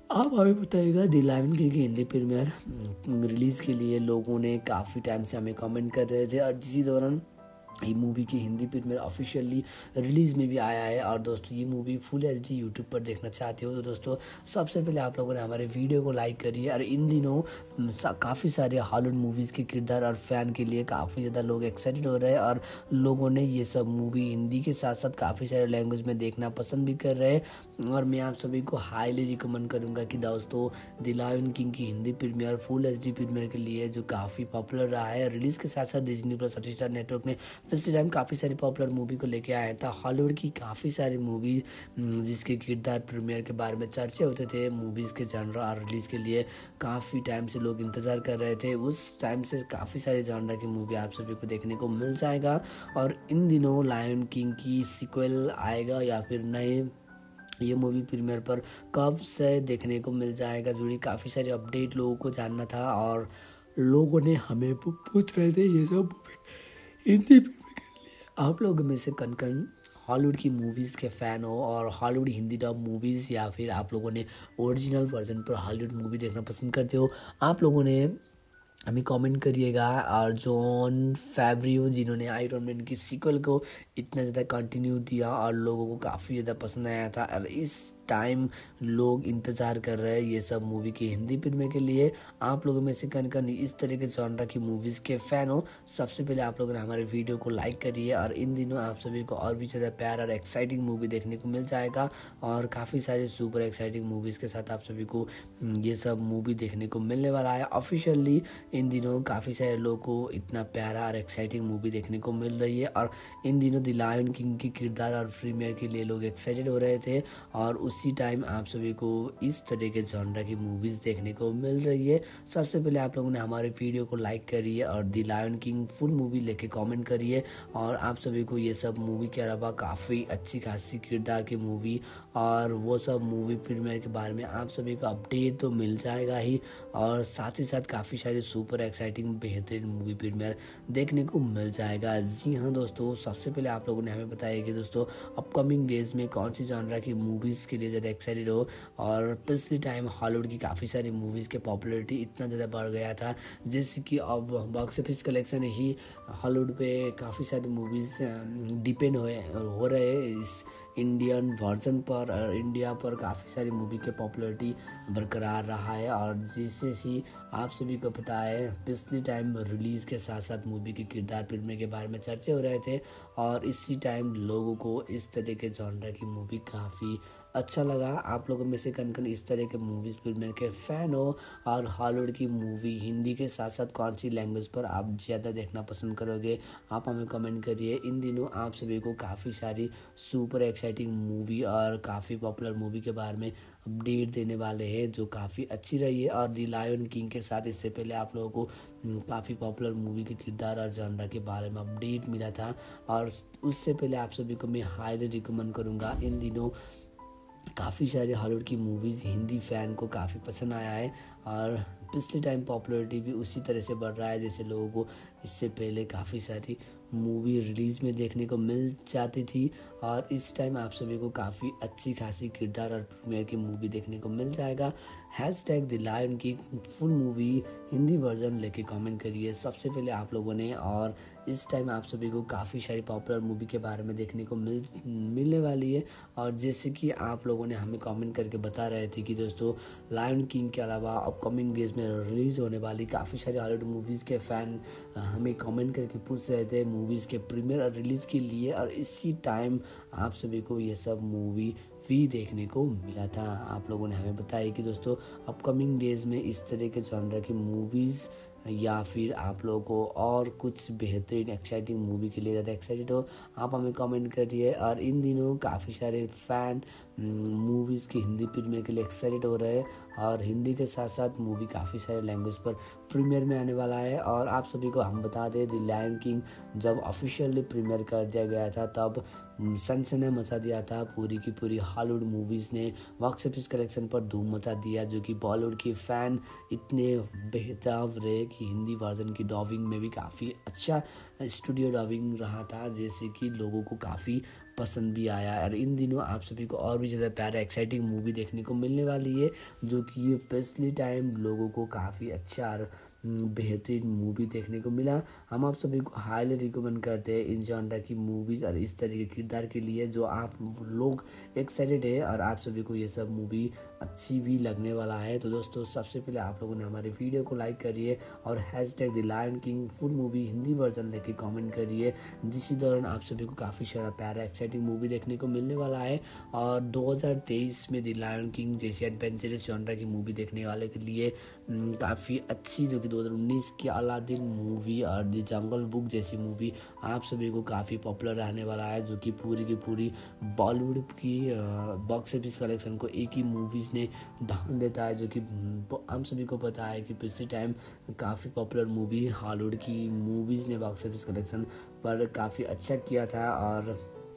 आप हमें बताइएगा द लायन किंग की हिंदी प्रीमियर रिलीज़ के लिए लोगों ने काफ़ी टाइम से हमें कमेंट कर रहे थे और इसी दौरान ये मूवी की हिंदी प्रीमियर ऑफिशियली रिलीज़ में भी आया है। और दोस्तों ये मूवी फुल एचडी यूट्यूब पर देखना चाहते हो तो दोस्तों सबसे पहले आप लोगों ने हमारे वीडियो को लाइक करिए। और इन दिनों काफ़ी सारे हॉलीवुड मूवीज़ के किरदार और फैन के लिए काफ़ी ज़्यादा लोग एक्साइटेड हो रहे हैं और लोगों ने ये सब मूवी हिंदी के साथ साथ काफ़ी सारे लैंग्वेज में देखना पसंद भी कर रहे हैं। और मैं आप सभी को हाईली रिकमेंड करूँगा कि दोस्तों द लायन किंग की Hindi premiere full HD premiere के लिए जो काफ़ी पॉपुलर रहा है, रिलीज़ के साथ साथ डिज्नी प्लस हॉटस्टार नेटवर्क ने पिछले टाइम काफ़ी सारी पॉपुलर मूवी को लेके आया था। हॉलीवुड की काफ़ी सारी मूवी जिसके किरदार प्रीमियर के बारे में चर्चे होते थे, मूवीज़ के जॉनरा और रिलीज़ के लिए काफ़ी टाइम से लोग इंतज़ार कर रहे थे। उस टाइम से काफ़ी सारे जॉनरा की मूवी आप सभी को देखने को मिल जाएगा। और इन दिनों लायन किंग की सीक्वल आएगा या फिर नए ये मूवी प्रीमियर पर कब से देखने को मिल जाएगा, जुड़ी काफ़ी सारे अपडेट लोगों को जानना था और लोगों ने हमें पूछ रहे थे ये सब मूवी हिंदी प्रीमियर के लिए। आप लोगों में से कन कन हॉलीवुड की मूवीज़ के फ़ैन हो और हॉलीवुड हिंदी डब मूवीज़ या फिर आप लोगों ने ओरिजिनल वर्जन पर हॉलीवुड मूवी देखना पसंद करते हो, आप लोगों ने हमें कमेंट करिएगा। और जॉन फैब्रियो जिन्होंने आयरन मैन की सीक्वल को इतना ज़्यादा कंटिन्यू दिया और लोगों को काफ़ी ज़्यादा पसंद आया था और इस टाइम लोग इंतज़ार कर रहे हैं ये सब मूवी की हिंदी प्रीमियर के लिए। आप लोगों में से कन इस तरह के जॉनरा की मूवीज़ के फ़ैन हो, सबसे पहले आप लोगों ने हमारे वीडियो को लाइक करिए। और इन दिनों आप सभी को और भी ज़्यादा प्यार और एक्साइटिंग मूवी देखने को मिल जाएगा और काफ़ी सारे सुपर एक्साइटिंग मूवीज़ के साथ आप सभी को ये सब मूवी देखने को मिलने वाला है। ऑफिशियली इन दिनों काफ़ी सारे लोगों को इतना प्यारा और एक्साइटिंग मूवी देखने को मिल रही है और इन दिनों द लायन किंग की किरदार और प्रीमियर के लिए लोग एक्साइटेड हो रहे थे और उसी टाइम आप सभी को इस तरह के जॉनरा की मूवीज़ देखने को मिल रही है। सबसे पहले आप लोगों ने हमारे वीडियो को लाइक करिए और the lion king full movie लेके कमेंट करिए। और आप सभी को ये सब मूवी के अलावा काफ़ी अच्छी खासी किरदार की मूवी और वो सब मूवी प्रीमियर के बारे में आप सभी को अपडेट तो मिल जाएगा ही और साथ ही साथ काफ़ी सारी सुपर एक्साइटिंग बेहतरीन मूवी प्रीमियर देखने को मिल जाएगा। जी हाँ दोस्तों, सबसे पहले आप लोगों ने हमें बताया कि दोस्तों अपकमिंग डेज में कौन सी जॉनरा की मूवीज़ के लिए ज़्यादा एक्साइटेड हो। और पिछले टाइम हॉलीवुड की काफ़ी सारी मूवीज़ के पॉपुलैरिटी इतना ज़्यादा बढ़ गया था जैसे कि अब बॉक्स ऑफिस कलेक्शन ही हॉलीवुड पे काफ़ी सारी मूवीज़ डिपेंड हो रहे हैं इस इंडियन वर्जन पर और इंडिया पर काफ़ी सारी मूवी के पॉपुलैरिटी बरकरार रहा है। और जिससे ही आप सभी को पता है पिछले टाइम रिलीज़ के साथ साथ मूवी के किरदार प्रीमियर के बारे में चर्चे हो रहे थे और इसी टाइम लोगों को इस तरह के जॉनरा की मूवी काफ़ी अच्छा लगा। आप लोगों में से कन इस तरह के मूवीज़ प्रीमियर के फ़ैन हो और हॉलीवुड की मूवी हिंदी के साथ साथ कौन सी लैंग्वेज पर आप ज़्यादा देखना पसंद करोगे, आप हमें कमेंट करिए। इन दिनों आप सभी को काफ़ी सारी सुपर एक्साइटिंग मूवी और काफ़ी पॉपुलर मूवी के बारे में अपडेट देने वाले हैं जो काफ़ी अच्छी रही है। और द लायन किंग के साथ इससे पहले आप लोगों को काफ़ी पॉपुलर मूवी के किरदार और जॉनरा के बारे में अपडेट मिला था और उससे पहले आप सभी को मैं हाईली रिकमेंड करूँगा। इन दिनों काफ़ी सारे हॉलीवुड की मूवीज़ हिंदी फ़ैन को काफ़ी पसंद आया है और पिछले टाइम पॉपुलैरिटी भी उसी तरह से बढ़ रहा है जैसे लोगों को इससे पहले काफ़ी सारी मूवी रिलीज़ में देखने को मिल जाती थी और इस टाइम आप सभी को काफ़ी अच्छी खासी किरदार और प्रीमियर की मूवी देखने को मिल जाएगा। हैशटैग द लायन की फुल मूवी हिंदी वर्जन लेके कमेंट करिए सबसे पहले आप लोगों ने। और इस टाइम आप सभी को काफ़ी सारी पॉपुलर मूवी के बारे में देखने को मिलने वाली है और जैसे कि आप लोगों ने हमें कमेंट करके बता रहे थे कि दोस्तों लायन किंग के अलावा अपकमिंग डेज में रिलीज़ होने वाली काफ़ी सारी हॉलीवुड मूवीज़ के फ़ैन हमें कमेंट करके पूछ रहे थे मूवीज़ के प्रीमियर और रिलीज़ के लिए और इसी टाइम आप सभी को ये सब मूवी भी देखने को मिला था। आप लोगों ने हमें बताया कि दोस्तों अपकमिंग डेज में इस तरह के जॉनरा की मूवीज़ या फिर आप लोगों को और कुछ बेहतरीन एक्साइटिंग मूवी के लिए ज़्यादा एक्साइटेड हो, आप हमें कमेंट करिए। और इन दिनों काफ़ी सारे फ़ैन मूवीज़ की हिंदी प्रीमियर के लिए एक्साइटेड हो रहे हैं और हिंदी के साथ साथ मूवी काफ़ी सारे लैंग्वेज पर प्रीमियर में आने वाला है। और आप सभी को हम बता दें द लायन किंग जब ऑफिशियली प्रीमियर कर दिया गया था तब सनसनी मचा दिया था। पूरी की पूरी हॉलीवुड मूवीज़ ने बॉक्स ऑफिस कलेक्शन पर धूम मचा दिया, जो कि बॉलीवुड के फ़ैन इतने बेहताब रहे कि हिंदी वर्जन की डबिंग में भी काफ़ी अच्छा स्टूडियो डबिंग रहा था, जैसे कि लोगों को काफ़ी पसंद भी आया। और इन दिनों आप सभी को और भी ज़्यादा प्यारा एक्साइटिंग मूवी देखने को मिलने वाली है, जो कि पिछले टाइम लोगों को काफ़ी अच्छा और बेहतरीन मूवी देखने को मिला। हम आप सभी को हाईली रिकमेंड करते हैं इन जॉनरा की मूवीज़ और इस तरह के किरदार के लिए जो आप लोग एक्साइटेड है और आप सभी को ये सब मूवी अच्छी भी लगने वाला है। तो दोस्तों सबसे पहले आप लोगों ने हमारे वीडियो को लाइक करिए और hashtag the lion king full movie Hindi version लेके कमेंट करिए, जिस दौरान आप सभी को काफ़ी सारा प्यारा एक्साइटिंग मूवी देखने को मिलने वाला है। और 2023 में द लायन किंग जैसी एडवेंचरस जॉनरा की मूवी देखने वाले के लिए काफ़ी अच्छी, जो कि 2019 की अलादीन मूवी और द जंगल बुक जैसी मूवी आप सभी को काफ़ी पॉपुलर रहने वाला है, जो कि पूरी की पूरी बॉलीवुड की बॉक्स ऑफिस कलेक्शन को एक ही मूवीज़ ने धान देता है। जो कि हम सभी को पता है कि पिछले टाइम काफ़ी पॉपुलर मूवी हॉलीवुड की मूवीज़ ने बॉक्स ऑफिस कलेक्शन पर काफ़ी अच्छा किया था। और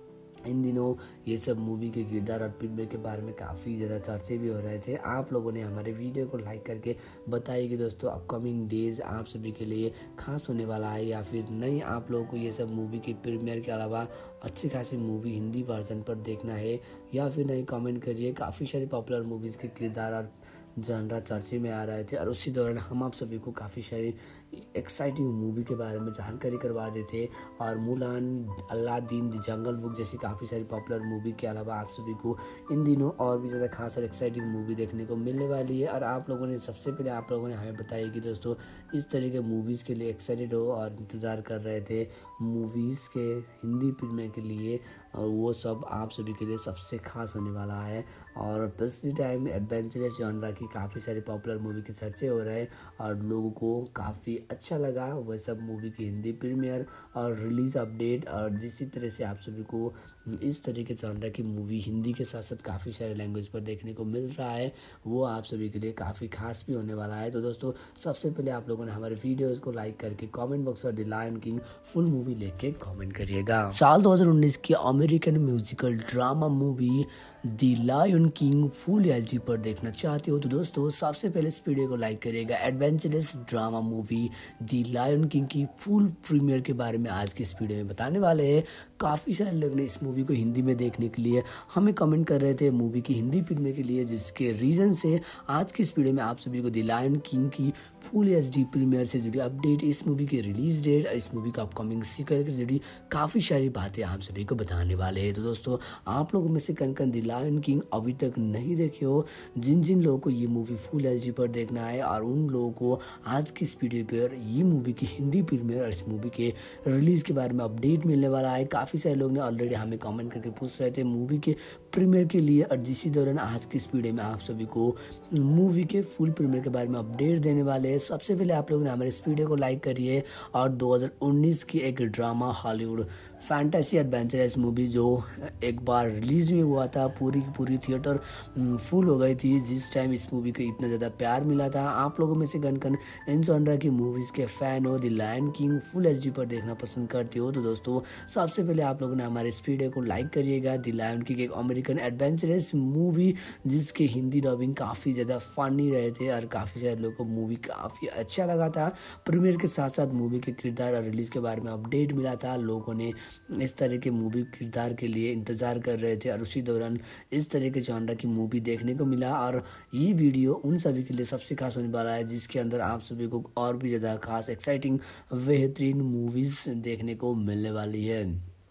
इन दिनों ये सब मूवी के किरदार और फिल्म के बारे में काफ़ी ज़्यादा चर्चे भी हो रहे थे। आप लोगों ने हमारे वीडियो को लाइक करके बताइए कि दोस्तों अपकमिंग डेज आप सभी के लिए खास होने वाला है या फिर नहीं, आप लोगों को ये सब मूवी के प्रीमियर के अलावा अच्छी खासी मूवी हिंदी वर्जन पर देखना है या फिर नहीं, कमेंट करिए। काफ़ी सारी पॉपुलर मूवीज़ के किरदार और जानरा चर्चे में आ रहे थे और उसी दौरान हम आप सभी को काफ़ी सारी एक्साइटिंग मूवी के बारे में जानकारी करवा देते। और Mulan, Aladdin, the jungle book जैसी काफ़ी सारी पॉपुलर मूवी के अलावा आप सभी को इन दिनों और भी ज़्यादा खास और एक्साइटिंग मूवी देखने को मिलने वाली है। और आप लोगों ने सबसे पहले आप लोगों ने हमें बताया कि दोस्तों इस तरह के मूवीज़ के लिए एक्साइटेड हो और इंतज़ार कर रहे थे मूवीज़ के हिंदी फिल्में के लिए, और वो सब आप सभी के लिए सबसे खास होने वाला है। और पिछले टाइम एडवेंचरस जॉनरा की काफ़ी सारी पॉपुलर मूवी के चर्चे हो रहे हैं और लोगों को काफ़ी अच्छा लगा वह सब मूवी की हिंदी प्रीमियर और रिलीज़ अपडेट। और जिस तरह से आप सभी को इस तरह के जॉनरा की मूवी हिंदी के साथ साथ काफ़ी सारे लैंग्वेज पर देखने को मिल रहा है, वो आप सभी के लिए काफ़ी खास भी होने वाला है। तो दोस्तों सबसे पहले आप लोगों ने हमारे वीडियोज़ को लाइक करके कमेंट बॉक्स और the lion king full movie लेके कमेंट करिएगा। साल 2019 की American musical drama movie the lion king full HD पर देखना चाहते हो तो दोस्तों सबसे पहले इस वीडियो को लाइक करिएगा। Adventurous drama movie the lion king की फुल प्रीमियर के बारे में आज की इस वीडियो में बताने वाले हैं। काफ़ी सारे लोग ने इस मूवी को हिंदी में देखने के लिए हमें कमेंट कर रहे थे मूवी की हिंदी फिल्म के लिए, जिसके रीज़न से आज की इस वीडियो में आप सभी को द लायन किंग की फुल एचडी प्रीमियर से जुड़ी अपडेट, इस मूवी की रिलीज डेट और इस मूवी का अपकमिंग सीक्वल से जुड़ी काफ़ी सारी बातें आप सभी को बताने वाले हैं। तो दोस्तों आप लोगों में से कन द लायन किंग अभी तक नहीं देखे हो, जिन जिन लोगों को ये मूवी फुल एचडी पर देखना है और उन लोगों को आज की इस वीडियो पर ये मूवी की हिंदी प्रीमियर और इस मूवी के रिलीज़ के बारे में अपडेट मिलने वाला है। काफ़ी सारे लोग ने ऑलरेडी हमें कमेंट करके पूछ रहे थे मूवी के प्रीमियर के लिए, और जिसी दौरान आज की इस वीडियो में आप सभी को मूवी के फुल प्रीमियर के बारे में अपडेट देने वाले हैं। सबसे पहले आप लोगों ने हमारे इस वीडियो को लाइक करिए और 2019 की एक drama Hollywood fantasy adventurous movie जो एक बार रिलीज भी हुआ था, पूरी की पूरी थिएटर फुल हो गई थी, जिस टाइम इस मूवी को इतना ज़्यादा प्यार मिला था। आप लोगों में से गन इन जॉनरा की मूवीज़ के फ़ैन हो, the lion king full HD पर देखना पसंद करते हो तो दोस्तों सबसे पहले आप लोगों ने हमारे इस वीडियो को लाइक करिएगा। द लायन किंग एक अमेरिकन एडवेंचरस मूवी जिसके हिंदी डबिंग काफ़ी ज़्यादा फनी रहे थे और काफ़ी सारे लोगों को मूवी काफ़ी अच्छा लगा था। प्रीमियर के साथ साथ मूवी के किरदार और रिलीज़ के बारे में अपडेट मिला था। लोगों ने इस तरह के मूवी किरदार के लिए इंतज़ार कर रहे थे और उसी दौरान इस तरह के जॉनरा की मूवी देखने को मिला। और ये वीडियो उन सभी के लिए सबसे खास होने वाला है जिसके अंदर आप सभी को और भी ज़्यादा खास एक्साइटिंग बेहतरीन मूवीज़ देखने को मिलने वाली है।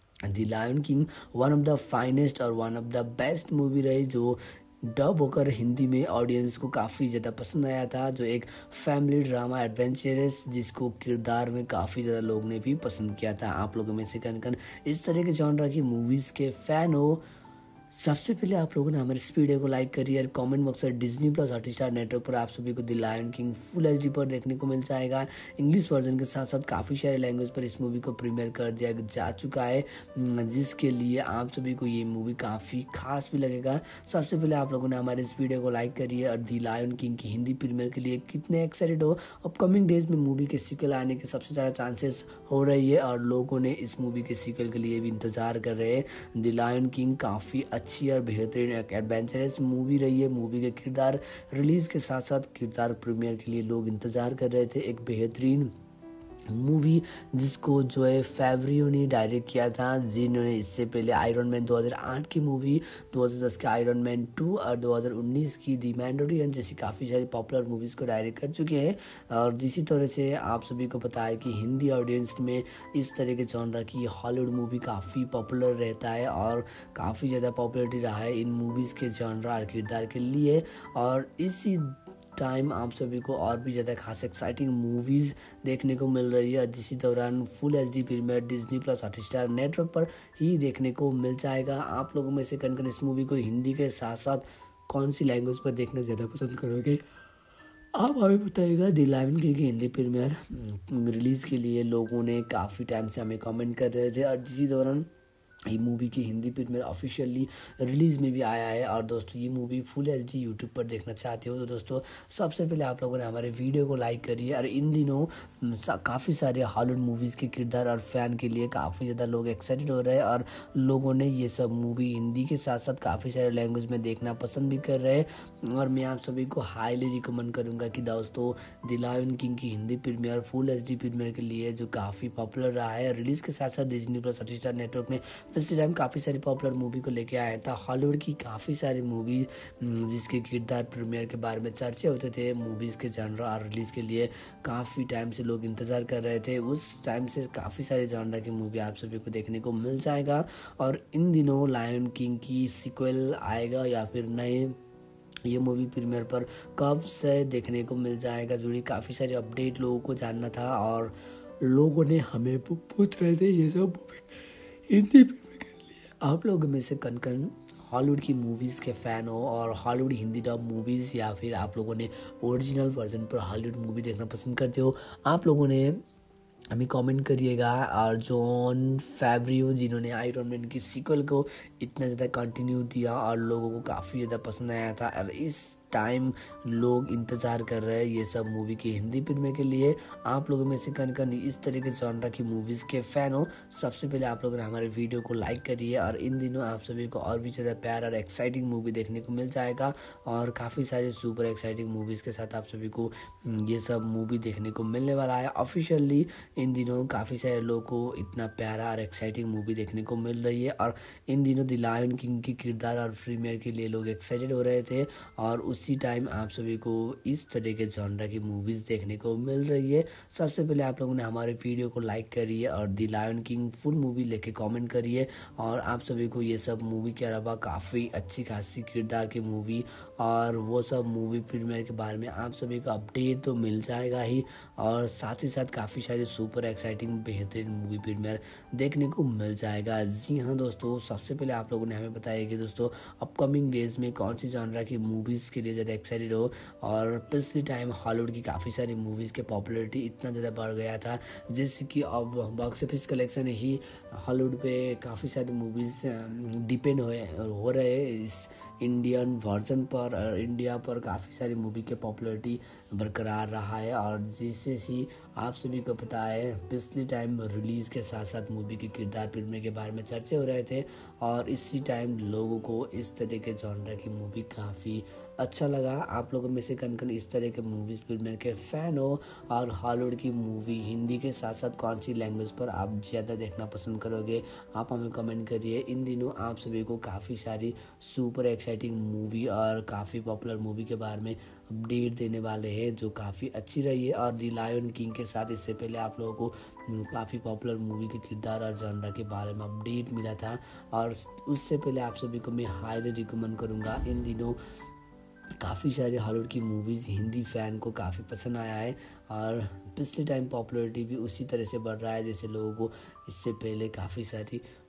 The lion king one of the finest और one of the best movie रही जो डब होकर हिंदी में ऑडियंस को काफ़ी ज़्यादा पसंद आया था, जो एक फैमिली ड्रामा एडवेंचरस जिसको किरदार में काफ़ी ज़्यादा लोग ने भी पसंद किया था। आप लोगों में से कन इस तरह के जॉनरा की मूवीज़ के फ़ैन हो सबसे पहले आप लोगों ने हमारे इस वीडियो को लाइक करिए और कमेंट बॉक्स में डिज्नी प्लस हॉटस्टार नेटवर्क पर आप सभी को the lion king full HD पर देखने को मिल जाएगा। इंग्लिश वर्जन के साथ साथ काफ़ी सारे लैंग्वेज पर इस मूवी को प्रीमियर कर दिया जा चुका है, जिसके लिए आप सभी को ये मूवी काफ़ी खास भी लगेगा। सबसे पहले आप लोगों ने हमारे इस वीडियो को लाइक करिए और द लायन किंग की हिंदी प्रीमियर के लिए कितने एक्साइटेड हो। अपकमिंग डेज में मूवी के सीक्वल आने के सबसे ज़्यादा चांसेस हो रही है और लोगों ने इस मूवी के सीक्वल के लिए भी इंतज़ार कर रहे हैं। द लायन किंग काफ़ी अच्छी और बेहतरीन एक एडवेंचरस मूवी रही है। मूवी के किरदार रिलीज़ के साथ साथ किरदार प्रीमियर के लिए लोग इंतज़ार कर रहे थे। एक बेहतरीन मूवी जिसको जो है फेवरियो ने डायरेक्ट किया था, जिन्होंने इससे पहले आयरन मैन 2008 की मूवी, 2010 के आयरन मैन 2 और 2019 की दी मैंडोरियन जैसी काफ़ी सारी पॉपुलर मूवीज़ को डायरेक्ट कर चुके हैं। और इसी तरह से आप सभी को पता है कि हिंदी ऑडियंस में इस तरह के जॉनर की हॉलीवुड मूवी काफ़ी पॉपुलर रहता है और काफ़ी ज़्यादा पॉपुलरिटी रहा है इन मूवीज़ के जॉनर और किरदार के लिए। और इसी टाइम आप सभी को और भी ज़्यादा खास एक्साइटिंग मूवीज़ देखने को मिल रही है, जिसी दौरान full HD premiere Disney plus Hotstar network पर ही देखने को मिल जाएगा। आप लोगों में से कौन इस मूवी को हिंदी के साथ साथ कौन सी लैंग्वेज पर देखना ज़्यादा पसंद करोगे, आप हमें बताइएगा। द लायन किंग की हिंदी प्रीमियर रिलीज़ के लिए लोगों ने काफ़ी टाइम से हमें कमेंट कर रहे थे और इसी दौरान ये मूवी की हिंदी प्रीमियर ऑफिशियली रिलीज़ में भी आया है। और दोस्तों ये मूवी फुल एचडी यूट्यूब पर देखना चाहते हो तो दोस्तों सबसे पहले आप लोगों ने हमारे वीडियो को लाइक करिए। और इन दिनों काफ़ी सारे हॉलीवुड मूवीज़ के किरदार और फ़ैन के लिए काफ़ी ज़्यादा लोग एक्साइटेड हो रहे हैं और लोगों ने ये सब मूवी हिंदी के साथ साथ काफ़ी सारे लैंग्वेज में देखना पसंद भी कर रहे हैं। और मैं आप सभी को हाईली रिकमेंड करूँगा कि दोस्तों द लायन किंग की Hindi premiere full HD premiere के लिए जो काफ़ी पॉपुलर रहा है, रिलीज़ के साथ साथ डिज्नी प्लस हॉटस्टार नेटवर्क ने पिछले टाइम काफ़ी सारी पॉपुलर मूवी को लेके आया था। हॉलीवुड की काफ़ी सारी मूवी जिसके किरदार प्रीमियर के बारे में चर्चे होते थे, मूवीज़ के जॉनर और रिलीज़ के लिए काफ़ी टाइम से लोग इंतज़ार कर रहे थे। उस टाइम से काफ़ी सारे जॉनर की मूवी आप सभी को देखने को मिल जाएगा। और इन दिनों लायन किंग की सीक्वल आएगा या फिर नए ये मूवी प्रीमियर पर कब से देखने को मिल जाएगा, जुड़ी काफ़ी सारी अपडेट लोगों को जानना था और लोगों ने हमें पूछ रहे थे ये सब मूवी हिंदी प्रीमियर के लिए आप लोगों में से कन हॉलीवुड की मूवीज़ के फ़ैन हो और हॉलीवुड हिंदी डब मूवीज़ या फिर आप लोगों ने ओरिजिनल वर्जन पर हॉलीवुड मूवी देखना पसंद करते हो, आप लोगों ने हमें कमेंट करिएगा। और जॉन फेवरियो जिन्होंने आयरन मैन की सीक्वल को इतना ज़्यादा कंटिन्यू दिया और लोगों को काफ़ी ज़्यादा पसंद आया था और इस टाइम लोग इंतज़ार कर रहे हैं ये सब मूवी की हिंदी प्रीमियर के लिए। आप लोगों में से कन इस तरह के जॉनर की मूवीज़ के फ़ैन हो, सबसे पहले आप लोगों ने हमारे वीडियो को लाइक करिए। और इन दिनों आप सभी को और भी ज़्यादा प्यार और एक्साइटिंग मूवी देखने को मिल जाएगा और काफ़ी सारे सुपर एक्साइटिंग मूवीज़ के साथ आप सभी को ये सब मूवी देखने को मिलने वाला है। ऑफिशियली इन दिनों काफ़ी सारे लोगों को इतना प्यारा और एक्साइटिंग मूवी देखने को मिल रही है और इन दिनों द लायन किंग की किरदार और प्रीमियर के लिए लोग एक्साइटेड हो रहे थे और उसी टाइम आप सभी को इस तरह के जॉनर की मूवीज़ देखने को मिल रही है। सबसे पहले आप लोगों ने हमारे वीडियो को लाइक करिए और the lion king full movie लेके कमेंट करिए। और आप सभी को ये सब मूवी के अलावा काफ़ी अच्छी खासी किरदार की मूवी और वो सब मूवी प्रीमियर के बारे में आप सभी को अपडेट तो मिल जाएगा ही और साथ ही साथ काफ़ी सारी सुपर एक्साइटिंग बेहतरीन मूवी प्रीमियर देखने को मिल जाएगा। जी हाँ दोस्तों, सबसे पहले आप लोगों ने हमें बताया कि दोस्तों अपकमिंग डेज में कौन सी जॉनर की मूवीज़ के लिए ज़्यादा एक्साइटेड हो। और पिछले टाइम हॉलीवुड की काफ़ी सारी मूवीज़ के पॉपुलैरिटी इतना ज़्यादा बढ़ गया था जैसे कि अब बॉक्स ऑफिस कलेक्शन ही हॉलीवुड पे काफ़ी सारी मूवीज़ डिपेंड हो रहे हैं इस इंडियन वर्जन पर और इंडिया पर काफ़ी सारी मूवी के पॉपुलैरिटी बरकरार रहा है। और जिससे ही आप सभी को पता है पिछले टाइम रिलीज़ के साथ साथ मूवी के किरदार प्रीमियर के बारे में चर्चे हो रहे थे और इसी टाइम लोगों को इस तरह के जॉनर की मूवी काफ़ी अच्छा लगा। आप लोगों में से कन इस तरह के मूवीज़ प्रीमियर के फ़ैन हो और हॉलीवुड की मूवी हिंदी के साथ साथ कौन सी लैंग्वेज पर आप ज़्यादा देखना पसंद करोगे, आप हमें कमेंट करिए। इन दिनों आप सभी को काफ़ी सारी सुपर एक्साइटिंग मूवी और काफ़ी पॉपुलर मूवी के बारे में अपडेट देने वाले हैं जो काफ़ी अच्छी रही है। और द लायन किंग के साथ इससे पहले आप लोगों को काफ़ी पॉपुलर मूवी के किरदार और जॉनर के बारे में अपडेट मिला था और उससे पहले आप सभी को मैं हाईली रिकमेंड करूँगा। इन दिनों काफ़ी सारे हॉलीवुड की मूवीज़ हिंदी फ़ैन को काफ़ी पसंद आया है और पिछले टाइम पॉपुलैरिटी भी उसी तरह से बढ़ रहा है जैसे लोगों को इससे पहले काफ़ी सारी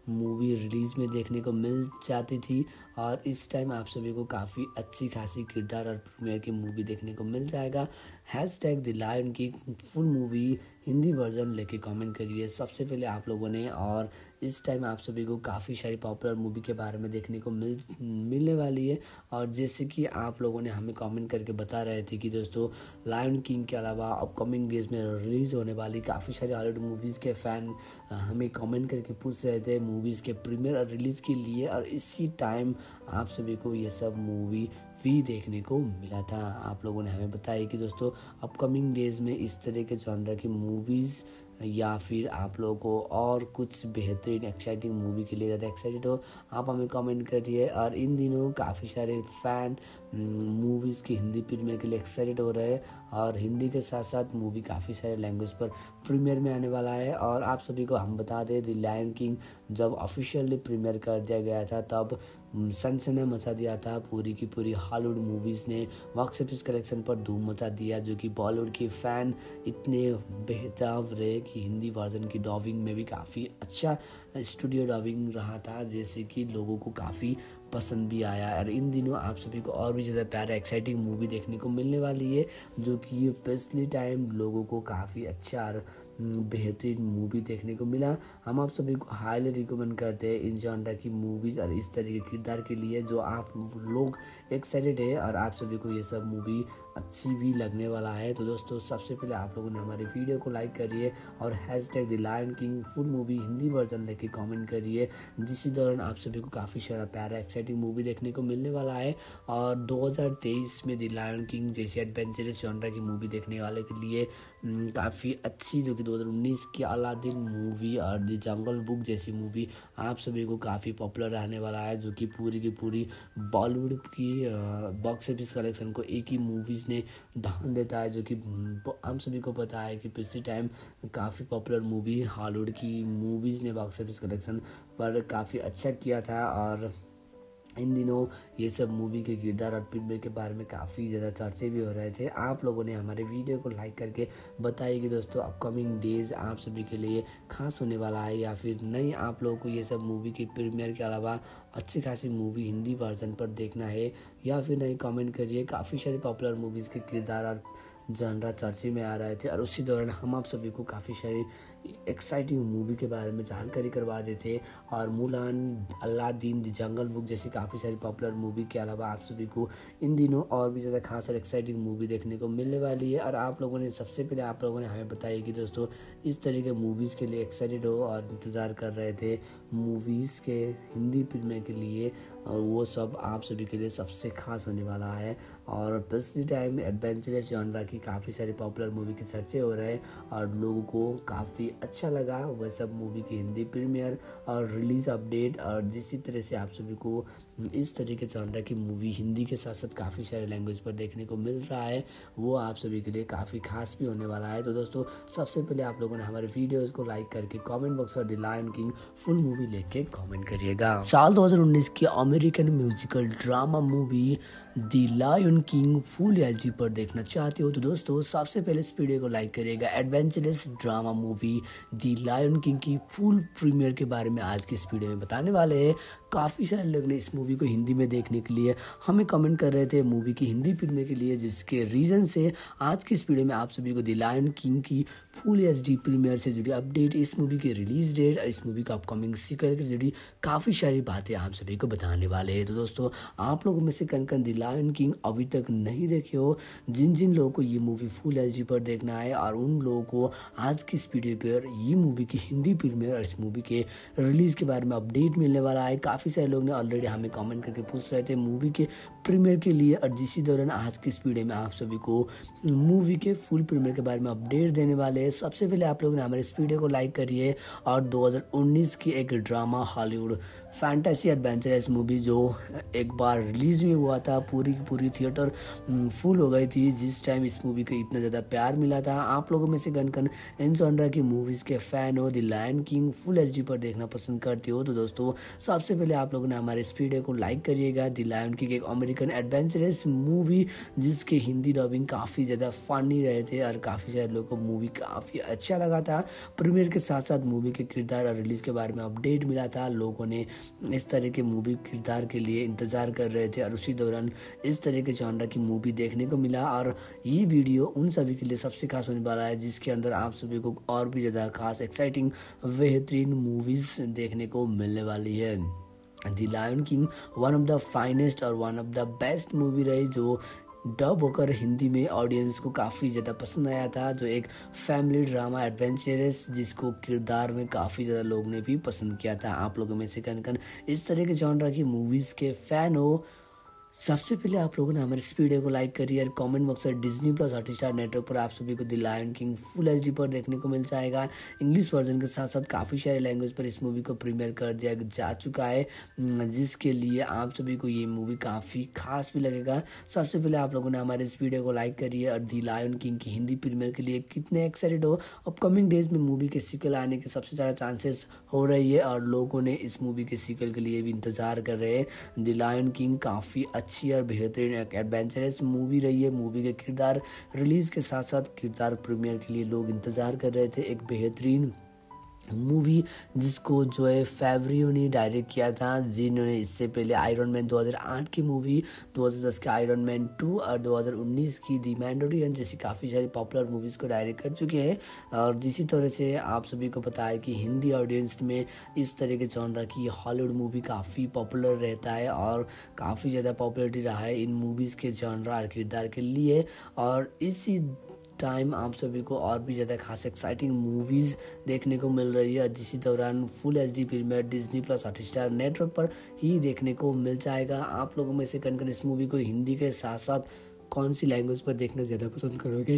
मूवी रिलीज़ में देखने को मिल जाती थी और इस टाइम आप सभी को काफ़ी अच्छी खासी किरदार और प्रीमियर की मूवी देखने को मिल जाएगा। Hashtag the lion king full movie Hindi version लेके कमेंट करिए सबसे पहले आप लोगों ने। और इस टाइम आप सभी को काफ़ी सारी पॉपुलर मूवी के बारे में देखने को मिलने वाली है। और जैसे कि आप लोगों ने हमें कमेंट करके बता रहे थे कि दोस्तों लायन किंग के अलावा अपकमिंग डेज में रिलीज़ होने वाली काफ़ी सारी हॉलीवुड मूवीज़ के फ़ैन हमें कमेंट करके पूछ रहे थे मूवीज़ के प्रीमियर और रिलीज़ के लिए। और इसी टाइम आप सभी को ये सब मूवी भी देखने को मिला था। आप लोगों ने हमें बताया कि दोस्तों अपकमिंग डेज में इस तरह के जॉनर की मूवीज़ या फिर आप लोगों को और कुछ बेहतरीन एक्साइटिंग मूवी के लिए ज़्यादा एक्साइटेड हो आप हमें कमेंट करिए। और इन दिनों काफ़ी सारे फ़ैन मूवीज़ की हिंदी प्रीमियर के लिए एक्साइटेड हो रहे हैं और हिंदी के साथ साथ मूवी काफ़ी सारे लैंग्वेज पर प्रीमियर में आने वाला है। और आप सभी को हम बता दें द लायन किंग जब ऑफिशियली प्रीमियर कर दिया गया था तब सनसनी मचा दिया था। पूरी की पूरी हॉलीवुड मूवीज़ ने बॉक्स ऑफिस कलेक्शन पर धूम मचा दिया, जो कि बॉलीवुड के फ़ैन इतने बेहताब रहे कि हिंदी वर्जन की डबिंग में भी काफ़ी अच्छा स्टूडियो डबिंग रहा था, जैसे कि लोगों को काफ़ी पसंद भी आया। और इन दिनों आप सभी को और भी ज़्यादा प्यारा एक्साइटिंग मूवी देखने को मिलने वाली है, जो कि पिछले टाइम लोगों को काफ़ी अच्छा और बेहतरीन मूवी देखने को मिला। हम आप सभी को हाईली रिकमेंड करते हैं इन जॉनर की मूवीज़ और इस तरह के किरदार के लिए जो आप लोग एक्साइटेड है और आप सभी को ये सब मूवी अच्छी भी लगने वाला है। तो दोस्तों सबसे पहले आप लोगों ने हमारी वीडियो को लाइक करिए और hashtag the lion king full movie Hindi version लेके कमेंट करिए, जिस दौरान आप सभी को काफ़ी सारा प्यारा एक्साइटिंग मूवी देखने को मिलने वाला है। और 2023 में द लायन किंग जैसी एडवेंचरस जॉनर की मूवी देखने वाले के लिए काफ़ी अच्छी, जो कि 2019 की अलादीन मूवी और द जंगल बुक जैसी मूवी आप सभी को काफ़ी पॉपुलर रहने वाला है, जो कि पूरी की पूरी बॉलीवुड की बॉक्स ऑफिस कलेक्शन को एक ही मूवीज़ ने दान देता है। जो कि हम सभी को पता है कि पिछले टाइम काफ़ी पॉपुलर मूवी हॉलीवुड की मूवीज़ ने बॉक्स ऑफिस कलेक्शन पर काफ़ी अच्छा किया था। और इन दिनों ये सब मूवी के किरदार और प्रीमियर के बारे में काफ़ी ज़्यादा चर्चे भी हो रहे थे। आप लोगों ने हमारे वीडियो को लाइक करके बताइए कि दोस्तों अपकमिंग डेज आप सभी के लिए खास होने वाला है या फिर नहीं, आप लोगों को ये सब मूवी के प्रीमियर के अलावा अच्छी खासी मूवी हिंदी वर्जन पर देखना है या फिर नहीं, कमेंट करिए। काफ़ी सारी पॉपुलर मूवीज़ के किरदार और जानरा चर्चे में आ रहे थे और उसी दौरान हम आप सभी को काफ़ी सारी एक्साइटिंग मूवी के बारे में जानकारी करवा देते। और Mulan, Aladdin, the jungle book जैसी काफ़ी सारी पॉपुलर मूवी के अलावा आप सभी को इन दिनों और भी ज़्यादा खास और एक्साइटिंग मूवी देखने को मिलने वाली है। और आप लोगों ने सबसे पहले आप लोगों ने हमें बताया कि दोस्तों इस तरह के मूवीज़ के लिए एक्साइटेड हो और इंतज़ार कर रहे थे मूवीज़ के हिंदी प्रीमियर के लिए, और वो सब आप सभी के लिए सबसे खास होने वाला है। और पिछले टाइम एडवेंचरस जॉनर की काफ़ी सारी पॉपुलर मूवी के चर्चे हो रहे हैं और लोगों को काफ़ी अच्छा लगा वह सब मूवी की हिंदी प्रीमियर और रिलीज़ अपडेट। और जिस तरह से आप सभी को इस तरह के जॉनर की मूवी हिंदी के साथ साथ काफ़ी सारे लैंग्वेज पर देखने को मिल रहा है, वो आप सभी के लिए काफ़ी खास भी होने वाला है। तो दोस्तों सबसे पहले आप लोगों ने हमारे वीडियोज़ को लाइक करके कमेंट बॉक्स और the lion king full movie लेके कमेंट करिएगा। साल 2019 की American musical drama movie the lion king full HD पर देखना चाहते हो तो दोस्तों सबसे पहले इस वीडियो को लाइक करिएगा। Adventurous drama movie the lion king की फुल प्रीमियर के बारे में आज की इस वीडियो में बताने वाले हैं। काफ़ी सारे लोग ने इस मूवी को हिंदी में देखने के लिए हमें कमेंट कर रहे थे मूवी की हिंदी प्रीमियर के लिए, जिसके रीज़न से आज की इस वीडियो में आप सभी को द लायन किंग की फुल एचडी प्रीमियर से जुड़ी अपडेट, इस मूवी की रिलीज डेट और इस मूवी का अपकमिंग सीक्वल से जुड़ी काफ़ी सारी बातें आप सभी को बताने वाले हैं। तो दोस्तों आप लोगों में से कन द लायन किंग अभी तक नहीं देखे हो, जिन जिन लोगों को ये मूवी फुल एचडी पर देखना है और उन लोगों को आज की इस वीडियो पर ये मूवी की हिंदी प्रीमियर और इस मूवी के रिलीज़ के बारे में अपडेट मिलने वाला है। काफ़ी सारे लोग ने ऑलरेडी हमें कमेंट करके पूछ रहे थे मूवी के प्रीमियर के लिए, और जिसी दौरान आज की इस वीडियो में आप सभी को मूवी के फुल प्रीमियर के बारे में अपडेट देने वाले हैं। सबसे पहले आप लोगों ने हमारे इस वीडियो को लाइक करिए और 2019 की एक drama Hollywood fantasy adventurous movie जो एक बार रिलीज़ भी हुआ था, पूरी की पूरी थिएटर फुल हो गई थी जिस टाइम इस मूवी को इतना ज़्यादा प्यार मिला था। आप लोगों में से कन कन इन जॉनरा की मूवीज़ के फ़ैन हो, the lion king full HD पर देखना पसंद करते हो, तो दोस्तों सबसे पहले आप लोगों ने हमारे इस वीडियो को लाइक करिएगा। द लायन किंग एक अमेरिकन एडवेंचरस मूवी जिसके हिंदी डबिंग काफ़ी ज़्यादा फनी रहे थे और काफ़ी सारे लोगों को मूवी काफ़ी अच्छा लगा था। प्रीमियर के साथ साथ मूवी के किरदार और रिलीज़ के बारे में अपडेट मिला था। लोगों ने इस तरह के मूवी किरदार के लिए इंतज़ार कर रहे थे और उसी दौरान इस तरह के जॉनरा की मूवी देखने को मिला। और ये वीडियो उन सभी के लिए सबसे खास होने वाला है जिसके अंदर आप सभी को और भी ज़्यादा खास एक्साइटिंग बेहतरीन मूवीज़ देखने को मिलने वाली है। The lion king one of the finest और one of the best movie रही जो डब होकर हिंदी में ऑडियंस को काफ़ी ज़्यादा पसंद आया था, जो एक फैमिली ड्रामा एडवेंचरस जिसको किरदार में काफ़ी ज़्यादा लोगों ने भी पसंद किया था। आप लोगों में से कन कन इस तरह के जॉनरा की मूवीज़ के फ़ैन हो, सबसे पहले आप लोगों ने हमारे इस वीडियो को लाइक करिए और कमेंट बॉक्स में डिज्नी प्लस हॉटस्टार नेटवर्क पर आप सभी को the lion king full HD पर देखने को मिल जाएगा। इंग्लिश वर्जन के साथ साथ काफ़ी सारे लैंग्वेज पर इस मूवी को प्रीमियर कर दिया जा चुका है, जिसके लिए आप सभी को ये मूवी काफ़ी खास भी लगेगा। सबसे पहले आप लोगों ने हमारे इस वीडियो को लाइक करिए और द लायन किंग की हिंदी प्रीमियर के लिए कितने एक्साइटेड हो। अपकमिंग डेज में मूवी के सीक्वल आने के सबसे ज़्यादा चांसेस हो रही है और लोगों ने इस मूवी के सीक्वल के लिए भी इंतज़ार कर रहे हैं। द लायन किंग काफ़ी अच्छी और बेहतरीन एक एडवेंचरस मूवी रही है। मूवी के किरदार रिलीज़ के साथ साथ किरदार प्रीमियर के लिए लोग इंतज़ार कर रहे थे। एक बेहतरीन मूवी जिसको जो है फेवरियो ने डायरेक्ट किया था, जिन्होंने इससे पहले आयरन मैन 2008 की मूवी, 2010 के आयरन मैन 2 और 2019 की दी मैंडोरियन जैसी काफ़ी सारी पॉपुलर मूवीज़ को डायरेक्ट कर चुके हैं। और जिसी तरह से आप सभी को पता है कि हिंदी ऑडियंस में इस तरह के जॉनरा की हॉलीवुड मूवी काफ़ी पॉपुलर रहता है और काफ़ी ज़्यादा पॉपुलरिटी रहा है इन मूवीज़ के जॉनरा और किरदार के लिए। और इसी टाइम आप सभी को और भी ज़्यादा खास एक्साइटिंग मूवीज़ देखने को मिल रही है, जिसी दौरान full HD premiere Disney plus Hotstar network पर ही देखने को मिल जाएगा। आप लोगों में से कन कन इस मूवी को हिंदी के साथ साथ कौन सी लैंग्वेज पर देखना ज़्यादा पसंद करोगे,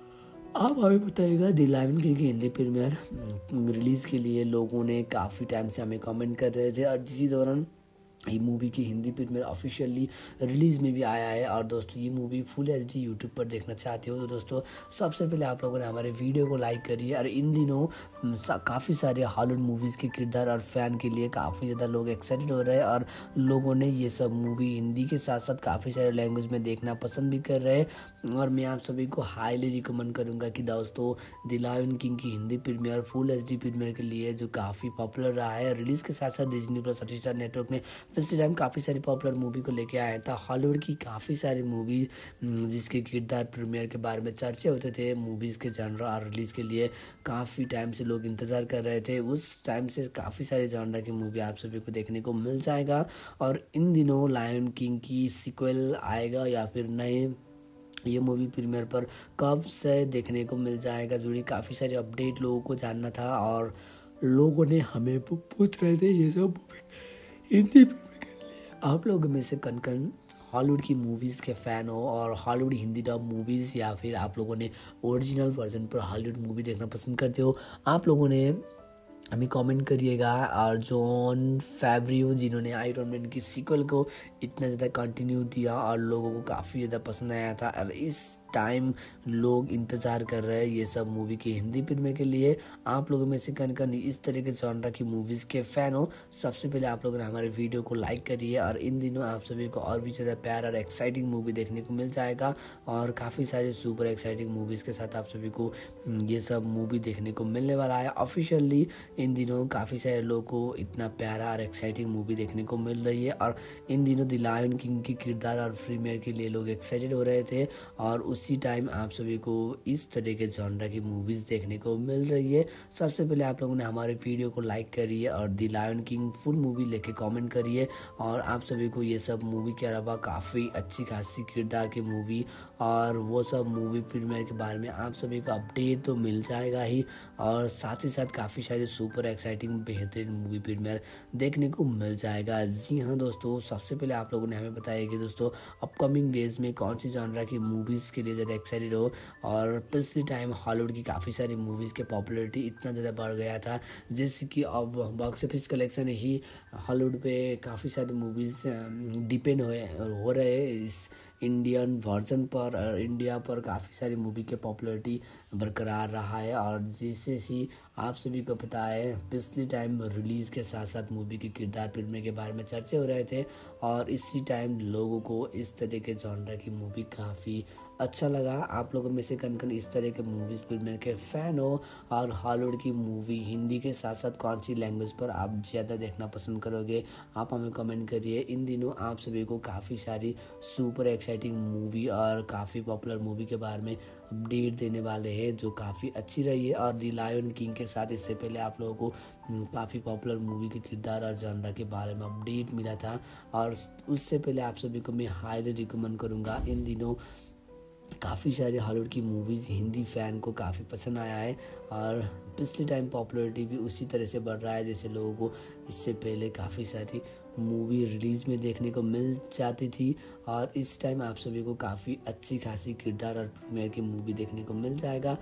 आप हमें बताइएगा। द लायन किंग की हिंदी प्रीमियर रिलीज़ के लिए लोगों ने काफ़ी टाइम से हमें कमेंट कर रहे थे और जिसी दौरान ये मूवी की हिंदी प्रीमियर ऑफिशियली रिलीज़ में भी आया है। और दोस्तों ये मूवी फुल एचडी यूट्यूब पर देखना चाहते हो तो दोस्तों सबसे पहले आप लोगों ने हमारे वीडियो को लाइक करिए। और इन दिनों काफ़ी सारे हॉलीवुड मूवीज़ के किरदार और फैन के लिए काफ़ी ज़्यादा लोग एक्साइटेड हो रहे हैं और लोगों ने ये सब मूवी हिंदी के साथ साथ काफ़ी सारे लैंग्वेज में देखना पसंद भी कर रहे हैं। और मैं आप सभी को हाईली रिकमेंड करूँगा कि दोस्तों द लायन किंग की Hindi premiere full HD premiere के लिए जो काफ़ी पॉपुलर रहा है, रिलीज़ के साथ साथ डिज्नी प्लस हॉटस्टार नेटवर्क ने फर्स्ट टाइम काफ़ी सारी पॉपुलर मूवी को लेके आया था। हॉलीवुड की काफ़ी सारी मूवी जिसके किरदार प्रीमियर के बारे में चर्चे होते थे, मूवीज़ के जॉनरा और रिलीज़ के लिए काफ़ी टाइम से लोग इंतज़ार कर रहे थे। उस टाइम से काफ़ी सारे जॉनरा की मूवी आप सभी को देखने को मिल जाएगा। और इन दिनों लायन किंग की सीक्वल आएगा या फिर नए ये मूवी प्रीमियर पर कब से देखने को मिल जाएगा, जुड़ी काफ़ी सारे अपडेट लोगों को जानना था और लोगों ने हमें पूछ रहे थे ये सब मूवी हिंदी प्रीमियर के लिए। आप लोगों में से कन कन हॉलीवुड की मूवीज़ के फ़ैन हो और हॉलीवुड हिंदी डब मूवीज़ या फिर आप लोगों ने ओरिजिनल वर्जन पर हॉलीवुड मूवी देखना पसंद करते हो, आप लोगों ने हमें कमेंट करिएगा। और जॉन फेवरियो जिन्होंने आयरन मैन की सीक्वल को इतना ज़्यादा कंटिन्यू दिया और लोगों को काफ़ी ज़्यादा पसंद आया था और इस टाइम लोग इंतज़ार कर रहे हैं ये सब मूवी की हिंदी प्रीमियर के लिए। आप लोगों में से कन कन इस तरह के जॉनरा की मूवीज़ के फ़ैन हो, सबसे पहले आप लोगों ने हमारे वीडियो को लाइक करिए। और इन दिनों आप सभी को और भी ज़्यादा प्यार और एक्साइटिंग मूवी देखने को मिल जाएगा और काफ़ी सारे सुपर एक्साइटिंग मूवीज़ के साथ आप सभी को ये सब मूवी देखने को मिलने वाला है। ऑफिशियली इन दिनों काफ़ी सारे लोगों को इतना प्यारा और एक्साइटिंग मूवी देखने को मिल रही है और इन दिनों द लायन किंग की किरदार और प्रीमियर के लिए लोग एक्साइटेड हो रहे थे और उसी टाइम आप सभी को इस तरह के जॉनरा की मूवीज़ देखने को मिल रही है। सबसे पहले आप लोगों ने हमारे वीडियो को लाइक करिए और the lion king full movie लेके कमेंट करिए। और आप सभी को ये सब मूवी के अलावा काफ़ी अच्छी खासी किरदार की मूवी और वो सब मूवी प्रीमियर के बारे में आप सभी को अपडेट तो मिल जाएगा ही और साथ ही साथ काफ़ी सारे सुपर सुपर एक्साइटिंग बेहतरीन मूवी प्रीमियर देखने को मिल जाएगा। जी हाँ दोस्तों, सबसे पहले आप लोगों ने हमें बताया कि दोस्तों अपकमिंग डेज में कौन सी जॉनरा की मूवीज़ के लिए ज़्यादा एक्साइटेड हो। और पिछले टाइम हॉलीवुड की काफ़ी सारी मूवीज़ के पॉपुलैरिटी इतना ज़्यादा बढ़ गया था, जैसे कि अब बॉक्स ऑफिस कलेक्शन ही हॉलीवुड पे काफ़ी सारी मूवीज़ डिपेंड हो रहे हैं इस इंडियन वर्जन पर, और इंडिया पर काफ़ी सारी मूवी के पॉपुलैरिटी बरकरार रहा है। और जिससे ही आप सभी को पता है पिछले टाइम रिलीज़ के साथ साथ मूवी के किरदार फिल्म के बारे में चर्चे हो रहे थे, और इसी टाइम लोगों को इस तरह के जॉनर की मूवी काफ़ी अच्छा लगा। आप लोगों में से कन कन इस तरह के मूवीज़ फिल्म के फ़ैन हो, और हॉलीवुड की मूवी हिंदी के साथ साथ कौन सी लैंग्वेज पर आप ज़्यादा देखना पसंद करोगे, आप हमें कमेंट करिए। इन दिनों आप सभी को काफ़ी सारी सुपर एक्साइटिंग मूवी और काफ़ी पॉपुलर मूवी के बारे में अपडेट देने वाले हैं जो काफ़ी अच्छी रही है। और दी लायन किंग के साथ इससे पहले आप लोगों को काफ़ी पॉपुलर मूवी के किरदार और जॉनरा के बारे में अपडेट मिला था, और उससे पहले आप सभी को मैं हाईली रिकमेंड करूँगा। इन दिनों काफ़ी सारे हॉलीवुड की मूवीज़ हिंदी फ़ैन को काफ़ी पसंद आया है, और पिछले टाइम पॉपुलैरिटी भी उसी तरह से बढ़ रहा है जैसे लोगों को इससे पहले काफ़ी सारी मूवी रिलीज़ में देखने को मिल जाती थी। और इस टाइम आप सभी को काफ़ी अच्छी खासी किरदार और प्रीमियर की मूवी देखने को मिल जाएगा।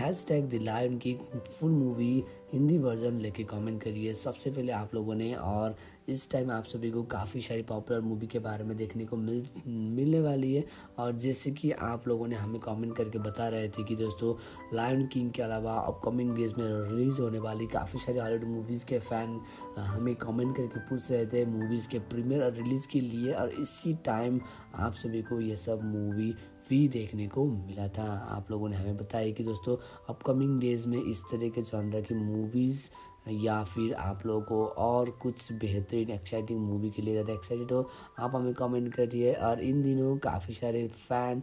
#द लायन की फुल मूवी हिंदी वर्जन लेके कमेंट करिए सबसे पहले आप लोगों ने। और इस टाइम आप सभी को काफ़ी सारी पॉपुलर मूवी के बारे में देखने को मिलने वाली है। और जैसे कि आप लोगों ने हमें कमेंट करके बता रहे थे कि दोस्तों लायन किंग के अलावा अपकमिंग डेज में रिलीज़ होने वाली काफ़ी सारी हॉलीवुड मूवीज़ के फ़ैन हमें कमेंट करके पूछ रहे थे मूवीज़ के प्रीमियर और रिलीज़ के लिए, और इसी टाइम आप सभी को ये सब मूवी भी देखने को मिला था। आप लोगों ने हमें बताया कि दोस्तों अपकमिंग डेज में इस तरह के जॉनर की मूवीज़ या फिर आप लोगों को और कुछ बेहतरीन एक्साइटिंग मूवी के लिए ज़्यादा एक्साइटेड हो, आप हमें कमेंट करिए। और इन दिनों काफ़ी सारे फ़ैन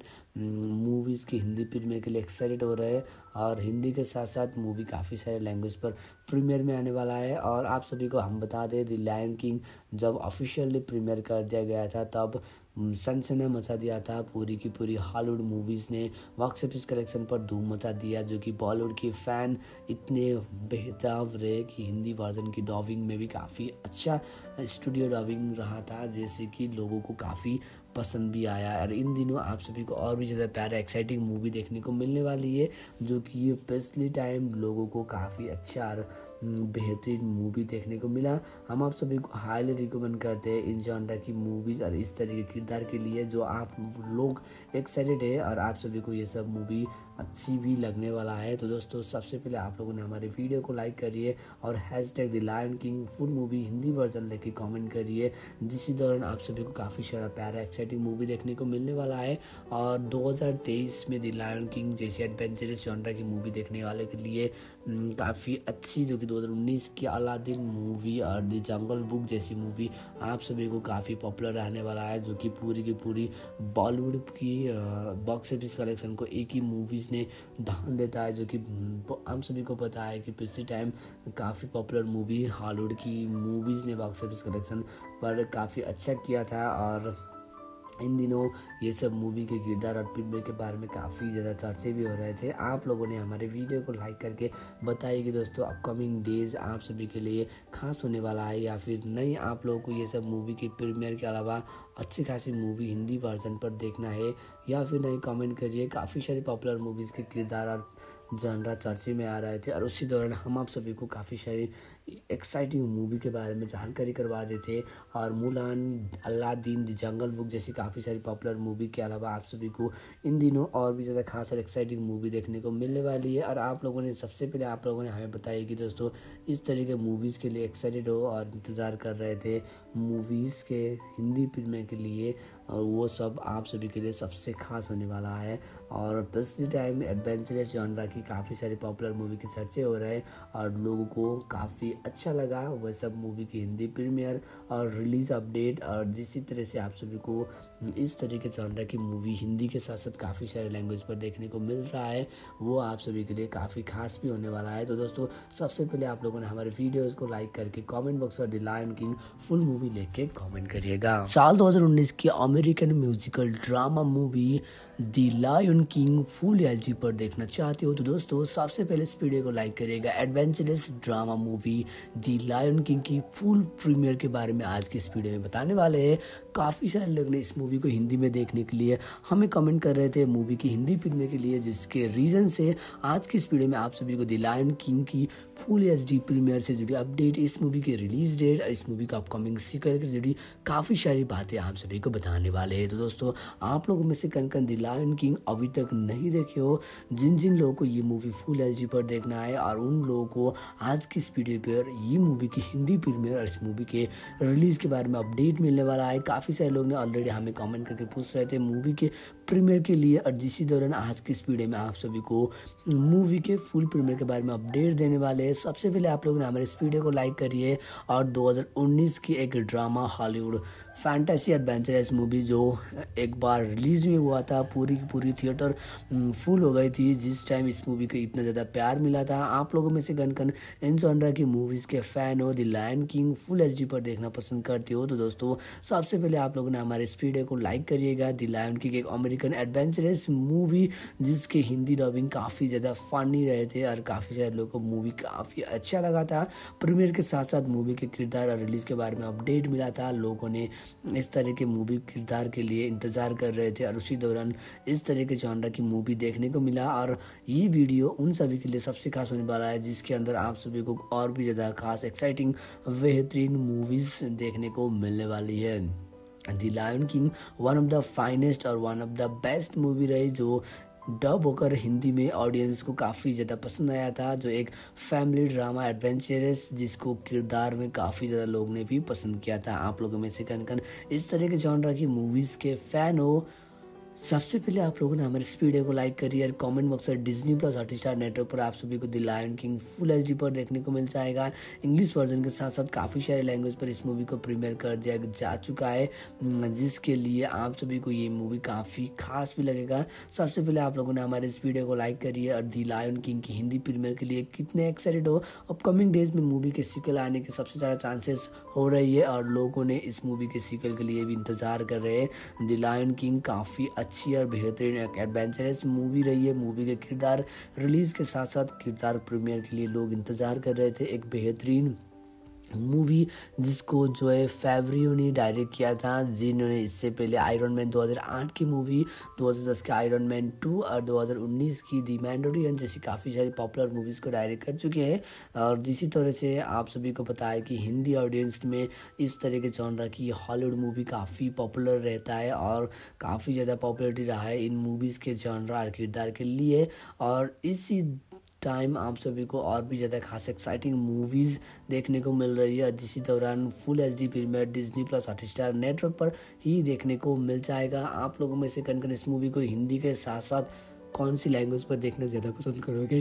मूवीज़ की हिंदी प्रीमियर के लिए एक्साइटेड हो रहे हैं, और हिंदी के साथ साथ मूवी काफ़ी सारे लैंग्वेज पर प्रीमियर में आने वाला है। और आप सभी को हम बता दें द लायन किंग जब ऑफिशियली प्रीमियर कर दिया गया था तब सनसनी मचा दिया था। पूरी की पूरी हॉलीवुड मूवीज़ ने बॉक्स ऑफिस कलेक्शन पर धूम मचा दिया, जो कि बॉलीवुड के फ़ैन इतने बेहताब रहे कि हिंदी वर्जन की डबिंग में भी काफ़ी अच्छा स्टूडियो डबिंग रहा था, जैसे कि लोगों को काफ़ी पसंद भी आया। और इन दिनों आप सभी को और भी ज़्यादा प्यारा एक्साइटिंग मूवी देखने को मिलने वाली है, जो कि पिछले टाइम लोगों को काफ़ी अच्छा और बेहतरीन मूवी देखने को मिला। हम आप सभी को हाईली रिकमेंड करते हैं इन जॉनर की मूवीज़ और इस तरह के किरदार के लिए जो आप लोग एक्साइटेड है, और आप सभी को ये सब मूवी अच्छी भी लगने वाला है। तो दोस्तों सबसे पहले आप लोगों ने हमारे वीडियो को लाइक करिए और #the lion king full movie Hindi version लेके कमेंट करिए, जिस दौरान आप सभी को काफ़ी सारा प्यारा एक्साइटिंग मूवी देखने को मिलने वाला है। और 2023 में द लायन किंग जैसी एडवेंचरस जॉनर की मूवी देखने वाले के लिए काफ़ी अच्छी, जो कि 2019 की अलादीन मूवी और द जंगल बुक जैसी मूवी आप सभी को काफ़ी पॉपुलर रहने वाला है, जो कि पूरी की पूरी बॉलीवुड की बॉक्स ऑफिस कलेक्शन को एक ही मूवीज़ ने ढाल देता है। जो कि हम सभी को पता है कि पिछले टाइम काफ़ी पॉपुलर मूवी हॉलीवुड की मूवीज़ ने बॉक्स ऑफिस कलेक्शन पर काफ़ी अच्छा किया था, और इन दिनों ये सब मूवी के किरदार और फिल्म के बारे में काफ़ी ज़्यादा चर्चे भी हो रहे थे। आप लोगों ने हमारे वीडियो को लाइक करके बताइए कि दोस्तों अपकमिंग डेज आप सभी के लिए खास होने वाला है या फिर नहीं। आप लोगों को ये सब मूवी की प्रीमियर के अलावा अच्छी खासी मूवी हिंदी वर्जन पर देखना है या फिर नहीं, कमेंट करिए। काफ़ी सारी पॉपुलर मूवीज़ के किरदार और जॉनरा चर्चे में आ रहे थे, और उसी दौरान हम आप सभी को काफ़ी सारी एक्साइटिंग मूवी के बारे में जानकारी करवा देते। और Mulan, Aladdin, the jungle book जैसी काफ़ी सारी पॉपुलर मूवी के अलावा आप सभी को इन दिनों और भी ज़्यादा खास और एक्साइटिंग मूवी देखने को मिलने वाली है। और आप लोगों ने सबसे पहले आप लोगों ने हमें बताया कि दोस्तों इस तरह के मूवीज़ के लिए एक्साइटेड हो और इंतज़ार कर रहे थे मूवीज़ के हिंदी फिल्में के लिए, और वो सब आप सभी के लिए सबसे खास होने वाला है। और पिछले टाइम में एडवेंचरस जॉनरा की काफ़ी सारी पॉपुलर मूवी के चर्चे हो रहे हैं, और लोगों को काफ़ी अच्छा लगा वह सब मूवी की हिंदी प्रीमियर और रिलीज़ अपडेट। और जिस तरह से आप सभी को इस तरीके से जॉनरा की मूवी हिंदी के साथ साथ काफ़ी सारे लैंग्वेज पर देखने को मिल रहा है, वो आप सभी के लिए काफ़ी खास भी होने वाला है। तो दोस्तों सबसे पहले आप लोगों ने हमारे वीडियोस को लाइक करके कमेंट बॉक्स में the lion king full movie लिख के कमेंट करिएगा। साल 2019 की American musical drama movie the lion king full HD पर देखना चाहते हो तो दोस्तों सबसे पहले इस वीडियो को लाइक करिएगा। Adventurous drama movie the lion king की फुल प्रीमियर के बारे में आज की इस वीडियो में बताने वाले हैं। काफ़ी सारे लोग ने इस मूवी को हिंदी में देखने के लिए हमें कमेंट कर रहे थे मूवी की हिंदी प्रीमियर के लिए, जिसके रीज़न से आज की इस वीडियो में आप सभी को द लायन किंग की फुल एचडी प्रीमियर से जुड़ी अपडेट, इस मूवी की रिलीज डेट और इस मूवी का अपकमिंग सीक्वल से जुड़ी काफ़ी सारी बातें आप सभी को बताने वाले हैं। तो दोस्तों आप लोगों में से कन द लायन किंग अभी तक नहीं देखे हो, जिन जिन लोगों को ये मूवी फुल एचडी पर देखना है और उन लोगों को आज की इस वीडियो पर ये मूवी की हिंदी प्रीमियर और इस मूवी के रिलीज के बारे में अपडेट मिलने वाला है। काफ़ी सारे लोग ने ऑलरेडी हमें कमेंट करके पूछ रहे थे मूवी के प्रीमियर के लिए, और जिसी दौरान आज की इस वीडियो में आप सभी को मूवी के फुल प्रीमियर के बारे में अपडेट देने वाले हैं। सबसे पहले आप लोगों ने हमारे इस वीडियो को लाइक करिए और 2019 की एक drama Hollywood fantasy adventurous movie जो एक बार रिलीज में हुआ था, पूरी की पूरी थिएटर फुल हो गई थी जिस टाइम इस मूवी को इतना ज़्यादा प्यार मिला था। आप लोगों में से कन इन जॉनरा की मूवीज़ के फ़ैन हो, the lion king full HD पर देखना पसंद करते हो तो दोस्तों सबसे पहले आप लोगों ने हमारे इस वीडियो को लाइक करिएगा। द लायन किंग एक अमेरिकन एडवेंचरस मूवी जिसके हिंदी डबिंग काफ़ी ज़्यादा फनी रहे थे और काफ़ी सारे लोगों को मूवी काफ़ी अच्छा लगा था। प्रीमियर के साथ साथ मूवी के किरदार और रिलीज़ के बारे में अपडेट मिला था, लोगों ने इस तरह के मूवी किरदार के लिए इंतज़ार कर रहे थे और उसी दौरान इस तरह के जॉनरा की मूवी देखने को मिला। और ये वीडियो उन सभी के लिए सबसे खास होने वाला है जिसके अंदर आप सभी को और भी ज़्यादा खास एक्साइटिंग बेहतरीन मूवीज़ देखने को मिलने वाली है। The lion king one of the finest और one of the best movie रही जो डब होकर हिंदी में ऑडियंस को काफ़ी ज़्यादा पसंद आया था, जो एक फैमिली ड्रामा एडवेंचरस जिसको किरदार में काफ़ी ज़्यादा लोगों ने भी पसंद किया था। आप लोगों में से कन इस तरह के जॉनरा की मूवीज़ के फ़ैन हो, सबसे पहले आप लोगों ने हमारे इस वीडियो को लाइक करिए और कमेंट बॉक्स में डिज्नी प्लस हॉटस्टार नेटवर्क पर आप सभी को the lion king full HD पर देखने को मिल जाएगा। इंग्लिश वर्जन के साथ साथ काफ़ी सारे लैंग्वेज पर इस मूवी को प्रीमियर कर दिया जा चुका है, जिसके लिए आप सभी को ये मूवी काफ़ी खास भी लगेगा। सबसे पहले आप लोगों ने हमारे इस वीडियो को लाइक करिए और द लायन किंग की हिंदी प्रीमियर के लिए कितने एक्साइटेड हो। अपकमिंग डेज में मूवी के सीक्वल आने के सबसे ज़्यादा चांसेस हो रही है और लोगों ने इस मूवी के सीक्वल के लिए भी इंतज़ार कर रहे हैं। द लायन किंग काफ़ी अच्छी और बेहतरीन एक एडवेंचरस मूवी रही है। मूवी के किरदार रिलीज़ के साथ साथ किरदार प्रीमियर के लिए लोग इंतज़ार कर रहे थे। एक बेहतरीन मूवी जिसको जो है फेवरियो ने डायरेक्ट किया था, जिन्होंने इससे पहले आयरन मैन 2008 की मूवी, 2010 के आयरन मैन 2 और 2019 की दी मैंडोरियन जैसी काफ़ी सारी पॉपुलर मूवीज़ को डायरेक्ट कर चुके हैं। और जिसी तरह से आप सभी को पता है कि हिंदी ऑडियंस में इस तरह के जॉनरा की हॉलीवुड मूवी काफ़ी पॉपुलर रहता है और काफ़ी ज़्यादा पॉपुलरिटी रहा है इन मूवीज़ के जॉनरा और किरदार के लिए। और इसी टाइम आप सभी को और भी ज़्यादा खास एक्साइटिंग मूवीज़ देखने को मिल रही है, जिसी दौरान full HD premiere Disney plus Hotstar network पर ही देखने को मिल जाएगा। आप लोगों में से कन इस मूवी को हिंदी के साथ साथ कौन सी लैंग्वेज पर देखना ज़्यादा पसंद करोगे,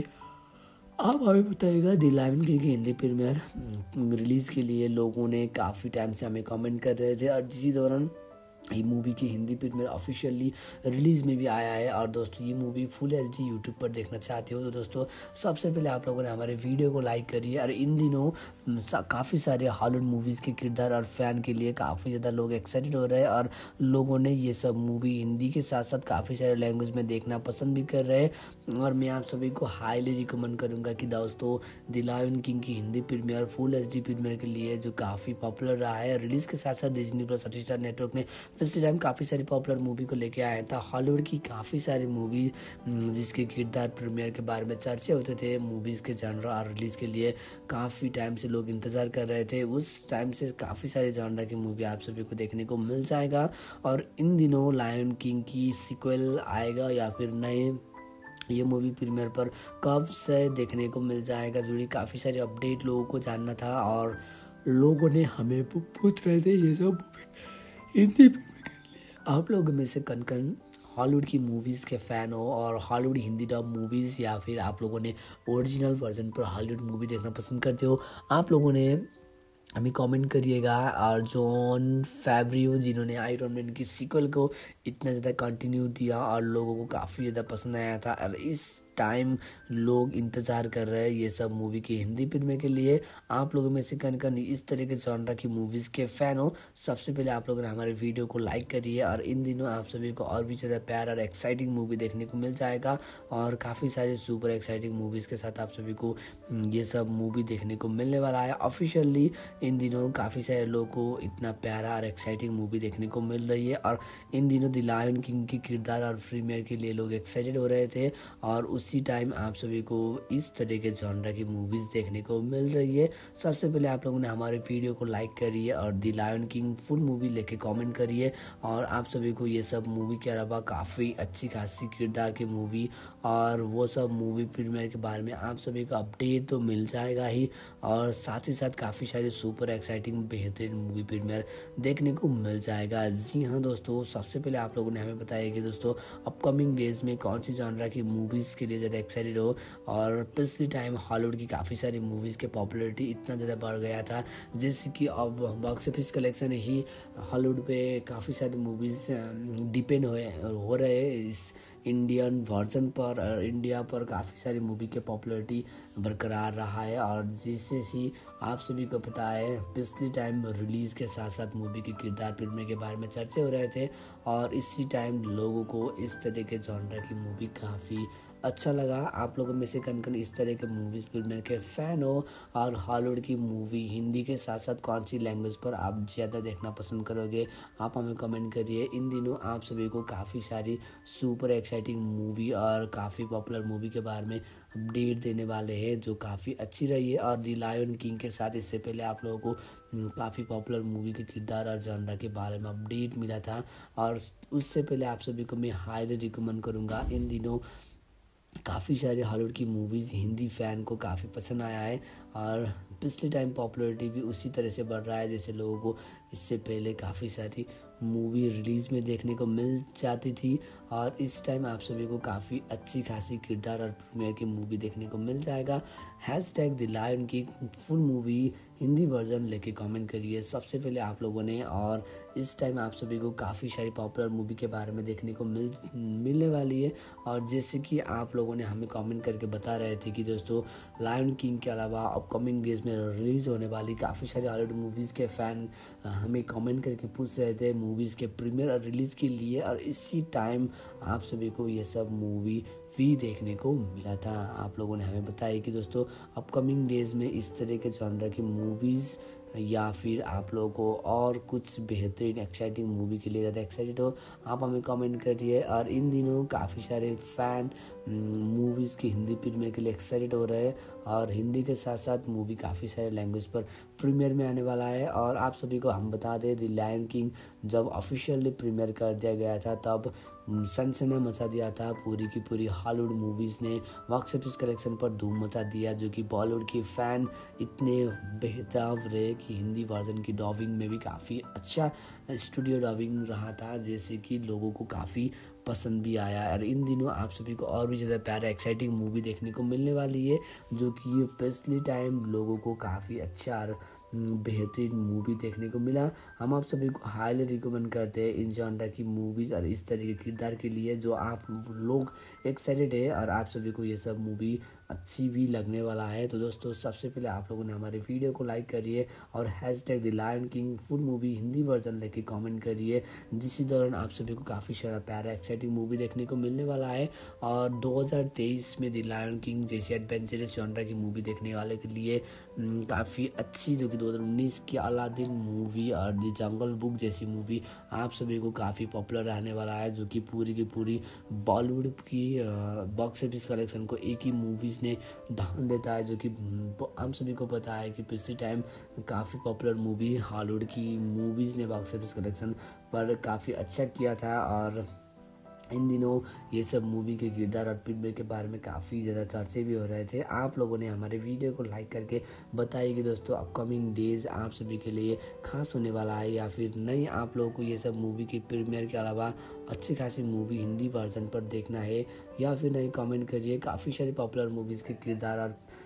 आप हमें बताइएगा। द लायन किंग की हिंदी प्रीमियर रिलीज़ के लिए लोगों ने काफ़ी टाइम से हमें कमेंट कर रहे थे और जिसी दौरान ये मूवी की हिंदी प्रीमियर ऑफिशियली रिलीज़ में भी आया है। और दोस्तों ये मूवी फुल एचडी यूट्यूब पर देखना चाहते हो तो दोस्तों सबसे पहले आप लोगों ने हमारे वीडियो को लाइक करिए। और इन दिनों काफ़ी सारे हॉलीवुड मूवीज़ के किरदार और फ़ैन के लिए काफ़ी ज़्यादा लोग एक्साइटेड हो रहे हैं और लोगों ने ये सब मूवी हिंदी के साथ साथ काफ़ी सारे लैंग्वेज में देखना पसंद भी कर रहे हैं। और मैं आप सभी को हाईली रिकमेंड करूँगा कि दोस्तों द लायन किंग की Hindi premiere full HD premiere के लिए जो काफ़ी पॉपुलर रहा है, रिलीज़ के साथ साथ डिज्नी प्लस हॉटस्टार नेटवर्क ने पिछले टाइम काफ़ी सारी पॉपुलर मूवी को लेके आया था। हॉलीवुड की काफ़ी सारी मूवी जिसके किरदार प्रीमियर के बारे में चर्चे होते थे, मूवीज़ के जॉनरा और रिलीज़ के लिए काफ़ी टाइम से लोग इंतज़ार कर रहे थे। उस टाइम से काफ़ी सारे जॉनरा की मूवी आप सभी को देखने को मिल जाएगा। और इन दिनों लायन किंग की सीक्वल आएगा या फिर नए ये मूवी प्रीमियर पर कब से देखने को मिल जाएगा, जुड़ी काफ़ी सारी अपडेट लोगों को जानना था और लोगों ने हमें पूछ रहे थे ये सब मूवी हिंदी प्रीमियर के लिए। आप लोगों में से कन हॉलीवुड की मूवीज़ के फ़ैन हो और हॉलीवुड हिंदी डब मूवीज़ या फिर आप लोगों ने ओरिजिनल वर्जन पर हॉलीवुड मूवी देखना पसंद करते हो, आप लोगों ने हमें कमेंट करिएगा। और जॉन फैब्रियो जिन्होंने आयरन मैन की सीक्वल को इतना ज़्यादा कंटिन्यू दिया और लोगों को काफ़ी ज़्यादा पसंद आया था, और इस टाइम लोग इंतज़ार कर रहे हैं ये सब मूवी की हिंदी फिल्में के लिए। आप लोगों में से कौन कौन इस तरह के जॉनरा की मूवीज़ के फ़ैन हो, सबसे पहले आप लोगों ने हमारे वीडियो को लाइक करिए। और इन दिनों आप सभी को और भी ज़्यादा प्यार और एक्साइटिंग मूवी देखने को मिल जाएगा, और काफ़ी सारे सुपर एक्साइटिंग मूवीज़ के साथ आप सभी को ये सब मूवी देखने को मिलने वाला है ऑफिशियली। इन दिनों काफ़ी सारे लोगों को इतना प्यारा और एक्साइटिंग मूवी देखने को मिल रही है, और इन दिनों द लायन किंग की किरदार और प्रीमियर के लिए लोग एक्साइटेड हो रहे थे, और उसी टाइम आप सभी को इस तरह के जॉनरा की मूवीज़ देखने को मिल रही है। सबसे पहले आप लोगों ने हमारे वीडियो को लाइक करिए और the lion king full movie लेके कमेंट करिए, और आप सभी को ये सब मूवी के अलावा काफ़ी अच्छी खासी किरदार की मूवी और वो सब मूवी प्रीमियर के बारे में आप सभी को अपडेट तो मिल जाएगा ही, और साथ ही साथ काफ़ी सारे सुपर एक्साइटिंग बेहतरीन मूवी प्रीमियर देखने को मिल जाएगा। जी हाँ दोस्तों, सबसे पहले आप लोगों ने हमें बताया कि दोस्तों अपकमिंग डेज में कौन सी जॉनरा की मूवीज़ के लिए ज़्यादा एक्साइटेड हो। और पिछले टाइम हॉलीवुड की काफ़ी सारी मूवीज़ के पॉपुलैरिटी इतना ज़्यादा बढ़ गया था, जैसे कि अब बॉक्स ऑफिस कलेक्शन ही हॉलीवुड पे काफ़ी सारी मूवीज़ डिपेंड हो रहे हैं इस इंडियन वर्जन पर, और इंडिया पर काफ़ी सारी मूवी के पॉपुलैरिटी बरकरार रहा है। और जिससे ही आप सभी को पता है पिछले टाइम रिलीज़ के साथ साथ मूवी के किरदार फिल्म के बारे में चर्चे हो रहे थे, और इसी टाइम लोगों को इस तरह के जॉनर की मूवी काफ़ी अच्छा लगा। आप लोगों में से कौन कौन इस तरह के मूवीज़ फिल्म के फ़ैन हो, और हॉलीवुड की मूवी हिंदी के साथ साथ कौन सी लैंग्वेज पर आप ज़्यादा देखना पसंद करोगे, आप हमें कमेंट करिए। इन दिनों आप सभी को काफ़ी सारी सुपर एक्साइटिंग मूवी और काफ़ी पॉपुलर मूवी के बारे में अपडेट देने वाले हैं जो काफ़ी अच्छी रही है। और द लायन किंग के साथ इससे पहले आप लोगों को काफ़ी पॉपुलर मूवी के किरदार और जॉनरा के बारे में अपडेट मिला था, और उससे पहले आप सभी को मैं हाईली रिकमेंड करूँगा। इन दिनों काफ़ी सारे हॉलीवुड की मूवीज़ हिंदी फ़ैन को काफ़ी पसंद आया है, और पिछले टाइम पॉपुलैरिटी भी उसी तरह से बढ़ रहा है जैसे लोगों को इससे पहले काफ़ी सारी मूवी रिलीज़ में देखने को मिल जाती थी, और इस टाइम आप सभी को काफ़ी अच्छी खासी किरदार और प्रीमियर की मूवी देखने को मिल जाएगा। हैशटैग द लायन की फुल मूवी हिंदी वर्जन लेके कमेंट करिए सबसे पहले आप लोगों ने। और इस टाइम आप सभी को काफ़ी सारी पॉपुलर मूवी के बारे में देखने को मिलने वाली है, और जैसे कि आप लोगों ने हमें कमेंट करके बता रहे थे कि दोस्तों लायन किंग के अलावा अपकमिंग डेज में रिलीज़ होने वाली काफ़ी सारी हॉलीवुड मूवीज़ के फ़ैन हमें कमेंट करके पूछ रहे थे मूवीज़ के प्रीमियर और रिलीज़ के लिए, और इसी टाइम आप सभी को ये सब मूवी भी देखने को मिला था। आप लोगों ने हमें बताया कि दोस्तों अपकमिंग डेज में इस तरह के जॉनर की मूवीज़ या फिर आप लोगों को और कुछ बेहतरीन एक्साइटिंग मूवी के लिए ज़्यादा एक्साइटेड हो, आप हमें कमेंट करिए। और इन दिनों काफ़ी सारे फ़ैन मूवीज़ की हिंदी फिल्में के लिए एक्साइटेड हो रहे हैं, और हिंदी के साथ साथ मूवी काफ़ी सारे लैंग्वेज पर प्रीमियर में आने वाला है। और आप सभी को हम बता दें द लायन किंग जब ऑफिशियली प्रीमियर कर दिया गया था तब सनसनी मचा दिया था, पूरी की पूरी हॉलीवुड मूवीज़ ने बॉक्स ऑफिस कलेक्शन पर धूम मचा दिया, जो कि बॉलीवुड के फ़ैन इतने बेहताब रहे कि हिंदी वर्जन की डबिंग में भी काफ़ी अच्छा स्टूडियो डबिंग रहा था, जैसे कि लोगों को काफ़ी पसंद भी आया। और इन दिनों आप सभी को और भी ज़्यादा प्यारा एक्साइटिंग मूवी देखने को मिलने वाली है, जो कि पिछले टाइम लोगों को काफ़ी अच्छा और बेहतरीन मूवी देखने को मिला। हम आप सभी को हाईली रिकमेंड करते हैं इन जॉनर की मूवीज़ और इस तरह के किरदार के लिए जो आप लोग एक्साइटेड है, और आप सभी को ये सब मूवी अच्छी भी लगने वाला है। तो दोस्तों सबसे पहले आप लोगों ने हमारे वीडियो को लाइक करिए और hashtag the lion king full movie Hindi version लेके कमेंट करिए, जिस दौरान आप सभी को काफ़ी सारा प्यारा एक्साइटिंग मूवी देखने को मिलने वाला है। और 2023 में द लायन किंग जैसी एडवेंचरस जॉनर की मूवी देखने वाले के लिए काफ़ी अच्छी, जो कि 2019 की अलादीन मूवी और द जंगल बुक जैसी मूवी आप सभी को काफ़ी पॉपुलर रहने वाला है, जो कि पूरी की पूरी बॉलीवुड की बॉक्स ऑफिस कलेक्शन को एक ही मूवीज़ ने ढाल देता है, जो कि हम सभी को पता है कि पिछले टाइम काफ़ी पॉपुलर मूवी हॉलीवुड की मूवीज़ ने बॉक्स ऑफिस कलेक्शन पर काफ़ी अच्छा किया था। और इन दिनों ये सब मूवी के किरदार और फिल्म के बारे में काफ़ी ज़्यादा चर्चे भी हो रहे थे। आप लोगों ने हमारे वीडियो को लाइक करके बताइए कि दोस्तों अपकमिंग डेज आप सभी के लिए खास होने वाला है या फिर नहीं, आप लोगों को ये सब मूवी की प्रीमियर के अलावा अच्छी खासी मूवी हिंदी वर्जन पर देखना है या फिर नहीं, कमेंट करिए। काफ़ी सारी पॉपुलर मूवीज़ के किरदार और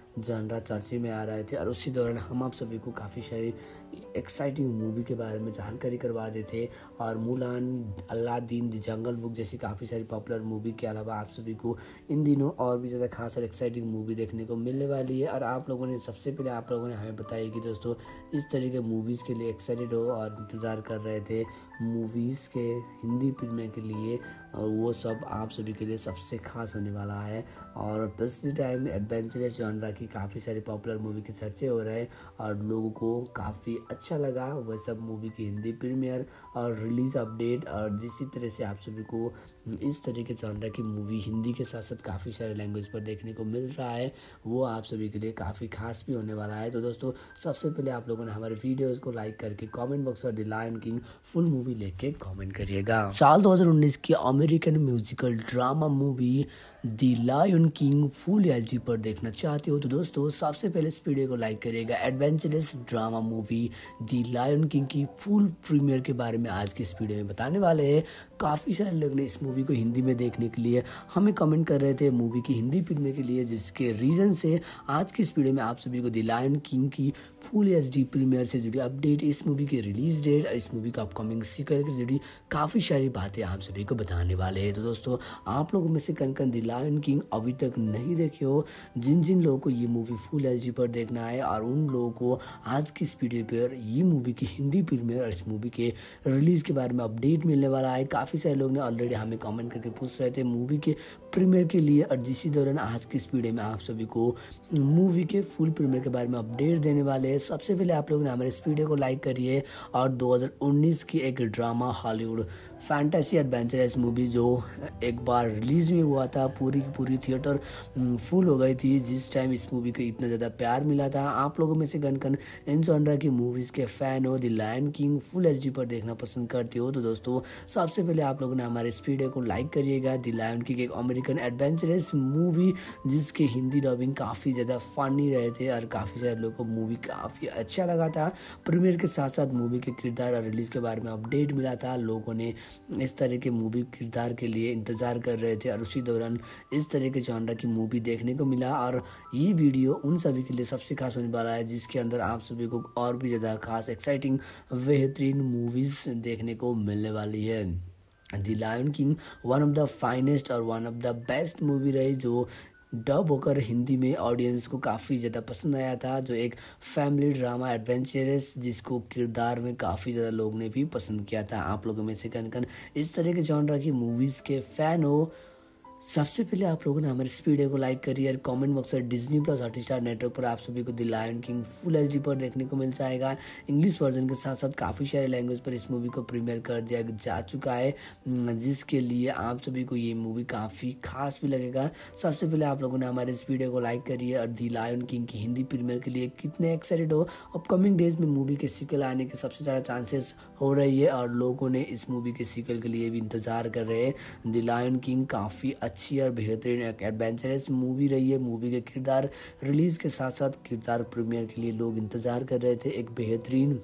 जानरा चर्चे में आ रहे थे और उसी दौरान हम आप सभी को काफ़ी सारी एक्साइटिंग मूवी के बारे में जानकारी करवा देते और Mulan, Aladdin, the jungle book जैसी काफ़ी सारी पॉपुलर मूवी के अलावा आप सभी को इन दिनों और भी ज़्यादा खास और एक्साइटिंग मूवी देखने को मिलने वाली है। और आप लोगों ने सबसे पहले आप लोगों ने हमें बताया कि दोस्तों इस तरह के मूवीज़ के लिए एक्साइटेड हो और इंतज़ार कर रहे थे मूवीज़ के हिंदी फिल्में के लिए, और वो सब आप सभी के लिए सबसे खास होने वाला है। और पिछले टाइम में एडवेंचरस जॉनरा की काफ़ी सारी पॉपुलर मूवी के चर्चे हो रहे हैं और लोगों को काफ़ी अच्छा लगा वह सब मूवी की हिंदी प्रीमियर और रिलीज़ अपडेट। और जिसी तरह से आप सभी को इस तरह के जॉनरा की मूवी हिंदी के साथ साथ काफ़ी सारे लैंग्वेज पर देखने को मिल रहा है, वो आप सभी के लिए काफ़ी खास भी होने वाला है। तो दोस्तों सबसे पहले आप लोगों ने हमारे वीडियोस को लाइक करके कमेंट बॉक्स और the lion king full movie लेके कमेंट करिएगा। साल 2019 की American musical drama movie the lion king full HD पर देखना चाहते हो तो दोस्तों सबसे पहले इस वीडियो को लाइक करिएगा। Adventurous drama movie the lion king की फुल प्रीमियर के बारे में आज की इस वीडियो में बताने वाले हैं। काफ़ी सारे लोग ने इस मूवी को हिंदी में देखने के लिए हमें कमेंट कर रहे थे मूवी की हिंदी फिल्म के लिए, जिसके रीज़न से आज की इस वीडियो में आप सभी को द लायन किंग की फुल एचडी प्रीमियर से जुड़ी अपडेट, इस मूवी की रिलीज डेट और इस मूवी का अपकमिंग सीक्वल से जुड़ी काफ़ी सारी बातें आप सभी को बताने वाले हैं। तो दोस्तों आप लोगों में से कन द लायन किंग अभी तक नहीं देखे हो, जिन जिन लोगों को ये मूवी फुल एचडी पर देखना है और उन लोगों को आज की इस वीडियो पर ये मूवी की हिंदी प्रीमियर और इस मूवी के रिलीज़ के बारे में अपडेट मिलने वाला है। काफ़ी सारे लोग ने ऑलरेडी हमें कमेंट करके पूछ रहे थे मूवी के प्रीमियर के लिए, और जिसी दौरान आज की इस वीडियो में आप सभी को मूवी के फुल प्रीमियर के बारे में अपडेट देने वाले हैं। सबसे पहले आप लोगों ने हमारे इस वीडियो को लाइक करिए और 2019 की एक drama Hollywood fantasy adventurous movie जो एक बार रिलीज में हुआ था, पूरी की पूरी थिएटर फुल हो गई थी जिस टाइम इस मूवी को इतना ज़्यादा प्यार मिला था। आप लोगों में से कन इन जॉनरा की मूवीज़ के फ़ैन हो, the lion king full HD पर देखना पसंद करते हो तो दोस्तों सबसे पहले आप लोगों ने हमारे इस वीडियो को लाइक करिएगा। द लायन किंग एक अमेरिकन एडवेंचरस मूवी जिसके हिंदी डबिंग काफ़ी ज़्यादा फनी रहे थे और काफ़ी सारे लोगों को मूवी काफ़ी अच्छा लगा था। प्रीमियर के साथ साथ मूवी के किरदार और रिलीज़ के बारे में अपडेट मिला था, लोगों ने इस तरह के मूवी किरदार के लिए इंतज़ार कर रहे थे और उसी दौरान इस तरह के जॉनरा की मूवी देखने को मिला। और ये वीडियो उन सभी के लिए सबसे खास होने वाला है जिसके अंदर आप सभी को और भी ज़्यादा खास एक्साइटिंग बेहतरीन मूवीज़ देखने को मिलने वाली है। The lion king one of the finest और one of the best movie रही जो डब होकर हिंदी में ऑडियंस को काफ़ी ज़्यादा पसंद आया था, जो एक फैमिली ड्रामा एडवेंचरस जिसको किरदार में काफ़ी ज़्यादा लोग ने भी पसंद किया था। आप लोगों में से कन इस तरह के जॉनरा की मूवीज़ के फ़ैन हो, सबसे पहले आप लोगों ने हमारे इस वीडियो को लाइक करिए और कमेंट बॉक्स में डिज्नी प्लस हॉटस्टार नेटवर्क पर आप सभी को the lion king full HD पर देखने को मिल जाएगा। इंग्लिश वर्जन के साथ साथ काफ़ी सारे लैंग्वेज पर इस मूवी को प्रीमियर कर दिया जा चुका है, जिसके लिए आप सभी को ये मूवी काफ़ी खास भी लगेगा। सबसे पहले आप लोगों ने हमारे इस वीडियो को लाइक करिए और द लायन किंग की हिंदी प्रीमियर के लिए कितने एक्साइटेड हो। अपकमिंग डेज में मूवी के सीक्वल आने के सबसे ज़्यादा चांसेस हो रही है और लोगों ने इस मूवी के सीक्वल के लिए भी इंतज़ार कर रहे हैं। द लायन किंग काफ़ी अच्छी और बेहतरीन एक एडवेंचरस मूवी रही है। मूवी के किरदार रिलीज़ के साथ साथ किरदार प्रीमियर के लिए लोग इंतज़ार कर रहे थे। एक बेहतरीन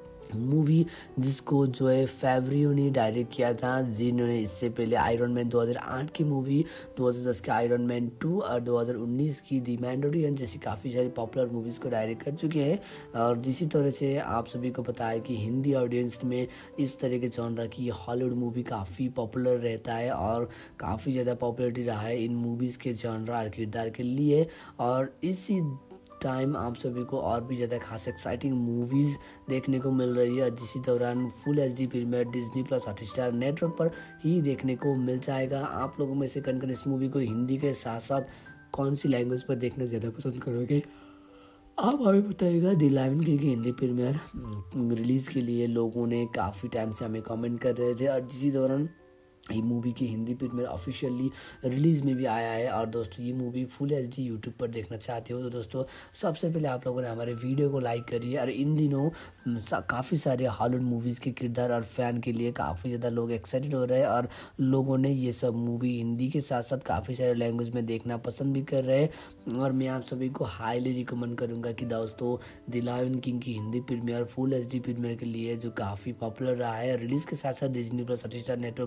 मूवी जिसको जो है फेवरियो ने डायरेक्ट किया था, जिन्होंने इससे पहले आयरन मैन 2008 की मूवी, 2010 के आयरन मैन 2 और 2019 की द मैंडोरियन जैसी काफ़ी सारी पॉपुलर मूवीज़ को डायरेक्ट कर चुके हैं। और जिसी तरह से आप सभी को पता है कि हिंदी ऑडियंस में इस तरह के जॉनरा की हॉलीवुड मूवी काफ़ी पॉपुलर रहता है और काफ़ी ज़्यादा पॉपुलरिटी रहा है इन मूवीज़ के जॉनरा और किरदार के लिए। और इसी टाइम आप सभी को और भी ज़्यादा खास एक्साइटिंग मूवीज़ देखने को मिल रही है, जिसी दौरान full HD premiere Disney plus Hotstar network पर ही देखने को मिल जाएगा। आप लोगों में से कन इस मूवी को हिंदी के साथ साथ कौन सी लैंग्वेज पर देखना ज़्यादा पसंद करोगे, आप हमें बताइएगा। द लायन किंग की हिंदी प्रीमियर रिलीज़ के लिए लोगों ने काफ़ी टाइम से हमें कमेंट कर रहे थे और जिसी दौरान ये मूवी की हिंदी प्रीमियर ऑफिशियली रिलीज़ में भी आया है। और दोस्तों ये मूवी फुल एचडी यूट्यूब पर देखना चाहते हो तो दोस्तों सबसे पहले आप लोगों ने हमारे वीडियो को लाइक करिए। और इन दिनों काफ़ी सारे हॉलीवुड मूवीज़ के किरदार और फ़ैन के लिए काफ़ी ज़्यादा लोग एक्साइटेड हो रहे हैं और लोगों ने ये सब मूवी हिंदी के साथ साथ काफ़ी सारे लैंग्वेज में देखना पसंद भी कर रहे हैं। और मैं आप सभी को हाईली रिकमेंड करूँगा कि दोस्तों द लायन किंग की Hindi premiere full HD premiere के लिए जो काफ़ी पॉपुलर रहा है, रिलीज़ के साथ साथ डिज्नी प्लस हॉटस्टार नेटवर्क ने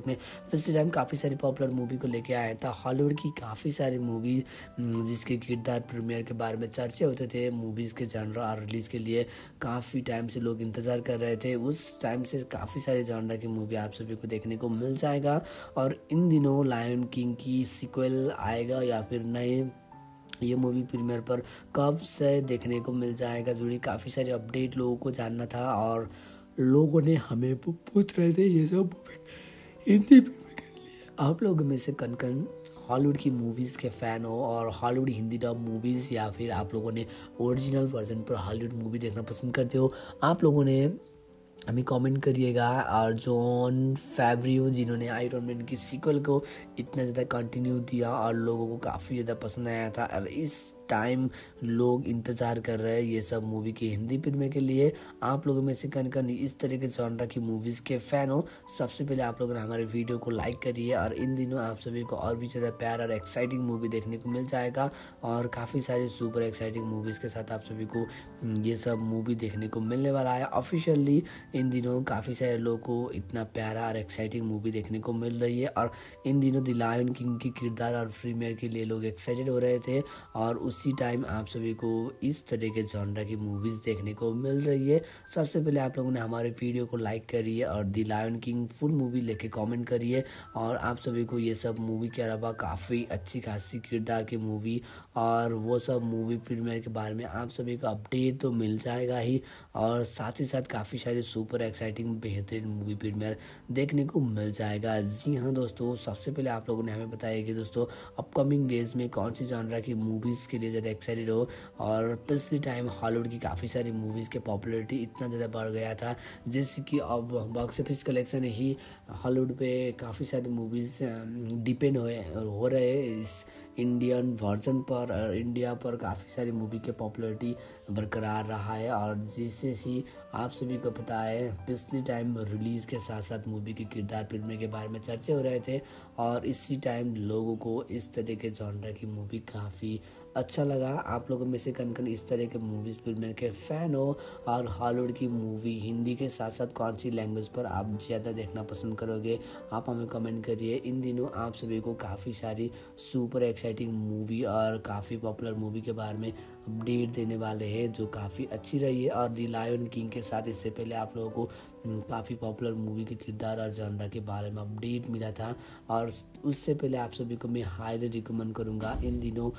पिछले टाइम काफ़ी सारी पॉपुलर मूवी को लेके आया था। हॉलीवुड की काफ़ी सारी मूवी जिसके किरदार प्रीमियर के बारे में चर्चे होते थे, मूवीज़ के जॉनर और रिलीज़ के लिए काफ़ी टाइम से लोग इंतज़ार कर रहे थे। उस टाइम से काफ़ी सारे जॉनर की मूवी आप सभी को देखने को मिल जाएगा। और इन दिनों लायन किंग की सीक्वल आएगा या फिर नए ये मूवी प्रीमियर पर कब से देखने को मिल जाएगा, जुड़ी काफ़ी सारे अपडेट लोगों को जानना था। और लोगों ने हमें पूछ रहे थे ये सब मूवी हिंदी प्रीमियर के लिए आप लोगों में से कन कन हॉलीवुड की मूवीज़ के फ़ैन हो और हॉलीवुड हिंदी डब मूवीज़ या फिर आप लोगों ने ओरिजिनल वर्जन पर हॉलीवुड मूवी देखना पसंद करते हो, आप लोगों ने हमें कमेंट करिएगा। और जॉन फैब्रियो जिन्होंने आयरन मैन की सीक्वल को इतना ज़्यादा कंटिन्यू दिया और लोगों को काफ़ी ज़्यादा पसंद आया था, और इस टाइम लोग इंतज़ार कर रहे हैं ये सब मूवी की हिंदी फिल्में के लिए। आप लोगों में से कन कन इस तरह के जॉनर की मूवीज़ के फ़ैन हो, सबसे पहले आप लोगों ने हमारे वीडियो को लाइक करिए। और इन दिनों आप सभी को और भी ज़्यादा प्यार और एक्साइटिंग मूवी देखने को मिल जाएगा, और काफ़ी सारे सुपर एक्साइटिंग मूवीज़ के साथ आप सभी को ये सब मूवी देखने को मिलने वाला है। ऑफिशियली इन दिनों काफ़ी सारे लोगों को इतना प्यारा और एक्साइटिंग मूवी देखने को मिल रही है, और इन दिनों द लायन किंग की किरदार और प्रीमियर के लिए लोग एक्साइटेड हो रहे थे, और उसी टाइम आप सभी को इस तरह के जॉनर की मूवीज़ देखने को मिल रही है। सबसे पहले आप लोगों ने हमारे वीडियो को लाइक करिए और the lion king full movie लेके कमेंट करिए। और आप सभी को ये सब मूवी के अलावा काफ़ी अच्छी खासी किरदार की मूवी और वो सब मूवी प्रीमियर के बारे में आप सभी को अपडेट तो मिल जाएगा ही, और साथ ही साथ काफ़ी सारे सुपर एक्साइटिंग बेहतरीन मूवी प्रीमियर देखने को मिल जाएगा। जी हाँ दोस्तों, सबसे पहले आप लोगों ने हमें बताया कि दोस्तों अपकमिंग डेज में कौन सी जॉनर की मूवीज़ के लिए ज़्यादा एक्साइटेड हो। और पिछले टाइम हॉलीवुड की काफ़ी सारी मूवीज़ के पॉपुलैरिटी इतना ज़्यादा बढ़ गया था, जैसे कि अब बॉक्स ऑफिस कलेक्शन ही हॉलीवुड पे काफ़ी सारी मूवीज़ डिपेंड हो रहे हैं इस इंडियन वर्जन पर, और इंडिया पर काफ़ी सारी मूवी के पॉपुलैरिटी बरकरार रहा है। और जिससे ही आप सभी को पता है पिछले टाइम रिलीज़ के साथ साथ मूवी के किरदार फिल्म के बारे में चर्चे हो रहे थे, और इसी टाइम लोगों को इस तरह के जॉनर की मूवी काफ़ी अच्छा लगा। आप लोगों में से कन कन इस तरह के मूवीज़ फिल्म के फ़ैन हो, और हॉलीवुड की मूवी हिंदी के साथ साथ कौन सी लैंग्वेज पर आप ज़्यादा देखना पसंद करोगे, आप हमें कमेंट करिए। इन दिनों आप सभी को काफ़ी सारी सुपर एक्साइटिंग मूवी और काफ़ी पॉपुलर मूवी के बारे में अपडेट देने वाले हैं जो काफ़ी अच्छी रही है। और द लायन किंग के साथ इससे पहले आप लोगों को काफ़ी पॉपुलर मूवी के किरदार और जॉनर के बारे में अपडेट मिला था, और उससे पहले आप सभी को मैं हाईली रिकमेंड करूँगा। इन दिनों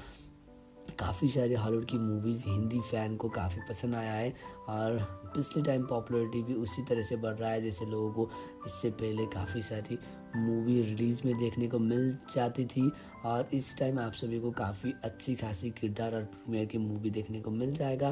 काफ़ी सारे हॉलीवुड की मूवीज़ हिंदी फ़ैन को काफ़ी पसंद आया है, और पिछले टाइम पॉपुलैरिटी भी उसी तरह से बढ़ रहा है जैसे लोगों को इससे पहले काफ़ी सारी मूवी रिलीज़ में देखने को मिल जाती थी। और इस टाइम आप सभी को काफ़ी अच्छी खासी किरदार और प्रीमियर की मूवी देखने को मिल जाएगा।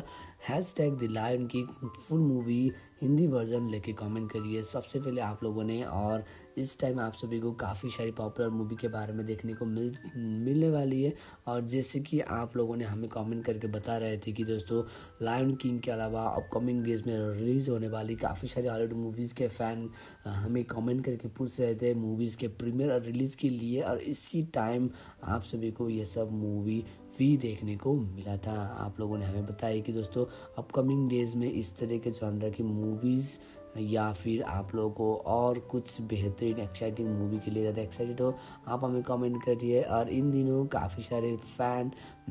#द लायन की फुल मूवी हिंदी वर्जन लेके कमेंट करिए सबसे पहले आप लोगों ने। और इस टाइम आप सभी को काफ़ी सारी पॉपुलर मूवी के बारे में देखने को मिलने वाली है। और जैसे कि आप लोगों ने हमें कमेंट करके बता रहे थे कि दोस्तों लायन किंग के अलावा अपकमिंग डेज में रिलीज़ होने वाली काफ़ी सारी हॉलीवुड मूवीज़ के फ़ैन हमें कमेंट करके पूछ रहे थे मूवीज़ के प्रीमियर और रिलीज़ के लिए, और इसी टाइम आप सभी को ये सब मूवी भी देखने को मिला था। आप लोगों ने हमें बताया कि दोस्तों अपकमिंग डेज में इस तरह के जॉनर की मूवीज़ या फिर आप लोगों को और कुछ बेहतरीन एक्साइटिंग मूवी के लिए ज़्यादा एक्साइटेड हो, आप हमें कमेंट करिए। और इन दिनों काफ़ी सारे फ़ैन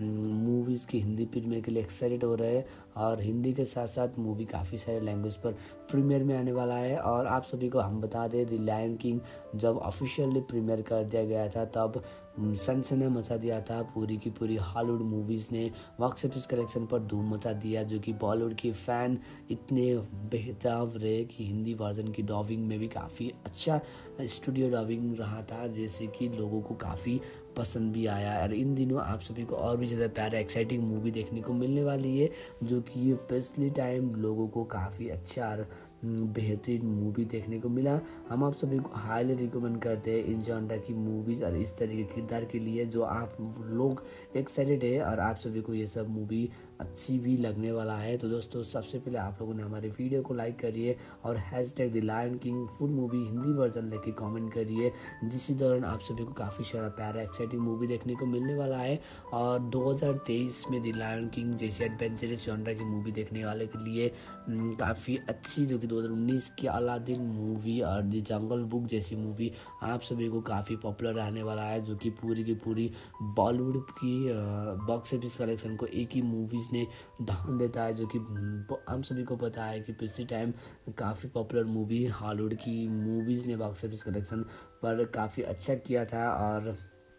मूवीज़ की हिंदी प्रीमियर के लिए एक्साइटेड हो रहे हैं, और हिंदी के साथ साथ मूवी काफ़ी सारे लैंग्वेज पर प्रीमियर में आने वाला है। और आप सभी को हम बता दें द लायन किंग जब ऑफिशियली प्रीमियर कर दिया गया था तब सनसनी मचा दिया था। पूरी की पूरी हॉलीवुड मूवीज़ ने बॉक्स ऑफिस कलेक्शन पर धूम मचा दिया, जो कि बॉलीवुड के फ़ैन इतने बेहतर रहे कि हिंदी वर्जन की डबिंग में भी काफ़ी अच्छा स्टूडियो डबिंग रहा था, जैसे कि लोगों को काफ़ी पसंद भी आया। और इन दिनों आप सभी को और भी ज़्यादा प्यारा एक्साइटिंग मूवी देखने को मिलने वाली है, जो कि पिछले टाइम लोगों को काफ़ी अच्छा और बेहतरीन मूवी देखने को मिला। हम आप सभी को हाईली रिकमेंड करते हैं इन जॉनर की मूवीज़ और इस तरह के किरदार के लिए जो आप लोग एक्साइटेड है, और आप सभी को ये सब मूवी अच्छी भी लगने वाला है। तो दोस्तों सबसे पहले आप लोगों ने हमारे वीडियो को लाइक करिए और hashtag the lion king full movie Hindi version लेके कमेंट करिए, जिसके दौरान आप सभी को काफ़ी सारा प्यारा एक्साइटिंग मूवी देखने को मिलने वाला है। और 2023 में द लायन किंग जैसी एडवेंचरस जॉनर की मूवी देखने वाले के लिए काफ़ी अच्छी, जो कि 2019 की अलादीन मूवी और द जंगल बुक जैसी मूवी आप सभी को काफ़ी पॉपुलर रहने वाला है, जो कि पूरी की पूरी बॉलीवुड की बॉक्स ऑफिस कलेक्शन को एक ही मूवीज़ ने दान देता है। जो कि हम सभी को पता है कि पिछले टाइम काफ़ी पॉपुलर मूवी हॉलीवुड की मूवीज़ ने बॉक्स ऑफिस कलेक्शन पर काफ़ी अच्छा किया था। और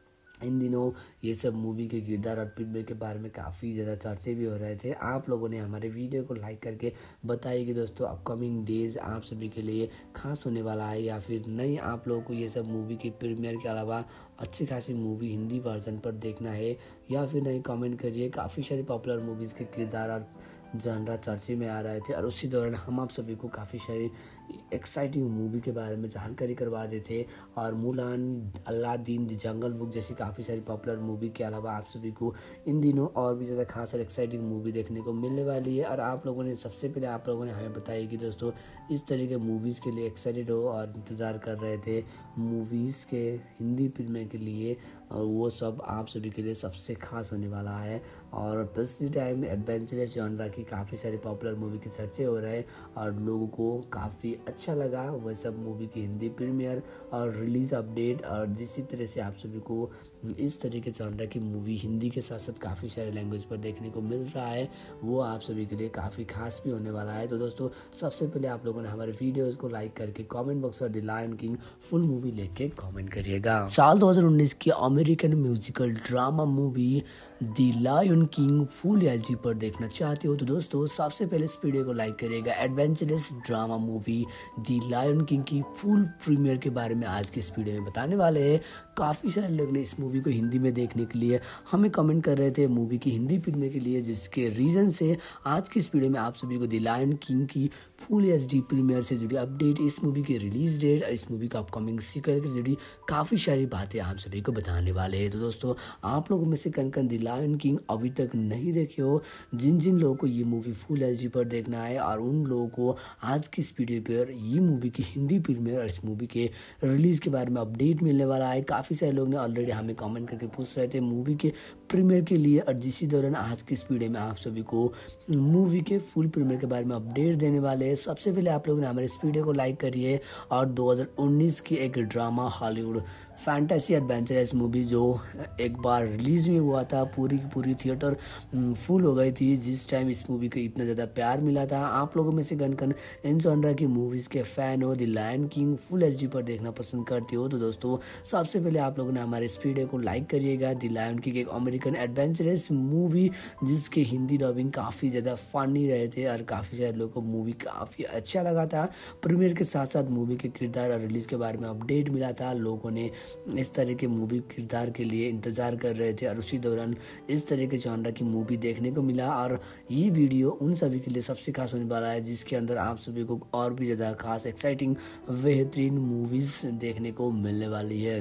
इन दिनों ये सब मूवी के किरदार और फिल्म के बारे में काफ़ी ज़्यादा चर्चे भी हो रहे थे। आप लोगों ने हमारे वीडियो को लाइक करके बताइए कि दोस्तों अपकमिंग डेज आप सभी के लिए खास होने वाला है या फिर नहीं, आप लोगों को ये सब मूवी के प्रीमियर के अलावा अच्छी खासी मूवी हिंदी वर्जन पर देखना है या फिर नहीं, कमेंट करिए। काफ़ी सारी पॉपुलर मूवीज़ के किरदार और जानरा चर्चे में आ रहे थे और उसी दौरान हम आप सभी को काफ़ी सारी एक्साइटिंग मूवी के बारे में जानकारी करवा देते। और Mulan, Aladdin, the jungle book जैसी काफ़ी सारी पॉपुलर मूवी के अलावा आप सभी को इन दिनों और भी ज़्यादा खास और एक्साइटिंग मूवी देखने को मिलने वाली है। और आप लोगों ने सबसे पहले आप लोगों ने हमें बताया कि दोस्तों इस तरह के मूवीज़ के लिए एक्साइटेड हो और इंतज़ार कर रहे थे मूवीज़ के हिंदी फिल्में के लिए, और वो सब आप सभी के लिए सबसे खास होने वाला है। और पिछले टाइम में एडवेंचरस जॉनरा की काफ़ी सारी पॉपुलर मूवी के चर्चे हो रहे हैं और लोगों को काफ़ी अच्छा लगा वह सब मूवी की हिंदी प्रीमियर और रिलीज़ अपडेट। और जिस तरह से आप सभी को इस तरह के जॉनरा की मूवी हिंदी के साथ साथ काफ़ी सारे लैंग्वेज पर देखने को मिल रहा है, वो आप सभी के लिए काफ़ी खास भी होने वाला है। तो दोस्तों सबसे पहले आप लोगों ने हमारे वीडियोज़ को लाइक करके कमेंट बॉक्स में the lion king full movie लेके कमेंट करिएगा। साल 2019 की American musical drama movie the lion king full HD पर देखना चाहते हो तो दोस्तों सबसे पहले इस वीडियो को लाइक करिएगा। Adventurous drama movie the lion king की फुल प्रीमियर के बारे में आज के इस वीडियो में बताने वाले हैं। काफ़ी सारे लोग ने इस मूवी को हिंदी में देखने के लिए हमें कमेंट कर रहे थे मूवी की हिंदी फिल्म के लिए, जिसके रीज़न से आज की इस वीडियो में आप सभी को द लायन किंग की फुल एचडी प्रीमियर से जुड़ी अपडेट, इस मूवी की रिलीज डेट और इस मूवी का अपकमिंग सीक्वल से जुड़ी काफ़ी सारी बातें आप सभी को बताने वाले हैं। तो दोस्तों आप लोगों में से कन कन द लायन किंग अभी तक नहीं देखे हो, जिन जिन लोगों को ये मूवी फुल एचडी पर देखना है और उन लोगों को आज की इस वीडियो पर ये मूवी की हिंदी प्रीमियर और इस मूवी के रिलीज़ के बारे में अपडेट मिलने वाला है। काफ़ी सारे लोग ने ऑलरेडी हमें कमेंट करके पूछ रहे थे मूवी के प्रीमियर के लिए, और जिसी दौरान आज की इस वीडियो में आप सभी को मूवी के फुल प्रीमियर के बारे में अपडेट देने वाले हैं। सबसे पहले आप लोगों ने हमारे इस वीडियो को लाइक करिए और 2019 की एक drama Hollywood fantasy adventurous movie जो एक बार रिलीज़ में हुआ था, पूरी की पूरी थिएटर फुल हो गई थी जिस टाइम इस मूवी को इतना ज़्यादा प्यार मिला था। आप लोगों में से कन कन इन जॉनरा की मूवीज़ के फ़ैन हो, the lion king full HD पर देखना पसंद करते हो तो दोस्तों सबसे पहले आप लोगों ने हमारे इस वीडियो को लाइक करिएगा। द लायन किंग एक अमेरिकन एडवेंचरस मूवी जिसके हिंदी डबिंग काफ़ी ज़्यादा फनी रहे थे और काफ़ी सारे लोगों को मूवी काफ़ी अच्छा लगा था। प्रीमियर के साथ साथ मूवी के किरदार और रिलीज़ के बारे में अपडेट मिला था, लोगों ने इस तरह के मूवी किरदार के लिए इंतज़ार कर रहे थे और उसी दौरान इस तरह के जॉनरा की मूवी देखने को मिला। और ये वीडियो उन सभी के लिए सबसे खास होने वाला है जिसके अंदर आप सभी को और भी ज़्यादा खास एक्साइटिंग बेहतरीन मूवीज़ देखने को मिलने वाली है।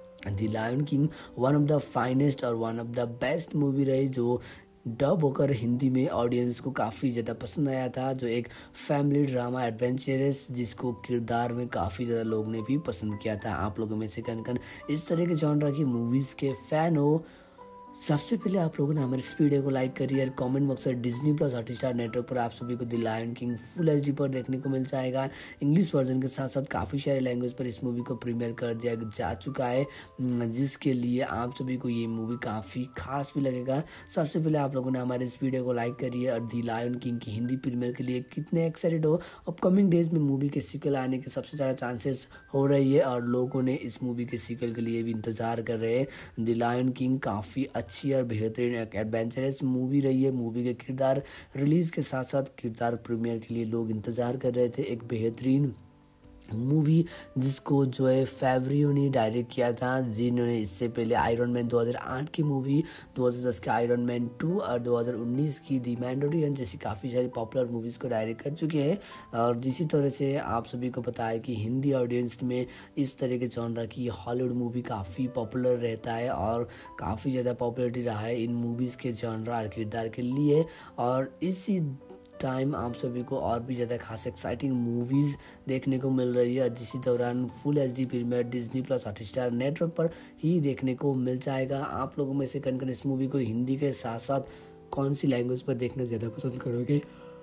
The lion king one of the finest और one of the best movie रही जो डब होकर हिंदी में ऑडियंस को काफ़ी ज़्यादा पसंद आया था, जो एक फैमिली ड्रामा एडवेंचरस जिसको किरदार में काफ़ी ज़्यादा लोग ने भी पसंद किया था। आप लोगों में से कन कन इस तरह के जॉनरा की मूवीज़ के फ़ैन हो, सबसे पहले आप लोगों ने हमारे इस वीडियो को लाइक करिए और कमेंट बॉक्स में डिज्नी प्लस हॉटस्टार नेटवर्क पर आप सभी को the lion king full HD पर देखने को मिल जाएगा। इंग्लिश वर्जन के साथ साथ काफ़ी सारे लैंग्वेज पर इस मूवी को प्रीमियर कर दिया जा चुका है, जिसके लिए आप सभी को ये मूवी काफ़ी खास भी लगेगा। सबसे पहले आप लोगों ने हमारे इस वीडियो को लाइक करिए और द लायन किंग की हिंदी प्रीमियर के लिए कितने एक्साइटेड हो। अपकमिंग डेज में मूवी के सीक्वल आने के सबसे ज़्यादा चांसेस हो रही है और लोगों ने इस मूवी के सीक्वल के लिए भी इंतज़ार कर रहे हैं। द लायन किंग काफ़ी अच्छी और बेहतरीन एडवेंचरस मूवी रही है। मूवी के किरदार रिलीज़ के साथ साथ किरदार प्रीमियर के लिए लोग इंतज़ार कर रहे थे। एक बेहतरीन मूवी जिसको जो है फेवरियो ने डायरेक्ट किया था, जिन्होंने इससे पहले आयरन मैन 2008 की मूवी, 2010 के आयरन मैन 2 और 2019 की दी मैंडोरियन जैसी काफ़ी सारी पॉपुलर मूवीज़ को डायरेक्ट कर चुके हैं। और इसी तरह से आप सभी को पता है कि हिंदी ऑडियंस में इस तरह के जॉनरा की हॉलीवुड मूवी काफ़ी पॉपुलर रहता है और काफ़ी ज़्यादा पॉपुलरिटी रहा है इन मूवीज़ के जॉनरा और किरदार के लिए। और इसी टाइम आप सभी को और भी ज़्यादा खास एक्साइटिंग मूवीज़ देखने को मिल रही है, जिसी दौरान full HD premiere Disney plus Hotstar network पर ही देखने को मिल जाएगा। आप लोगों में से कौन इस मूवी को हिंदी के साथ साथ कौन सी लैंग्वेज पर देखना ज़्यादा पसंद करोगे,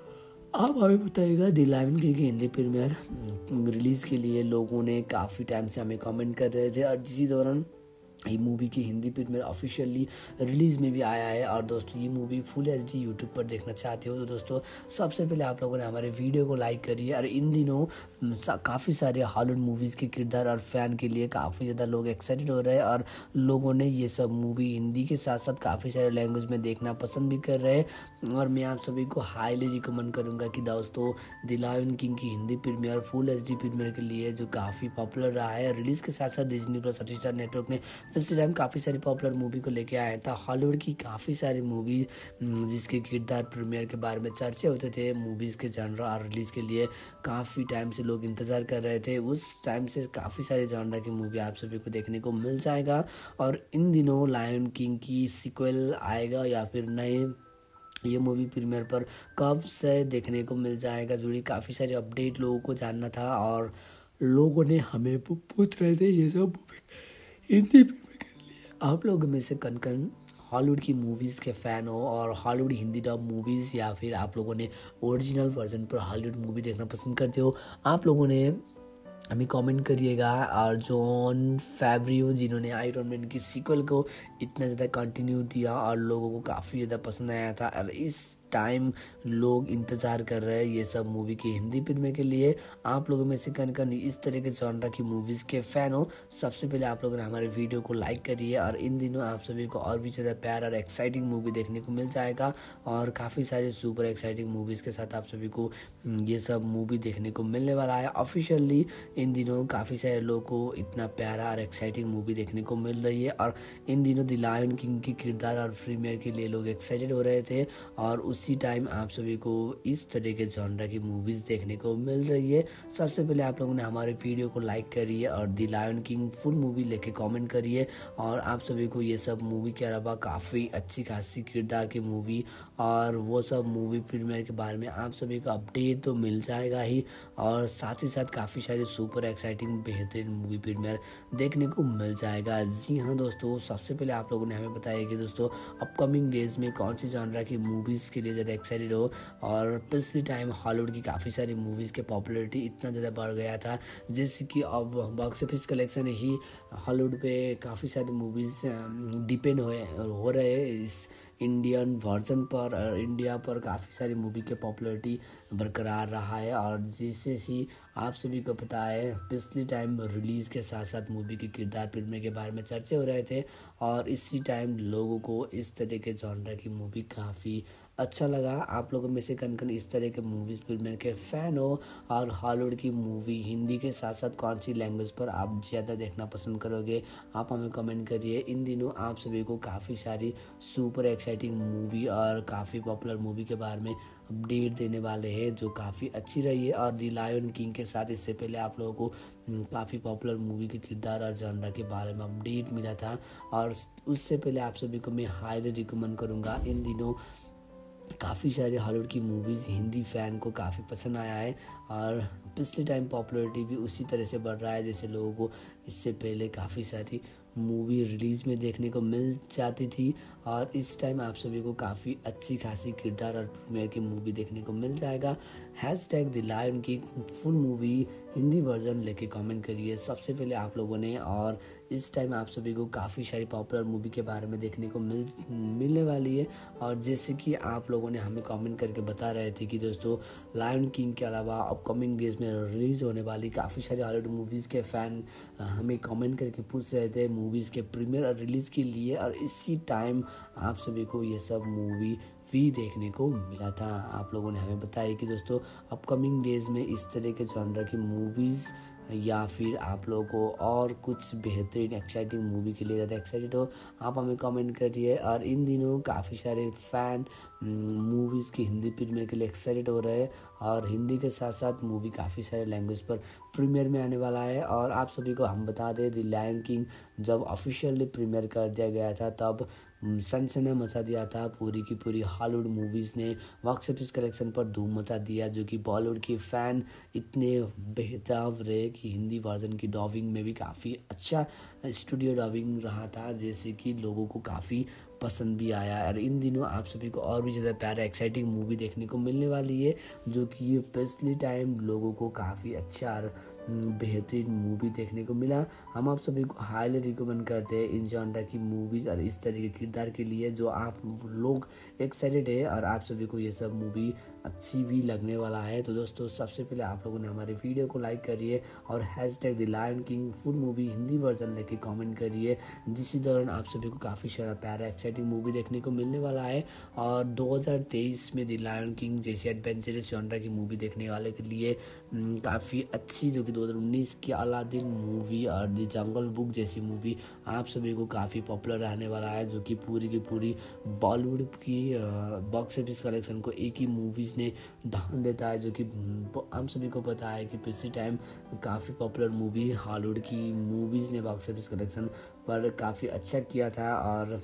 आप हमें बताइएगा। द लायन किंग की हिंदी प्रीमियर रिलीज़ के लिए लोगों ने काफ़ी टाइम से हमें कमेंट कर रहे थे, और जिसी दौरान ये मूवी की हिंदी प्रीमियर ऑफिशियली रिलीज़ में भी आया है। और दोस्तों, ये मूवी फुल एचडी यूट्यूब पर देखना चाहते हो तो दोस्तों सबसे पहले आप लोगों ने हमारे वीडियो को लाइक करिए। और इन दिनों काफ़ी सारे हॉलीवुड मूवीज़ के किरदार और फैन के लिए काफ़ी ज़्यादा लोग एक्साइटेड हो रहे हैं, और लोगों ने ये सब मूवी हिंदी के साथ साथ काफ़ी सारे लैंग्वेज में देखना पसंद भी कर रहे हैं। और मैं आप सभी को हाईली रिकमेंड करूँगा कि दोस्तों द लायन किंग की Hindi premiere full HD premiere के लिए जो काफ़ी पॉपुलर रहा है, रिलीज़ के साथ साथ डिज्नी प्लस हॉटस्टार नेटवर्क ने पिछले टाइम काफ़ी सारी पॉपुलर मूवी को लेके आया था। हॉलीवुड की काफ़ी सारी मूवी जिसके किरदार प्रीमियर के बारे में चर्चे होते थे, मूवीज़ के जॉनरा और रिलीज़ के लिए काफ़ी टाइम से लोग इंतज़ार कर रहे थे। उस टाइम से काफ़ी सारे जॉनरा की मूवी आप सभी को देखने को मिल जाएगा। और इन दिनों लायन किंग की सीक्वल आएगा या फिर नए ये मूवी प्रीमियर पर कब से देखने को मिल जाएगा, जुड़ी काफ़ी सारे अपडेट लोगों को जानना था। और लोगों ने हमें पूछ रहे थे ये सब मूवी हिंदी प्रीमियर के लिए आप लोगों में से कौन हॉलीवुड की मूवीज़ के फ़ैन हो, और हॉलीवुड हिंदी डब मूवीज़ या फिर आप लोगों ने ओरिजिनल वर्जन पर हॉलीवुड मूवी देखना पसंद करते हो, आप लोगों ने हमें कमेंट करिएगा। और जॉन फेवरियो जिन्होंने आयरन मैन की सीक्वल को इतना ज़्यादा कंटिन्यू दिया और लोगों को काफ़ी ज़्यादा पसंद आया था, और इस टाइम लोग इंतज़ार कर रहे हैं ये सब मूवी की हिंदी फिल्म के लिए। आप लोगों में से कौन इस तरह के जॉनरा की मूवीज़ के फ़ैन हो, सबसे पहले आप लोगों ने हमारे वीडियो को लाइक करिए। और इन दिनों आप सभी को और भी ज़्यादा प्यार और एक्साइटिंग मूवी देखने को मिल जाएगा, और काफ़ी सारे सुपर एक्साइटिंग मूवीज़ के साथ आप सभी को ये सब मूवी देखने को मिलने वाला है। ऑफिशियली इन दिनों काफ़ी सारे लोगों को इतना प्यारा और एक्साइटिंग मूवी देखने को मिल रही है, और इन दिनों द लायन किंग की किरदार और प्रीमियर के लिए लोग एक्साइटेड हो रहे थे, और उसी टाइम आप सभी को इस तरह के जॉनरा की मूवीज़ देखने को मिल रही है। सबसे पहले आप लोगों ने हमारे वीडियो को लाइक करिए और the lion king full movie लेके कमेंट करिए। और आप सभी को ये सब मूवी के अलावा काफ़ी अच्छी खासी किरदार की मूवी और वो सब मूवी प्रीमियर के बारे में आप सभी को अपडेट तो मिल जाएगा ही, और साथ ही साथ काफ़ी सारी सुपर एक्साइटिंग बेहतरीन मूवी प्रीमियर देखने को मिल जाएगा। जी हाँ दोस्तों, सबसे पहले आप लोगों ने हमें बताया कि दोस्तों अपकमिंग डेज में कौन सी जॉनरा की मूवीज़ के लिए ज़्यादा एक्साइटेड हो। और पिछले टाइम हॉलीवुड की काफ़ी सारी मूवीज़ के पॉपुलैरिटी इतना ज़्यादा बढ़ गया था, जैसे कि अब बॉक्स ऑफिस कलेक्शन ही हॉलीवुड पे काफ़ी सारी मूवीज़ डिपेंड हो रहे हैं इस इंडियन वर्जन पर, और इंडिया पर काफ़ी सारी मूवी के पॉपुलैरिटी बरकरार रहा है। और जिससे ही आप सभी को पता है पिछले टाइम रिलीज़ के साथ साथ मूवी के किरदार फिल्म के बारे में चर्चे हो रहे थे, और इसी टाइम लोगों को इस तरह के जॉनरा की मूवी काफ़ी अच्छा लगा। आप लोगों में से कौन इस तरह के मूवीज़ फिल्म के फ़ैन हो, और हॉलीवुड की मूवी हिंदी के साथ साथ कौन सी लैंग्वेज पर आप ज़्यादा देखना पसंद करोगे, आप हमें कमेंट करिए। इन दिनों आप सभी को काफ़ी सारी सुपर एक्साइटिंग मूवी और काफ़ी पॉपुलर मूवी के बारे में अपडेट देने वाले हैं जो काफ़ी अच्छी रही है। और द लायन किंग के साथ इससे पहले आप लोगों को काफ़ी पॉपुलर मूवी के किरदार और जॉनरा के बारे में अपडेट मिला था, और उससे पहले आप सभी को मैं हाईली रिकमेंड करूँगा। इन दिनों काफ़ी सारे हॉलीवुड की मूवीज़ हिंदी फ़ैन को काफ़ी पसंद आया है, और पिछले टाइम पॉपुलैरिटी भी उसी तरह से बढ़ रहा है जैसे लोगों को इससे पहले काफ़ी सारी मूवी रिलीज़ में देखने को मिल जाती थी। और इस टाइम आप सभी को काफ़ी अच्छी खासी किरदार और प्रीमियर की मूवी देखने को मिल जाएगा। हैशटैग द लायन की फुल मूवी हिंदी वर्जन लेके कमेंट करिए सबसे पहले आप लोगों ने। और इस टाइम आप सभी को काफ़ी सारी पॉपुलर मूवी के बारे में देखने को मिलने वाली है। और जैसे कि आप लोगों ने हमें कमेंट करके बता रहे थे कि दोस्तों लायन किंग के अलावा अपकमिंग डेज में रिलीज़ होने वाली काफ़ी सारी हॉलीवुड मूवीज़ के फ़ैन हमें कमेंट करके पूछ रहे थे मूवीज़ के प्रीमियर और रिलीज़ के लिए, और इसी टाइम आप सभी को ये सब मूवी भी देखने को मिला था। आप लोगों ने हमें बताया कि दोस्तों अपकमिंग डेज में इस तरह के जॉनरा की मूवीज़ या फिर आप लोगों को और कुछ बेहतरीन एक्साइटिंग मूवी के लिए ज़्यादा एक्साइटेड हो, आप हमें कमेंट करिए। और इन दिनों काफ़ी सारे फ़ैन मूवीज़ की हिंदी प्रीमियर के लिए एक्साइटेड हो रहे हैं, और हिंदी के साथ साथ मूवी काफ़ी सारे लैंग्वेज पर प्रीमियर में आने वाला है। और आप सभी को हम बता दें, द लायन किंग जब ऑफिशियली प्रीमियर कर दिया गया था तब सनसनी मचा दिया था। पूरी की पूरी हॉलीवुड मूवीज़ ने बॉक्स ऑफिस कलेक्शन पर धूम मचा दिया, जो कि बॉलीवुड के फ़ैन इतने बेहताब रहे कि हिंदी वर्जन की डबिंग में भी काफ़ी अच्छा स्टूडियो डबिंग रहा था, जैसे कि लोगों को काफ़ी पसंद भी आया। और इन दिनों आप सभी को और भी ज़्यादा प्यारा एक्साइटिंग मूवी देखने को मिलने वाली है, जो कि पिछले टाइम लोगों को काफ़ी अच्छा और बेहतरीन मूवी देखने को मिला। हम आप सभी को हाईली रिकमेंड करते हैं इन जॉनर की मूवीज़ और इस तरह के किरदार के लिए जो आप लोग एक्साइटेड है, और आप सभी को ये सब मूवी अच्छी भी लगने वाला है। तो दोस्तों, सबसे पहले आप लोगों ने हमारे वीडियो को लाइक करिए और #the lion king full movie Hindi version लेके कमेंट करिए, जिसके दौरान आप सभी को काफ़ी सारा प्यारा एक्साइटिंग मूवी देखने को मिलने वाला है। और 2023 में द लायन किंग जैसी एडवेंचरस जॉनर की मूवी देखने वाले के लिए काफ़ी अच्छी, जो कि 2019 की अलादीन मूवी और द जंगल बुक जैसी मूवी आप सभी को काफ़ी पॉपुलर रहने वाला है, जो कि पूरी की पूरी बॉलीवुड की बॉक्स ऑफिस कलेक्शन को एक ही मूवीज़ ने धान देता है। जो कि हम सभी को पता है कि पिछले टाइम काफ़ी पॉपुलर मूवी हॉलीवुड की मूवीज़ ने बॉक्स ऑफिस कलेक्शन पर काफ़ी अच्छा किया था। और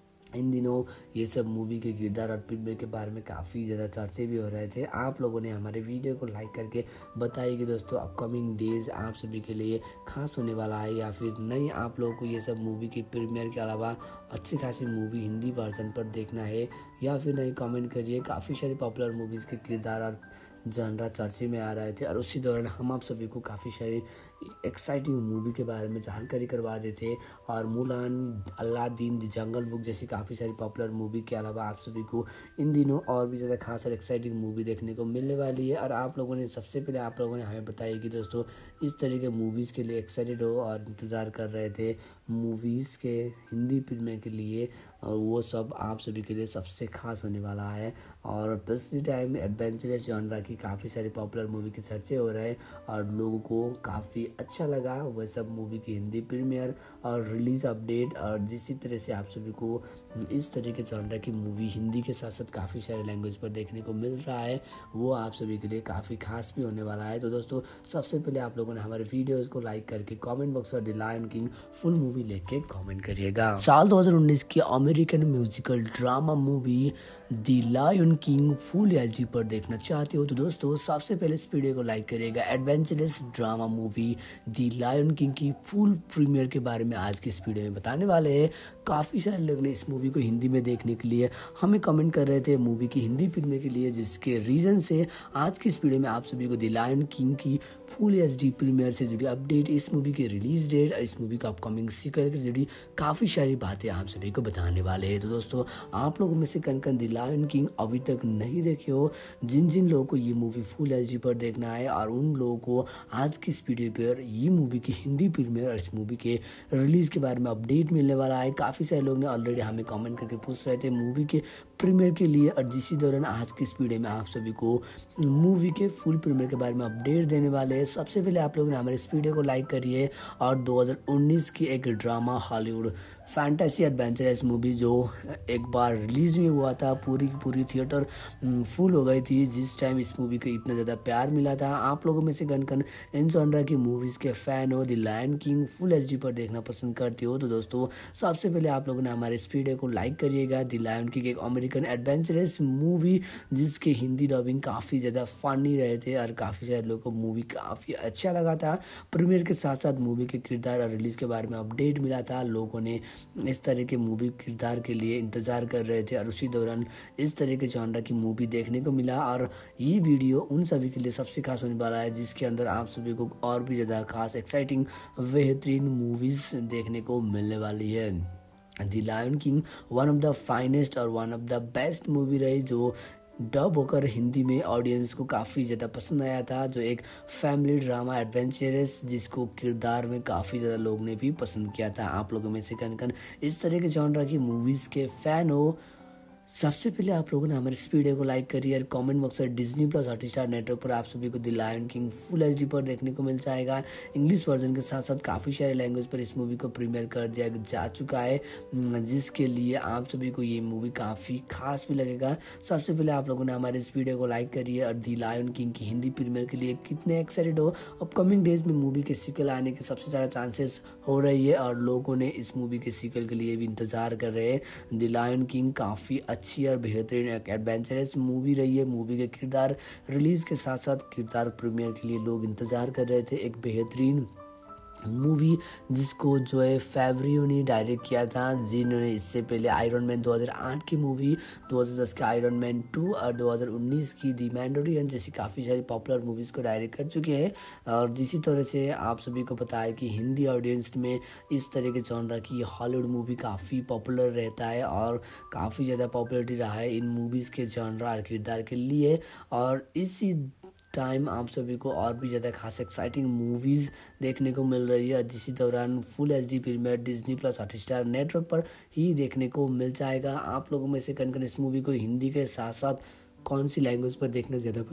इन दिनों ये सब मूवी के किरदार और फिल्म के बारे में काफ़ी ज़्यादा चर्चे भी हो रहे थे। आप लोगों ने हमारे वीडियो को लाइक करके बताइए कि दोस्तों अपकमिंग डेज आप सभी के लिए खास होने वाला है या फिर नहीं, आप लोगों को ये सब मूवी की प्रीमियर के अलावा अच्छी खासी मूवी हिंदी वर्जन पर देखना है या फिर नहीं, कमेंट करिए। काफ़ी सारी पॉपुलर मूवीज़ के किरदार और जानरा चर्चे में आ रहे थे, और उसी दौरान हम आप सभी को काफ़ी सारी एक्साइटिंग मूवी के बारे में जानकारी करवा देते। और Mulan, Aladdin, the jungle book जैसी काफ़ी सारी पॉपुलर मूवी के अलावा आप सभी को इन दिनों और भी ज़्यादा खास और एक्साइटिंग मूवी देखने को मिलने वाली है। और आप लोगों ने सबसे पहले आप लोगों ने हमें बताया कि दोस्तों इस तरह के मूवीज़ के लिए एक्साइटेड हो और इंतज़ार कर रहे थे मूवीज़ के हिंदी फिल्में के लिए, और वो सब आप सभी के लिए सबसे खास होने वाला है। और पिछले टाइम में एडवेंचरस जॉनरा की काफ़ी सारी पॉपुलर मूवी के चर्चे हो रहे हैं और लोगों को काफ़ी अच्छा लगा वह सब मूवी की हिंदी प्रीमियर और रिलीज़ अपडेट। और जिस तरह से आप सभी को इस तरह के जॉनरा की मूवी हिंदी के साथ साथ काफ़ी सारे लैंग्वेज पर देखने को मिल रहा है, वो आप सभी के लिए काफ़ी खास भी होने वाला है। तो दोस्तों, सबसे पहले आप लोगों ने हमारे वीडियोज़ को लाइक करके कॉमेंट बॉक्स और the lion king full movie लेके कॉमेंट करिएगा। साल 2019 की American musical drama movie the lion king full HD पर देखना चाहते हो तो दोस्तों, सबसे पहले इस वीडियो को लाइक करिएगा। Adventurous drama movie the lion king की फुल प्रीमियर के बारे में आज की इस वीडियो में बताने वाले हैं। काफ़ी सारे लोग ने इस मूवी को हिंदी में देखने के लिए हमें कमेंट कर रहे थे मूवी की हिंदी फिल्म के लिए, जिसके रीज़न से आज की इस वीडियो में आप सभी को द लायन किंग की फुल एचडी प्रीमियर से जुड़ी अपडेट, इस मूवी की रिलीज डेट और इस मूवी का अपकमिंग सीक्वल से जुड़ी काफ़ी सारी बातें आप सभी को बताने वाले हैं। तो दोस्तों, आप लोगों में से कन द लायन किंग अभी तक नहीं देखे हो, जिन जिन लोगों को ये मूवी फुल एचडी पर देखना है, और उन लोगों को आज की इस वीडियो पर ये मूवी की हिंदी प्रीमियर और इस मूवी के रिलीज़ के बारे में अपडेट मिलने वाला है। काफ़ी सारे लोग ने ऑलरेडी हमें कमेंट करके पूछ रहे थे मूवी के प्रीमियर के लिए, और जिसी दौरान आज की इस वीडियो में आप सभी को मूवी के फुल प्रीमियर के बारे में अपडेट देने वाले हैं। सबसे पहले आप लोगों ने हमारे इस वीडियो को लाइक करिए। और 2019 की एक drama Hollywood fantasy adventurous movie जो एक बार रिलीज़ में हुआ था, पूरी की पूरी थिएटर फुल हो गई थी, जिस टाइम इस मूवी को इतना ज़्यादा प्यार मिला था। आप लोगों में से कन इन जॉनरा की मूवीज़ के फ़ैन हो, the lion king full HD पर देखना पसंद करते हो तो दोस्तों, सबसे पहले आप लोगों ने हमारे इस वीडियो को लाइक करिएगा। द लायन किंग एक अमेरिकन एडवेंचरस मूवी जिसके हिंदी डबिंग काफ़ी ज़्यादा फनी रहे थे और काफ़ी सारे लोगों को मूवी काफ़ी अच्छा लगा था। प्रीमियर के साथ साथ मूवी के किरदार और रिलीज़ के बारे में अपडेट मिला था। लोगों ने इस तरह के मूवी किरदार के लिए इंतज़ार कर रहे थे, और उसी दौरान इस तरह के जॉनरा की मूवी देखने को मिला। और ये वीडियो उन सभी के लिए सबसे खास होने वाला है, जिसके अंदर आप सभी को और भी ज़्यादा खास एक्साइटिंग बेहतरीन मूवीज़ देखने को मिलने वाली है। The lion king one of the finest और one of the best movie रही, जो डब होकर हिंदी में ऑडियंस को काफ़ी ज़्यादा पसंद आया था, जो एक फैमिली ड्रामा एडवेंचरस जिसको किरदार में काफ़ी ज़्यादा लोग ने भी पसंद किया था। आप लोगों में से कन इस तरह के जॉनरा की मूवीज़ के फ़ैन हो सबसे पहले आप लोगों ने हमारे इस वीडियो को लाइक करिए और कमेंट बॉक्स में डिज्नी प्लस हॉटस्टार नेटवर्क पर आप सभी को the lion king full HD पर देखने को मिल जाएगा। इंग्लिश वर्जन के साथ साथ काफ़ी सारे लैंग्वेज पर इस मूवी को प्रीमियर कर दिया जा चुका है, जिसके लिए आप सभी को ये मूवी काफ़ी खास भी लगेगा। सबसे पहले आप लोगों ने हमारे इस वीडियो को लाइक करिए और द लायन किंग की हिंदी प्रीमियर के लिए कितने एक्साइटेड हो। अपकमिंग डेज में मूवी के सीक्वल आने के सबसे ज़्यादा चांसेस हो रही है और लोगों ने इस मूवी के सीक्वल के लिए भी इंतज़ार कर रहे हैं। द लायन किंग काफ़ी अच्छी और बेहतरीन एडवेंचरस मूवी रही है। मूवी के किरदार रिलीज़ के साथ साथ किरदार प्रीमियर के लिए लोग इंतज़ार कर रहे थे। एक बेहतरीन मूवी जिसको जो है फेवरियो ने डायरेक्ट किया था, जिन्होंने इससे पहले आयरन मैन 2008 की मूवी, 2010 के आयरन मैन 2 और 2019 की दी मैंडोरियन जैसी काफ़ी सारी पॉपुलर मूवीज़ को डायरेक्ट कर चुके हैं। और जिसी तरह से आप सभी को पता है कि हिंदी ऑडियंस में इस तरह के जॉनर की हॉलीवुड मूवी काफ़ी पॉपुलर रहता है और काफ़ी ज़्यादा पॉपुलरिटी रहा है इन मूवीज़ के जॉनर और किरदार के लिए। और इसी टाइम आप सभी को और भी ज़्यादा खास एक्साइटिंग मूवीज़ देखने को मिल रही है, जिसी दौरान full HD premiere Disney plus Hotstar network पर ही देखने को मिल जाएगा। आप लोगों में से कौन कौन इस मूवी को हिंदी के साथ साथ कौन सी लैंग्वेज पर देखना ज़्यादा